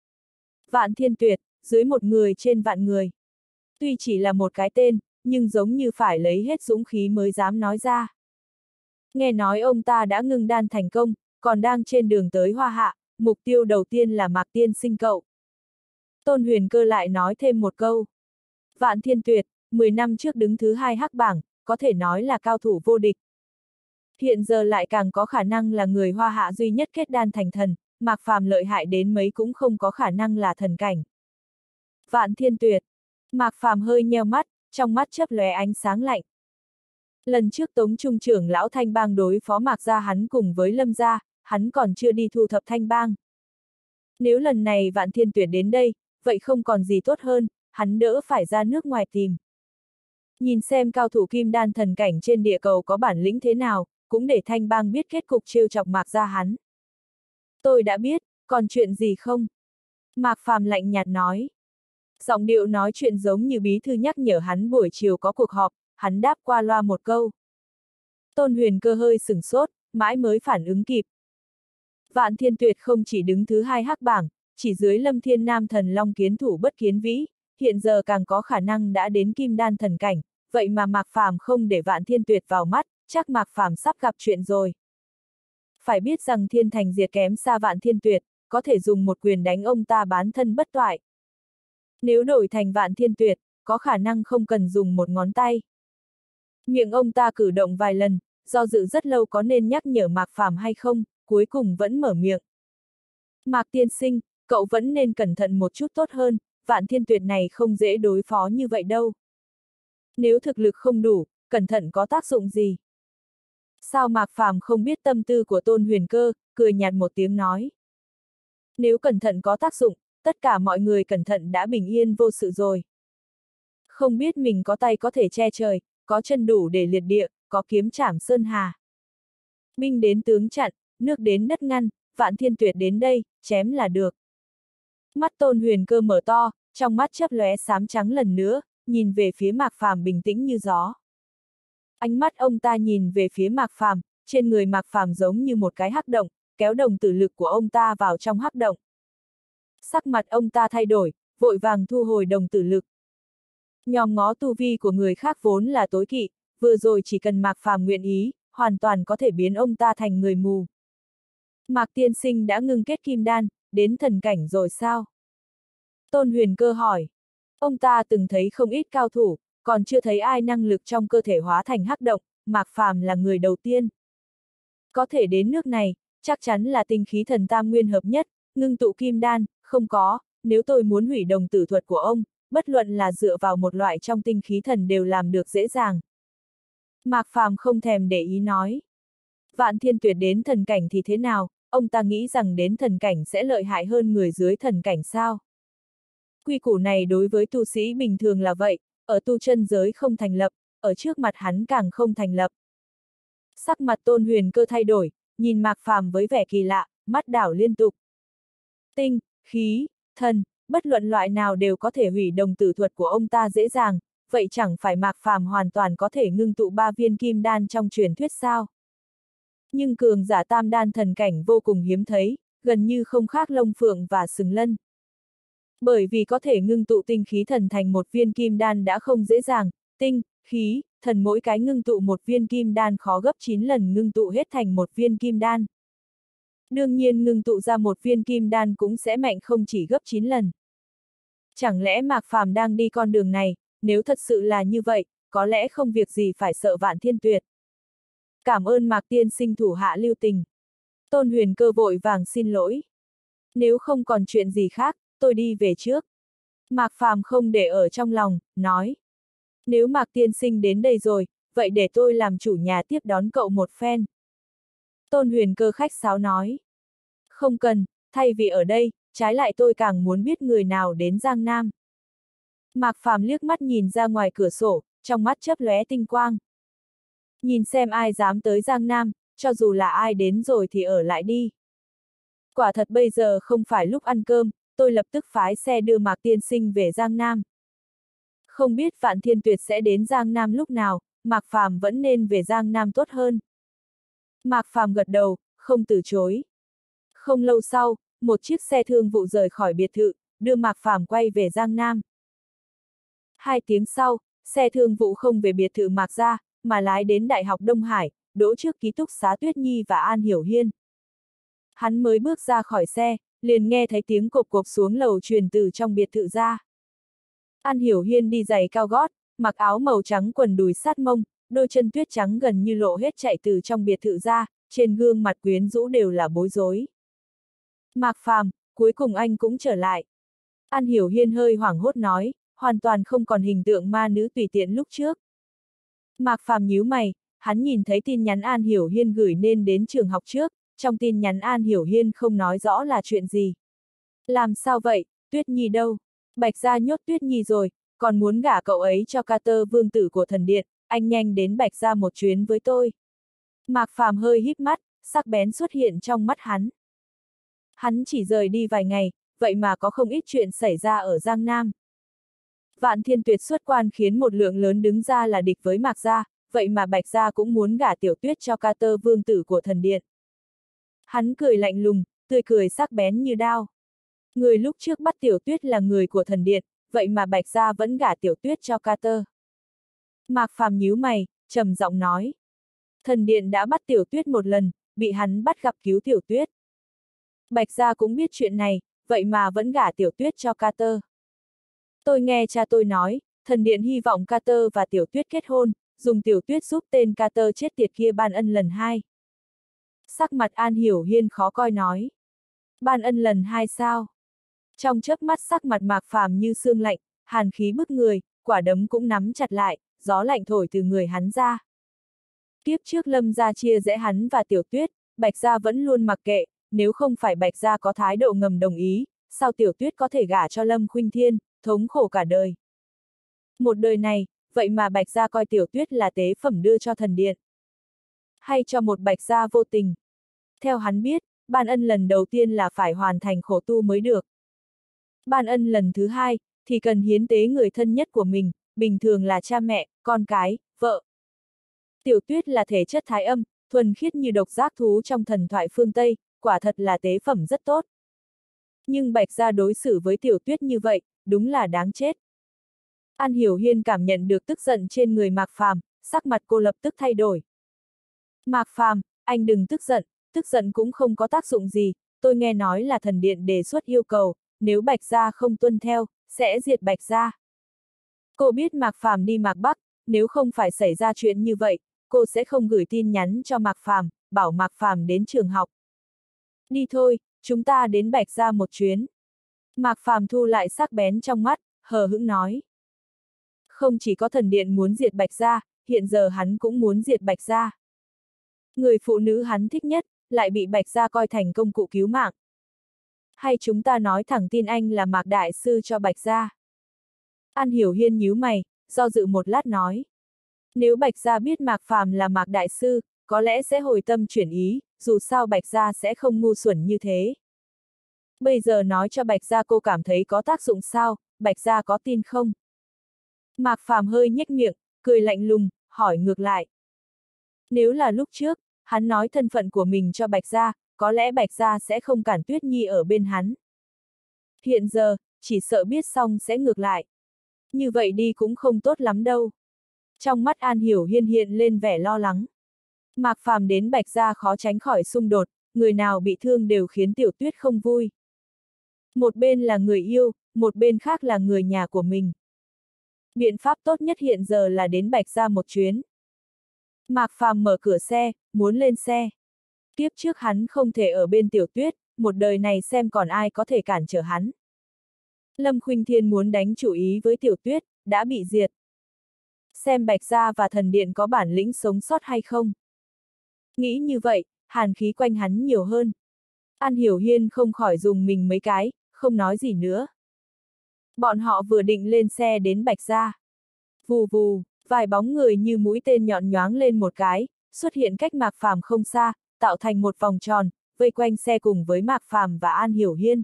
Vạn Thiên Tuyệt, dưới một người trên vạn người. Tuy chỉ là một cái tên, nhưng giống như phải lấy hết dũng khí mới dám nói ra. Nghe nói ông ta đã ngưng đan thành công, còn đang trên đường tới Hoa Hạ, mục tiêu đầu tiên là Mạc tiên sinh cậu. Tôn Huyền Cơ lại nói thêm một câu. Vạn Thiên Tuyệt, mười năm trước đứng thứ hai hắc bảng, có thể nói là cao thủ vô địch. Hiện giờ lại càng có khả năng là người Hoa Hạ duy nhất kết đan thành thần, Mạc Phàm lợi hại đến mấy cũng không có khả năng là thần cảnh. Vạn Thiên Tuyệt. Mạc Phàm hơi nheo mắt, trong mắt chớp lóe ánh sáng lạnh. Lần trước Tống Trung trưởng lão Thanh Bang đối phó Mạc gia hắn cùng với Lâm gia, hắn còn chưa đi thu thập Thanh Bang. Nếu lần này Vạn Thiên Tuyệt đến đây, vậy không còn gì tốt hơn, hắn đỡ phải ra nước ngoài tìm. Nhìn xem cao thủ kim đan thần cảnh trên địa cầu có bản lĩnh thế nào, cũng để Thanh Bang biết kết cục trêu chọc Mạc gia hắn. Tôi đã biết, còn chuyện gì không? Mạc Phàm lạnh nhạt nói. Giọng điệu nói chuyện giống như bí thư nhắc nhở hắn buổi chiều có cuộc họp, hắn đáp qua loa một câu. Tôn Huyền Cơ hơi sửng sốt, mãi mới phản ứng kịp. Vạn Thiên Tuyệt không chỉ đứng thứ hai hắc bảng, chỉ dưới Lâm Thiên Nam thần long kiến thủ bất kiến vĩ, hiện giờ càng có khả năng đã đến kim đan thần cảnh, vậy mà Mạc Phàm không để Vạn Thiên Tuyệt vào mắt, chắc Mạc Phàm sắp gặp chuyện rồi. Phải biết rằng Thiên Thành Diệt kém xa Vạn Thiên Tuyệt, có thể dùng một quyền đánh ông ta bán thân bất toại. Nếu đổi thành Vạn Thiên Tuyệt, có khả năng không cần dùng một ngón tay. Miệng ông ta cử động vài lần, do dự rất lâu có nên nhắc nhở Mạc Phàm hay không, cuối cùng vẫn mở miệng. Mạc tiên sinh, cậu vẫn nên cẩn thận một chút tốt hơn, Vạn Thiên Tuyệt này không dễ đối phó như vậy đâu. Nếu thực lực không đủ, cẩn thận có tác dụng gì? Sao Mạc Phàm không biết tâm tư của Tôn Huyền Cơ, cười nhạt một tiếng nói. Nếu cẩn thận có tác dụng, tất cả mọi người cẩn thận đã bình yên vô sự rồi. Không biết mình có tay có thể che trời, có chân đủ để liệt địa, có kiếm trảm sơn hà. Binh đến tướng chặn, nước đến đất ngăn, Vạn Thiên Tuyệt đến đây, chém là được. Mắt Tôn Huyền Cơ mở to, trong mắt chớp lóe xám trắng lần nữa, nhìn về phía Mạc Phàm bình tĩnh như gió. Ánh mắt ông ta nhìn về phía Mạc Phàm, trên người Mạc Phàm giống như một cái hắc động, kéo đồng tử lực của ông ta vào trong hắc động. Sắc mặt ông ta thay đổi, vội vàng thu hồi đồng tử lực. Nhòm ngó tu vi của người khác vốn là tối kỵ, vừa rồi chỉ cần Mạc Phàm nguyện ý, hoàn toàn có thể biến ông ta thành người mù. Mạc tiên sinh đã ngưng kết kim đan, đến thần cảnh rồi sao? Tôn Huyền Cơ hỏi. Ông ta từng thấy không ít cao thủ, còn chưa thấy ai năng lực trong cơ thể hóa thành hắc động, Mạc Phàm là người đầu tiên. Có thể đến nước này, chắc chắn là tinh khí thần tam nguyên hợp nhất, ngưng tụ kim đan, không có, nếu tôi muốn hủy đồng tử thuật của ông, bất luận là dựa vào một loại trong tinh khí thần đều làm được dễ dàng. Mạc Phàm không thèm để ý nói. Vạn Thiên Tuyệt đến thần cảnh thì thế nào, ông ta nghĩ rằng đến thần cảnh sẽ lợi hại hơn người dưới thần cảnh sao? Quy củ này đối với tu sĩ bình thường là vậy, ở tu chân giới không thành lập, ở trước mặt hắn càng không thành lập. Sắc mặt Tôn Huyền Cơ thay đổi, nhìn Mạc Phàm với vẻ kỳ lạ, mắt đảo liên tục. Tinh, khí, thần, bất luận loại nào đều có thể hủy đồng tử thuật của ông ta dễ dàng, vậy chẳng phải Mạc Phàm hoàn toàn có thể ngưng tụ ba viên kim đan trong truyền thuyết sao? Nhưng cường giả tam đan thần cảnh vô cùng hiếm thấy, gần như không khác Long Phượng và Sừng Lân. Bởi vì có thể ngưng tụ tinh khí thần thành một viên kim đan đã không dễ dàng, tinh, khí, thần mỗi cái ngưng tụ một viên kim đan khó gấp chín lần ngưng tụ hết thành một viên kim đan. Đương nhiên ngưng tụ ra một viên kim đan cũng sẽ mạnh không chỉ gấp chín lần. Chẳng lẽ Mạc Phàm đang đi con đường này, nếu thật sự là như vậy, có lẽ không việc gì phải sợ Vạn Thiên Tuyệt. Cảm ơn Mạc tiên sinh thủ hạ lưu tình. Tôn Huyền Cơ vội vàng xin lỗi. Nếu không còn chuyện gì khác, tôi đi về trước. Mạc Phàm không để ở trong lòng, nói. Nếu Mạc tiên sinh đến đây rồi, vậy để tôi làm chủ nhà tiếp đón cậu một phen. Tôn Huyền Cơ khách sáo nói. Không cần, thay vì ở đây, trái lại tôi càng muốn biết người nào đến Giang Nam. Mạc Phàm liếc mắt nhìn ra ngoài cửa sổ, trong mắt chớp lóe tinh quang. Nhìn xem ai dám tới Giang Nam, cho dù là ai đến rồi thì ở lại đi. Quả thật bây giờ không phải lúc ăn cơm, tôi lập tức phái xe đưa Mạc tiên sinh về Giang Nam. Không biết Vạn Thiên Tuyệt sẽ đến Giang Nam lúc nào, Mạc Phàm vẫn nên về Giang Nam tốt hơn. Mạc Phàm gật đầu, không từ chối. Không lâu sau, một chiếc xe thương vụ rời khỏi biệt thự, đưa Mạc Phàm quay về Giang Nam. Hai tiếng sau, xe thương vụ không về biệt thự Mạc gia, mà lái đến Đại học Đông Hải, đỗ trước ký túc xá Tuyết Nhi và An Hiểu Hiên. Hắn mới bước ra khỏi xe, liền nghe thấy tiếng cộp cộp xuống lầu truyền từ trong biệt thự ra. An Hiểu Hiên đi giày cao gót, mặc áo màu trắng quần đùi sát mông, đôi chân tuyết trắng gần như lộ hết chạy từ trong biệt thự ra, trên gương mặt quyến rũ đều là bối rối. Mạc Phàm, cuối cùng anh cũng trở lại. An Hiểu Hiên hơi hoảng hốt nói, hoàn toàn không còn hình tượng ma nữ tùy tiện lúc trước. Mạc Phàm nhíu mày, hắn nhìn thấy tin nhắn An Hiểu Hiên gửi nên đến trường học trước, trong tin nhắn An Hiểu Hiên không nói rõ là chuyện gì. Làm sao vậy, Tuyết Nhi đâu? Bạch gia nhốt Tuyết Nhi rồi, còn muốn gả cậu ấy cho Carter vương tử của thần điện, anh nhanh đến Bạch gia một chuyến với tôi. Mạc Phàm hơi híp mắt, sắc bén xuất hiện trong mắt hắn. Hắn chỉ rời đi vài ngày, vậy mà có không ít chuyện xảy ra ở Giang Nam. Vạn Thiên Tuyệt xuất quan khiến một lượng lớn đứng ra là địch với Mạc gia, vậy mà Bạch gia cũng muốn gả Tiểu Tuyết cho Carter vương tử của thần điện. Hắn cười lạnh lùng, tươi cười sắc bén như đao. Người lúc trước bắt Tiểu Tuyết là người của thần điện, vậy mà Bạch gia vẫn gả Tiểu Tuyết cho Carter. Mạc Phàm nhíu mày, trầm giọng nói. Thần điện đã bắt Tiểu Tuyết một lần, bị hắn bắt gặp cứu Tiểu Tuyết. Bạch gia cũng biết chuyện này, vậy mà vẫn gả Tiểu Tuyết cho Carter. Tôi nghe cha tôi nói, thần điện hy vọng Carter và Tiểu Tuyết kết hôn, dùng Tiểu Tuyết giúp tên Carter chết tiệt kia ban ân lần hai. Sắc mặt An Hiểu Hiên khó coi nói. Ban ân lần hai sao? Trong chớp mắt sắc mặt Mạc Phàm như sương lạnh, hàn khí bức người, quả đấm cũng nắm chặt lại, gió lạnh thổi từ người hắn ra. Kiếp trước Lâm gia chia rẽ hắn và Tiểu Tuyết, Bạch gia vẫn luôn mặc kệ, nếu không phải Bạch gia có thái độ ngầm đồng ý, sao Tiểu Tuyết có thể gả cho Lâm Khuynh Thiên, thống khổ cả đời. Một đời này, vậy mà Bạch gia coi Tiểu Tuyết là tế phẩm đưa cho thần điện. Hay cho một Bạch gia vô tình. Theo hắn biết, ban ân lần đầu tiên là phải hoàn thành khổ tu mới được. Ban ân lần thứ hai, thì cần hiến tế người thân nhất của mình, bình thường là cha mẹ, con cái, vợ. Tiểu Tuyết là thể chất thái âm, thuần khiết như độc giác thú trong thần thoại phương Tây, quả thật là tế phẩm rất tốt. Nhưng Bạch gia đối xử với Tiểu Tuyết như vậy, đúng là đáng chết. An Hiểu Hiên cảm nhận được tức giận trên người Mạc Phàm, sắc mặt cô lập tức thay đổi. Mạc Phàm, anh đừng tức giận, tức giận cũng không có tác dụng gì, tôi nghe nói là thần điện đề xuất yêu cầu, nếu Bạch Gia không tuân theo, sẽ diệt Bạch Gia. Cô biết Mạc Phàm đi Mạc Bắc, nếu không phải xảy ra chuyện như vậy, cô sẽ không gửi tin nhắn cho Mạc Phàm, bảo Mạc Phàm đến trường học. Đi thôi, chúng ta đến Bạch Gia một chuyến. Mạc Phàm thu lại sắc bén trong mắt, hờ hững nói. Không chỉ có thần điện muốn diệt Bạch Gia, hiện giờ hắn cũng muốn diệt Bạch Gia. Người phụ nữ hắn thích nhất, lại bị Bạch Gia coi thành công cụ cứu mạng. Hay chúng ta nói thẳng tin anh là Mạc Đại Sư cho Bạch Gia. An Hiểu Hiên nhíu mày, do dự một lát nói. Nếu Bạch Gia biết Mạc Phàm là Mạc Đại Sư, có lẽ sẽ hồi tâm chuyển ý, dù sao Bạch Gia sẽ không ngu xuẩn như thế. Bây giờ nói cho Bạch Gia cô cảm thấy có tác dụng sao, Bạch Gia có tin không? Mạc Phàm hơi nhếch miệng, cười lạnh lùng, hỏi ngược lại. Nếu là lúc trước, hắn nói thân phận của mình cho Bạch Gia, có lẽ Bạch Gia sẽ không cản Tuyết Nhi ở bên hắn. Hiện giờ, chỉ sợ biết xong sẽ ngược lại. Như vậy đi cũng không tốt lắm đâu. Trong mắt An Hiểu Hiên hiện lên vẻ lo lắng. Mạc Phàm đến Bạch Gia khó tránh khỏi xung đột, người nào bị thương đều khiến Tiểu Tuyết không vui. Một bên là người yêu, một bên khác là người nhà của mình. Biện pháp tốt nhất hiện giờ là đến Bạch Gia một chuyến. Mạc Phàm mở cửa xe, muốn lên xe. Kiếp trước hắn không thể ở bên Tiểu Tuyết, một đời này xem còn ai có thể cản trở hắn. Lâm Khuynh Thiên muốn đánh chủ ý với Tiểu Tuyết, đã bị diệt. Xem Bạch Gia và thần điện có bản lĩnh sống sót hay không. Nghĩ như vậy, hàn khí quanh hắn nhiều hơn. An Hiểu Hiên không khỏi dùng mình mấy cái, không nói gì nữa. Bọn họ vừa định lên xe đến Bạch Gia. Vù vù, vài bóng người như mũi tên nhọn nhoáng lên một cái, xuất hiện cách Mạc Phàm không xa, tạo thành một vòng tròn, vây quanh xe cùng với Mạc Phàm và An Hiểu Hiên.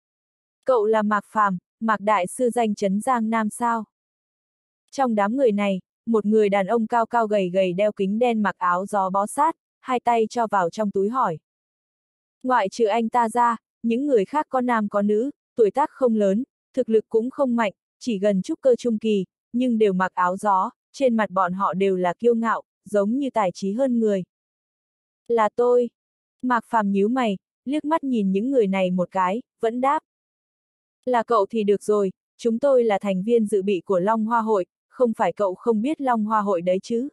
Cậu là Mạc Phàm, Mạc Đại Sư danh chấn Giang Nam sao? Trong đám người này, một người đàn ông cao cao gầy gầy đeo kính đen mặc áo gió bó sát, hai tay cho vào trong túi hỏi. Ngoại trừ anh ta ra, những người khác có nam có nữ, tuổi tác không lớn, thực lực cũng không mạnh, chỉ gần trúc cơ trung kỳ, nhưng đều mặc áo gió, trên mặt bọn họ đều là kiêu ngạo, giống như tài trí hơn người. Là tôi. Mạc Phàm nhíu mày, liếc mắt nhìn những người này một cái, vẫn đáp. Là cậu thì được rồi, chúng tôi là thành viên dự bị của Long Hoa Hội, không phải cậu không biết Long Hoa Hội đấy chứ.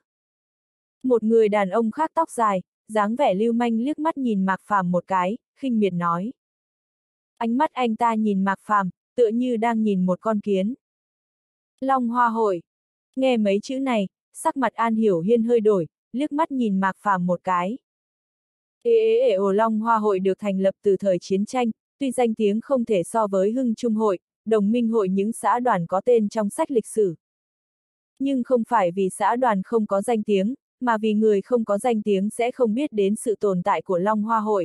Một người đàn ông khác tóc dài, dáng vẻ lưu manh liếc mắt nhìn Mạc Phàm một cái, khinh miệt nói. Ánh mắt anh ta nhìn Mạc Phàm, tựa như đang nhìn một con kiến. Long Hoa Hội. Nghe mấy chữ này, sắc mặt An Hiểu Hiên hơi đổi, liếc mắt nhìn Mạc Phàm một cái. Ê ế ế ồ Long Hoa Hội được thành lập từ thời chiến tranh, tuy danh tiếng không thể so với Hưng Trung Hội, Đồng Minh Hội những xã đoàn có tên trong sách lịch sử. Nhưng không phải vì xã đoàn không có danh tiếng, mà vì người không có danh tiếng sẽ không biết đến sự tồn tại của Long Hoa Hội.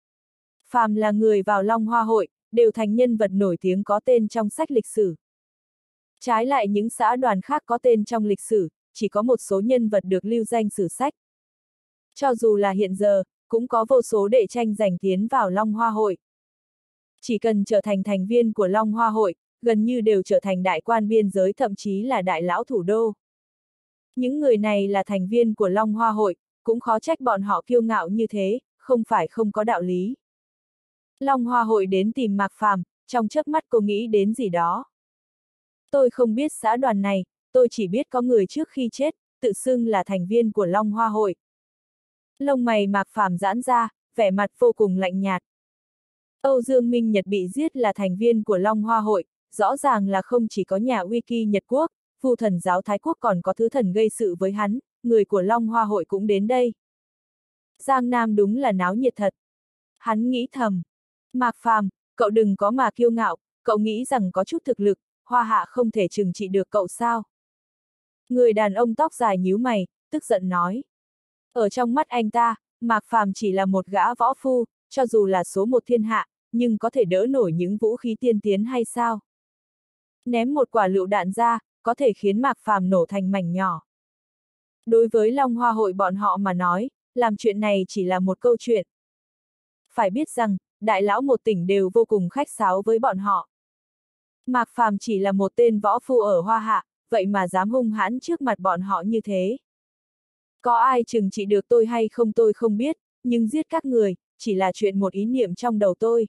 Phàm là người vào Long Hoa Hội, đều thành nhân vật nổi tiếng có tên trong sách lịch sử. Trái lại những xã đoàn khác có tên trong lịch sử, chỉ có một số nhân vật được lưu danh sử sách. Cho dù là hiện giờ, cũng có vô số đệ tranh giành tiến vào Long Hoa Hội. Chỉ cần trở thành thành viên của Long Hoa Hội, gần như đều trở thành đại quan biên giới thậm chí là đại lão thủ đô. Những người này là thành viên của Long Hoa Hội, cũng khó trách bọn họ kiêu ngạo như thế, không phải không có đạo lý. Long Hoa Hội đến tìm Mạc Phàm, trong chớp mắt cô nghĩ đến gì đó. Tôi không biết xã đoàn này, tôi chỉ biết có người trước khi chết, tự xưng là thành viên của Long Hoa Hội. Lông mày Mạc Phàm giãn ra, vẻ mặt vô cùng lạnh nhạt. Âu Dương Minh Nhật bị giết là thành viên của Long Hoa Hội, rõ ràng là không chỉ có nhà uy kỳ Nhật Quốc, Vu Thần giáo Thái Quốc còn có thứ thần gây sự với hắn, người của Long Hoa Hội cũng đến đây. Giang Nam đúng là náo nhiệt thật. Hắn nghĩ thầm. Mạc Phàm, cậu đừng có mà kiêu ngạo, cậu nghĩ rằng có chút thực lực, Hoa Hạ không thể trừng trị được cậu sao? Người đàn ông tóc dài nhíu mày, tức giận nói. Ở trong mắt anh ta, Mạc Phàm chỉ là một gã võ phu, cho dù là số một thiên hạ, nhưng có thể đỡ nổi những vũ khí tiên tiến hay sao? Ném một quả lựu đạn ra, có thể khiến Mạc Phàm nổ thành mảnh nhỏ. Đối với Long Hoa Hội bọn họ mà nói, làm chuyện này chỉ là một câu chuyện. Phải biết rằng, đại lão một tỉnh đều vô cùng khách sáo với bọn họ. Mạc Phàm chỉ là một tên võ phu ở Hoa Hạ, vậy mà dám hung hãn trước mặt bọn họ như thế. Có ai trừng trị được tôi hay không tôi không biết, nhưng giết các người, chỉ là chuyện một ý niệm trong đầu tôi.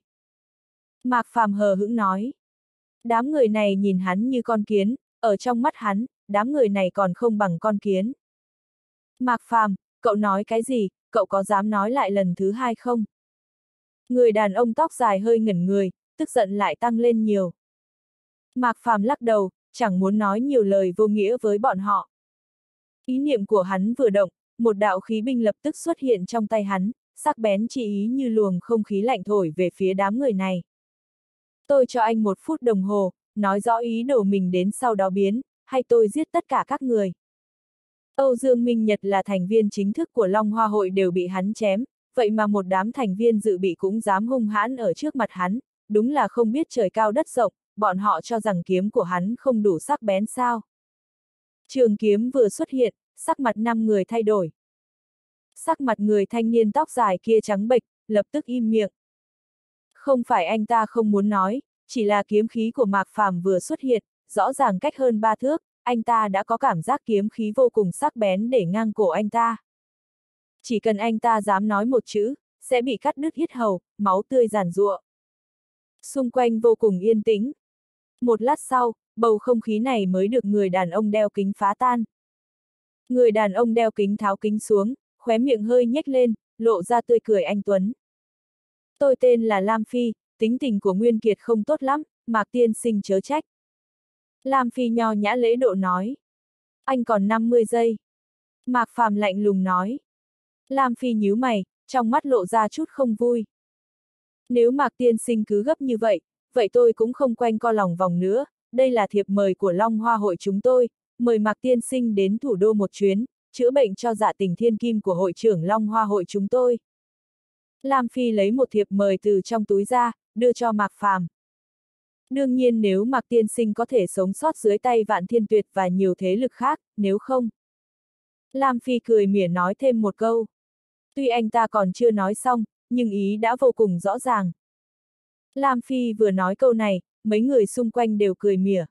Mạc Phàm hờ hững nói. Đám người này nhìn hắn như con kiến, ở trong mắt hắn, đám người này còn không bằng con kiến. Mạc Phàm, cậu nói cái gì, cậu có dám nói lại lần thứ hai không? Người đàn ông tóc dài hơi ngẩn người, tức giận lại tăng lên nhiều. Mạc Phàm lắc đầu, chẳng muốn nói nhiều lời vô nghĩa với bọn họ. Ý niệm của hắn vừa động, một đạo khí binh lập tức xuất hiện trong tay hắn, sắc bén chỉ ý như luồng không khí lạnh thổi về phía đám người này. Tôi cho anh một phút đồng hồ, nói rõ ý đồ mình đến sau đó biến, hay tôi giết tất cả các người. Âu Dương Minh Nhật là thành viên chính thức của Long Hoa Hội đều bị hắn chém, vậy mà một đám thành viên dự bị cũng dám hung hãn ở trước mặt hắn, đúng là không biết trời cao đất rộng, bọn họ cho rằng kiếm của hắn không đủ sắc bén sao. Trường kiếm vừa xuất hiện, sắc mặt năm người thay đổi. Sắc mặt người thanh niên tóc dài kia trắng bệch, lập tức im miệng. Không phải anh ta không muốn nói, chỉ là kiếm khí của Mạc Phàm vừa xuất hiện, rõ ràng cách hơn ba thước, anh ta đã có cảm giác kiếm khí vô cùng sắc bén để ngang cổ anh ta. Chỉ cần anh ta dám nói một chữ, sẽ bị cắt đứt yết hầu, máu tươi giàn giụa. Xung quanh vô cùng yên tĩnh. Một lát sau, bầu không khí này mới được người đàn ông đeo kính phá tan. Người đàn ông đeo kính tháo kính xuống, khóe miệng hơi nhếch lên, lộ ra tươi cười anh tuấn. Tôi tên là Lam Phi, tính tình của Nguyên Kiệt không tốt lắm, Mạc tiên sinh chớ trách. Lam Phi nho nhã lễ độ nói. Anh còn năm mươi giây. Mạc Phàm lạnh lùng nói. Lam Phi nhíu mày, trong mắt lộ ra chút không vui. Nếu Mạc tiên sinh cứ gấp như vậy, vậy tôi cũng không quanh co lòng vòng nữa, đây là thiệp mời của Long Hoa Hội chúng tôi, mời Mạc tiên sinh đến thủ đô một chuyến, chữa bệnh cho Dạ Tình thiên kim của hội trưởng Long Hoa Hội chúng tôi. Lam Phi lấy một thiệp mời từ trong túi ra, đưa cho Mạc Phàm. Đương nhiên nếu Mạc tiên sinh có thể sống sót dưới tay Vạn Thiên Tuyệt và nhiều thế lực khác, nếu không. Lam Phi cười mỉa nói thêm một câu. Tuy anh ta còn chưa nói xong, nhưng ý đã vô cùng rõ ràng. Lam Phi vừa nói câu này, mấy người xung quanh đều cười mỉa.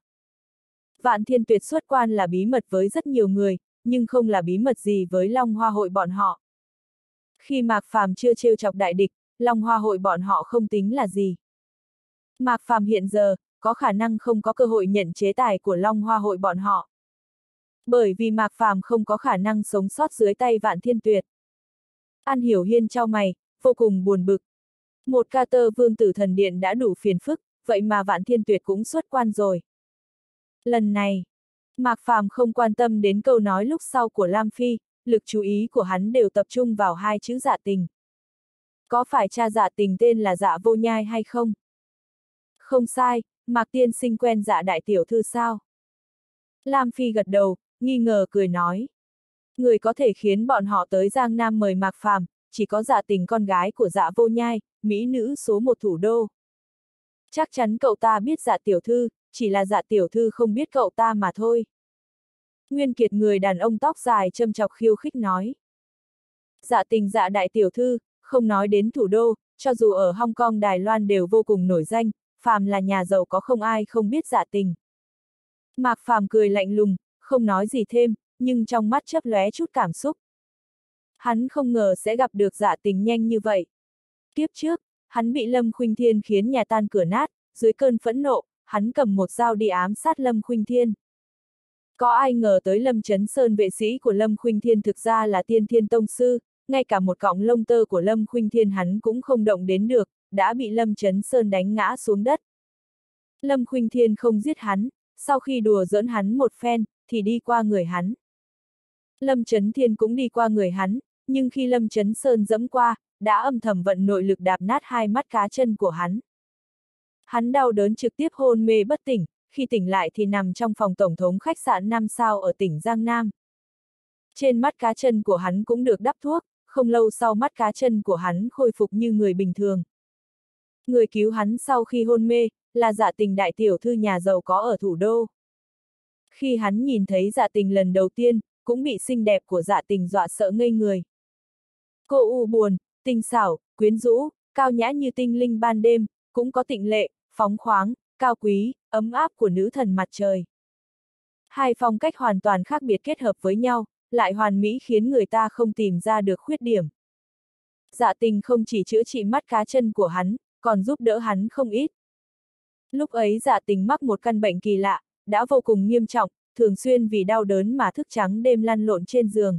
Vạn Thiên Tuyệt xuất quan là bí mật với rất nhiều người, nhưng không là bí mật gì với Long Hoa Hội bọn họ. Khi Mạc Phàm chưa trêu chọc đại địch, Long Hoa Hội bọn họ không tính là gì. Mạc Phàm hiện giờ, có khả năng không có cơ hội nhận chế tài của Long Hoa Hội bọn họ. Bởi vì Mạc Phàm không có khả năng sống sót dưới tay Vạn Thiên Tuyệt. An Hiểu Hiên chau mày, vô cùng buồn bực. Một ca tơ vương tử thần điện đã đủ phiền phức, vậy mà Vạn Thiên Tuyệt cũng xuất quan rồi. Lần này, Mạc Phàm không quan tâm đến câu nói lúc sau của Lam Phi, lực chú ý của hắn đều tập trung vào hai chữ Dạ Tình. Có phải cha Dạ Tình tên là Dạ Vô Nhai hay không? Không sai, Mạc tiên sinh quen Dạ đại tiểu thư sao? Lam Phi gật đầu, nghi ngờ cười nói. Người có thể khiến bọn họ tới Giang Nam mời Mạc Phàm, chỉ có Dạ Tình con gái của Dạ Vô Nhai, mỹ nữ số một thủ đô. Chắc chắn cậu ta biết Dạ tiểu thư, chỉ là Dạ tiểu thư không biết cậu ta mà thôi. Nguyên Kiệt người đàn ông tóc dài châm chọc khiêu khích nói. Dạ Tình Dạ đại tiểu thư, không nói đến thủ đô, cho dù ở Hong Kong Đài Loan đều vô cùng nổi danh, phàm là nhà giàu có không ai không biết Dạ Tình. Mạc Phàm cười lạnh lùng, không nói gì thêm, nhưng trong mắt chớp lóe chút cảm xúc. Hắn không ngờ sẽ gặp được Dạ Tình nhanh như vậy. Tiếp trước, hắn bị Lâm Khuynh Thiên khiến nhà tan cửa nát, dưới cơn phẫn nộ, hắn cầm một dao đi ám sát Lâm Khuynh Thiên. Có ai ngờ tới Lâm Chấn Sơn vệ sĩ của Lâm Khuynh Thiên thực ra là Tiên Thiên Tông Sư, ngay cả một cọng lông tơ của Lâm Khuynh Thiên hắn cũng không động đến được, đã bị Lâm Chấn Sơn đánh ngã xuống đất. Lâm Khuynh Thiên không giết hắn, sau khi đùa giỡn hắn một phen, thì đi qua người hắn. Lâm Chấn Thiên cũng đi qua người hắn, nhưng khi Lâm Chấn Sơn dẫm qua, đã âm thầm vận nội lực đạp nát hai mắt cá chân của hắn. Hắn đau đớn trực tiếp hôn mê bất tỉnh, khi tỉnh lại thì nằm trong phòng tổng thống khách sạn năm sao ở tỉnh Giang Nam. Trên mắt cá chân của hắn cũng được đắp thuốc, không lâu sau mắt cá chân của hắn khôi phục như người bình thường. Người cứu hắn sau khi hôn mê, là Dạ Tình đại tiểu thư nhà giàu có ở thủ đô. Khi hắn nhìn thấy Dạ Tình lần đầu tiên, cũng bị xinh đẹp của Dạ Tình dọa sợ ngây người. Cô u buồn, tinh xảo, quyến rũ, cao nhã như tinh linh ban đêm, cũng có tịnh lệ, phóng khoáng, cao quý, ấm áp của nữ thần mặt trời. Hai phong cách hoàn toàn khác biệt kết hợp với nhau, lại hoàn mỹ khiến người ta không tìm ra được khuyết điểm. Dạ tình không chỉ chữa trị mắt cá chân của hắn, còn giúp đỡ hắn không ít. Lúc ấy dạ tình mắc một căn bệnh kỳ lạ, đã vô cùng nghiêm trọng, thường xuyên vì đau đớn mà thức trắng đêm lăn lộn trên giường.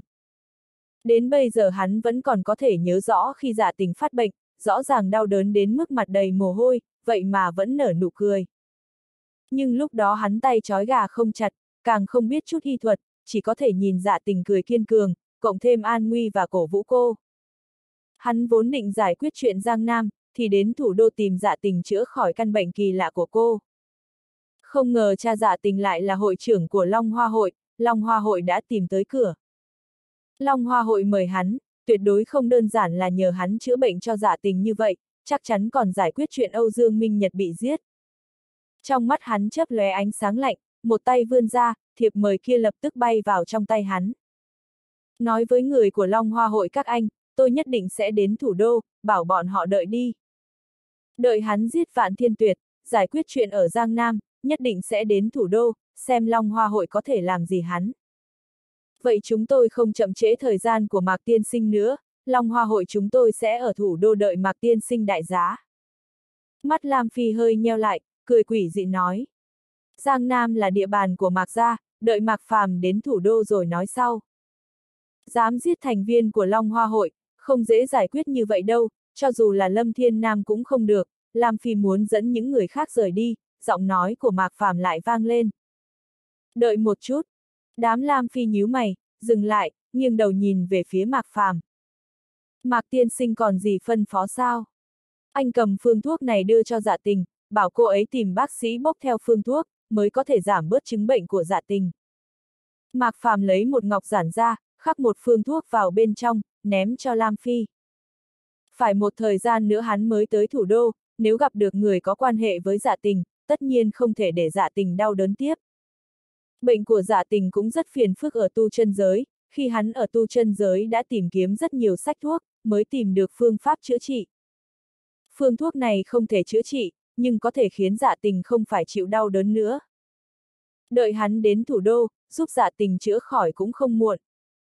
Đến bây giờ hắn vẫn còn có thể nhớ rõ khi dạ tình phát bệnh, rõ ràng đau đớn đến mức mặt đầy mồ hôi, vậy mà vẫn nở nụ cười. Nhưng lúc đó hắn tay trói gà không chặt, càng không biết chút y thuật, chỉ có thể nhìn dạ tình cười kiên cường, cộng thêm an nguy và cổ vũ cô. Hắn vốn định giải quyết chuyện Giang Nam, thì đến thủ đô tìm dạ tình chữa khỏi căn bệnh kỳ lạ của cô. Không ngờ cha dạ tình lại là hội trưởng của Long Hoa Hội, Long Hoa Hội đã tìm tới cửa. Long Hoa Hội mời hắn, tuyệt đối không đơn giản là nhờ hắn chữa bệnh cho dạ tình như vậy, chắc chắn còn giải quyết chuyện Âu Dương Minh Nhật bị giết. Trong mắt hắn chớp lóe ánh sáng lạnh, một tay vươn ra, thiệp mời kia lập tức bay vào trong tay hắn. Nói với người của Long Hoa Hội các anh, tôi nhất định sẽ đến thủ đô, bảo bọn họ đợi đi. Đợi hắn giết Vạn Thiên Tuyệt, giải quyết chuyện ở Giang Nam, nhất định sẽ đến thủ đô, xem Long Hoa Hội có thể làm gì hắn. Vậy chúng tôi không chậm trễ thời gian của Mạc Tiên Sinh nữa, Long Hoa Hội chúng tôi sẽ ở thủ đô đợi Mạc Tiên Sinh đại giá. Mắt Lam Phi hơi nheo lại, cười quỷ dị nói. Giang Nam là địa bàn của Mạc gia, đợi Mạc Phàm đến thủ đô rồi nói sau. Dám giết thành viên của Long Hoa Hội, không dễ giải quyết như vậy đâu, cho dù là Lâm Thiên Nam cũng không được, Lam Phi muốn dẫn những người khác rời đi, giọng nói của Mạc Phàm lại vang lên. Đợi một chút. Đám Lam Phi nhíu mày, dừng lại, nghiêng đầu nhìn về phía Mạc Phàm. Mạc tiên sinh còn gì phân phó sao? Anh cầm phương thuốc này đưa cho dạ tình, bảo cô ấy tìm bác sĩ bốc theo phương thuốc, mới có thể giảm bớt chứng bệnh của dạ tình. Mạc Phàm lấy một ngọc giản ra, khắc một phương thuốc vào bên trong, ném cho Lam Phi. Phải một thời gian nữa hắn mới tới thủ đô, nếu gặp được người có quan hệ với dạ tình, tất nhiên không thể để dạ tình đau đớn tiếp. Bệnh của dạ tình cũng rất phiền phức ở tu chân giới, khi hắn ở tu chân giới đã tìm kiếm rất nhiều sách thuốc, mới tìm được phương pháp chữa trị. Phương thuốc này không thể chữa trị, nhưng có thể khiến dạ tình không phải chịu đau đớn nữa. Đợi hắn đến thủ đô, giúp dạ tình chữa khỏi cũng không muộn.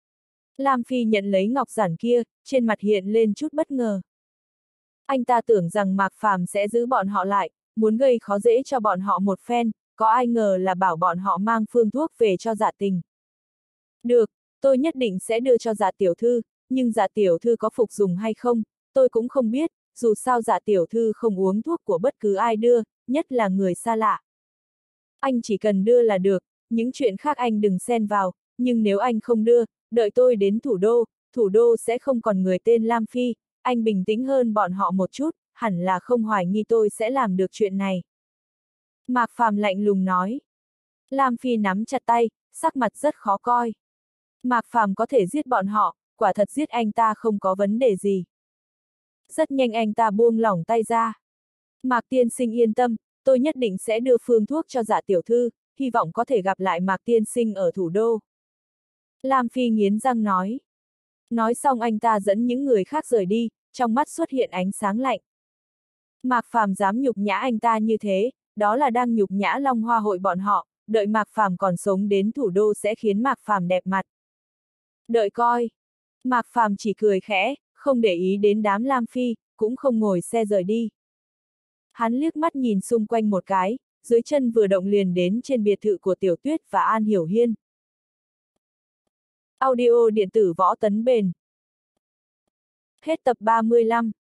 Lam Phi nhận lấy ngọc giản kia, trên mặt hiện lên chút bất ngờ. Anh ta tưởng rằng Mạc Phàm sẽ giữ bọn họ lại, muốn gây khó dễ cho bọn họ một phen, có ai ngờ là bảo bọn họ mang phương thuốc về cho dạ tình. Được, tôi nhất định sẽ đưa cho dạ tiểu thư, nhưng dạ tiểu thư có phục dùng hay không, tôi cũng không biết, dù sao dạ tiểu thư không uống thuốc của bất cứ ai đưa, nhất là người xa lạ. Anh chỉ cần đưa là được, những chuyện khác anh đừng xen vào, nhưng nếu anh không đưa, đợi tôi đến thủ đô, thủ đô sẽ không còn người tên Lam Phi, anh bình tĩnh hơn bọn họ một chút, hẳn là không hoài nghi tôi sẽ làm được chuyện này. Mạc Phàm lạnh lùng nói. Lam Phi nắm chặt tay, sắc mặt rất khó coi. Mạc Phàm có thể giết bọn họ, quả thật giết anh ta không có vấn đề gì. Rất nhanh anh ta buông lỏng tay ra. Mạc tiên sinh yên tâm, tôi nhất định sẽ đưa phương thuốc cho dạ tiểu thư, hy vọng có thể gặp lại Mạc tiên sinh ở thủ đô. Lam Phi nghiến răng nói. Nói xong anh ta dẫn những người khác rời đi, trong mắt xuất hiện ánh sáng lạnh. Mạc Phàm dám nhục nhã anh ta như thế, đó là đang nhục nhã Long Hoa Hội bọn họ, đợi Mạc Phàm còn sống đến thủ đô sẽ khiến Mạc Phàm đẹp mặt. Đợi coi. Mạc Phàm chỉ cười khẽ, không để ý đến đám Lam Phi, cũng không ngồi xe rời đi. Hắn liếc mắt nhìn xung quanh một cái, dưới chân vừa động liền đến trên biệt thự của Tiểu Tuyết và An Hiểu Hiên. Audio điện tử Võ Tấn Bền. Hết tập ba mươi lăm.